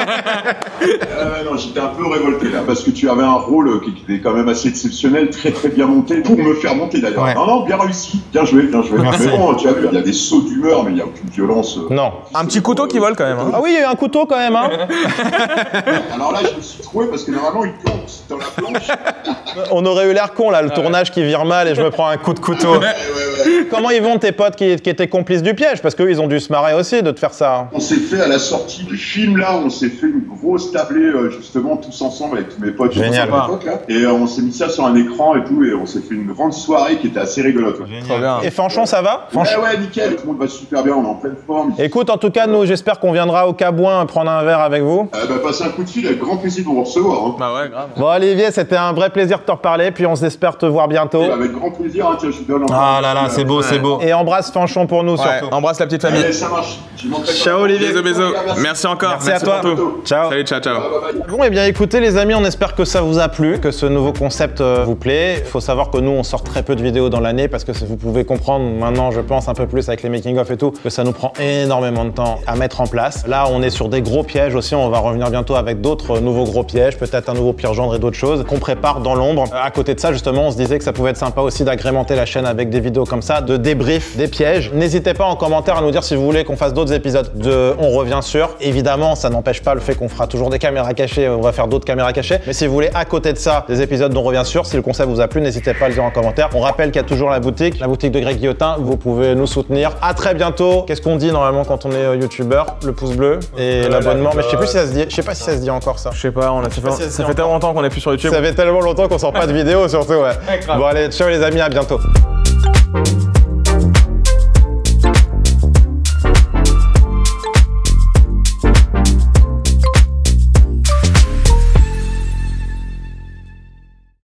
Non, j'étais un peu révolté, là, parce que tu avais un rôle qui était quand même assez exceptionnel, très très bien monté, pour me faire monter, d'ailleurs. Ouais. Non, bien réussi. Bien joué. Merci. Mais bon, tu as vu, il y a des sauts d'humeur, mais il n'y a aucune violence. Non. Un petit couteau qui vole, quand même. Hein. Ah oui, il y a eu un couteau, quand même, hein. Alors là, je me suis trouvé, parce que normalement, il plonge dans la planche. On aurait eu l'air con, là, le tournage qui vire mal et je me prends un coup de couteau. Ouais. Comment ils vont, tes potes qui étaient complices du piège? Parce qu'eux, ils ont dû se marrer aussi de te faire ça. On s'est fait, à la sortie du film, là, on s'est fait une grosse tablée, justement, tous ensemble, avec tous mes potes. Génial. Et on s'est mis ça sur un écran et tout, et on s'est fait une grande soirée qui était assez rigolote. Trop bien. Et Fanchon, ça va? Ouais, nickel, tout le monde va super bien, on est en pleine forme. Écoute, en tout cas, nous, j'espère qu'on viendra au Cabouin prendre un verre avec vous. Passez un coup de fil, avec grand plaisir de vous recevoir. Hein. Bah ouais, grave. Bon, Olivier, c'était un vrai plaisir de te reparler, puis on espère te voir bientôt. Avec grand plaisir, hein, tiens, je vous donne Ah là là, c'est beau, c'est beau. Et embrasse Fanchon pour nous, surtout. Embrasse la petite famille. Allez, ça marche. Ciao, Olivier. Bisous. Merci encore. Merci à toi. Pour tout. Ciao. Salut, ciao. Bon, et bien écoutez les amis, on espère que ça vous a plu, que ce nouveau concept vous plaît. Il faut savoir que nous, on sort très peu de vidéos dans l'année parce que vous pouvez comprendre maintenant, je pense, un peu plus avec les making-of et tout, que ça nous prend énormément de temps à mettre en place. Là, on est sur des gros pièges aussi. On va revenir bientôt avec d'autres nouveaux gros pièges, peut-être un nouveau pire gendre et d'autres choses qu'on prépare dans l'ombre. À côté de ça, justement, on se disait que ça pouvait être sympa aussi d'agrémenter la chaîne avec des vidéos comme ça, de débrief des pièges. N'hésitez pas en commentaire à nous dire si vous voulez qu'on fasse d'autres épisodes de On revient sur. Évidemment, ça n'empêche pas le fait qu'on fera toujours des caméras cachées, on va faire d'autres caméras cachées. Mais si vous voulez à côté de ça, des épisodes d'On revient sur, si le concept vous a plu, n'hésitez pas à le dire en commentaire. On rappelle qu'il y a toujours la boutique de Greg Guillotin, vous pouvez nous soutenir. À très bientôt. Qu'est-ce qu'on dit normalement quand on est youtubeur? Le pouce bleu et l'abonnement. Mais je sais plus si ça se dit. Je sais pas si ça se dit encore ça. Je sais pas, ça fait tellement longtemps qu'on est plus sur YouTube. Ça fait tellement longtemps qu'on sort pas de vidéo surtout, ouais. Bon allez, ciao les amis, à bientôt.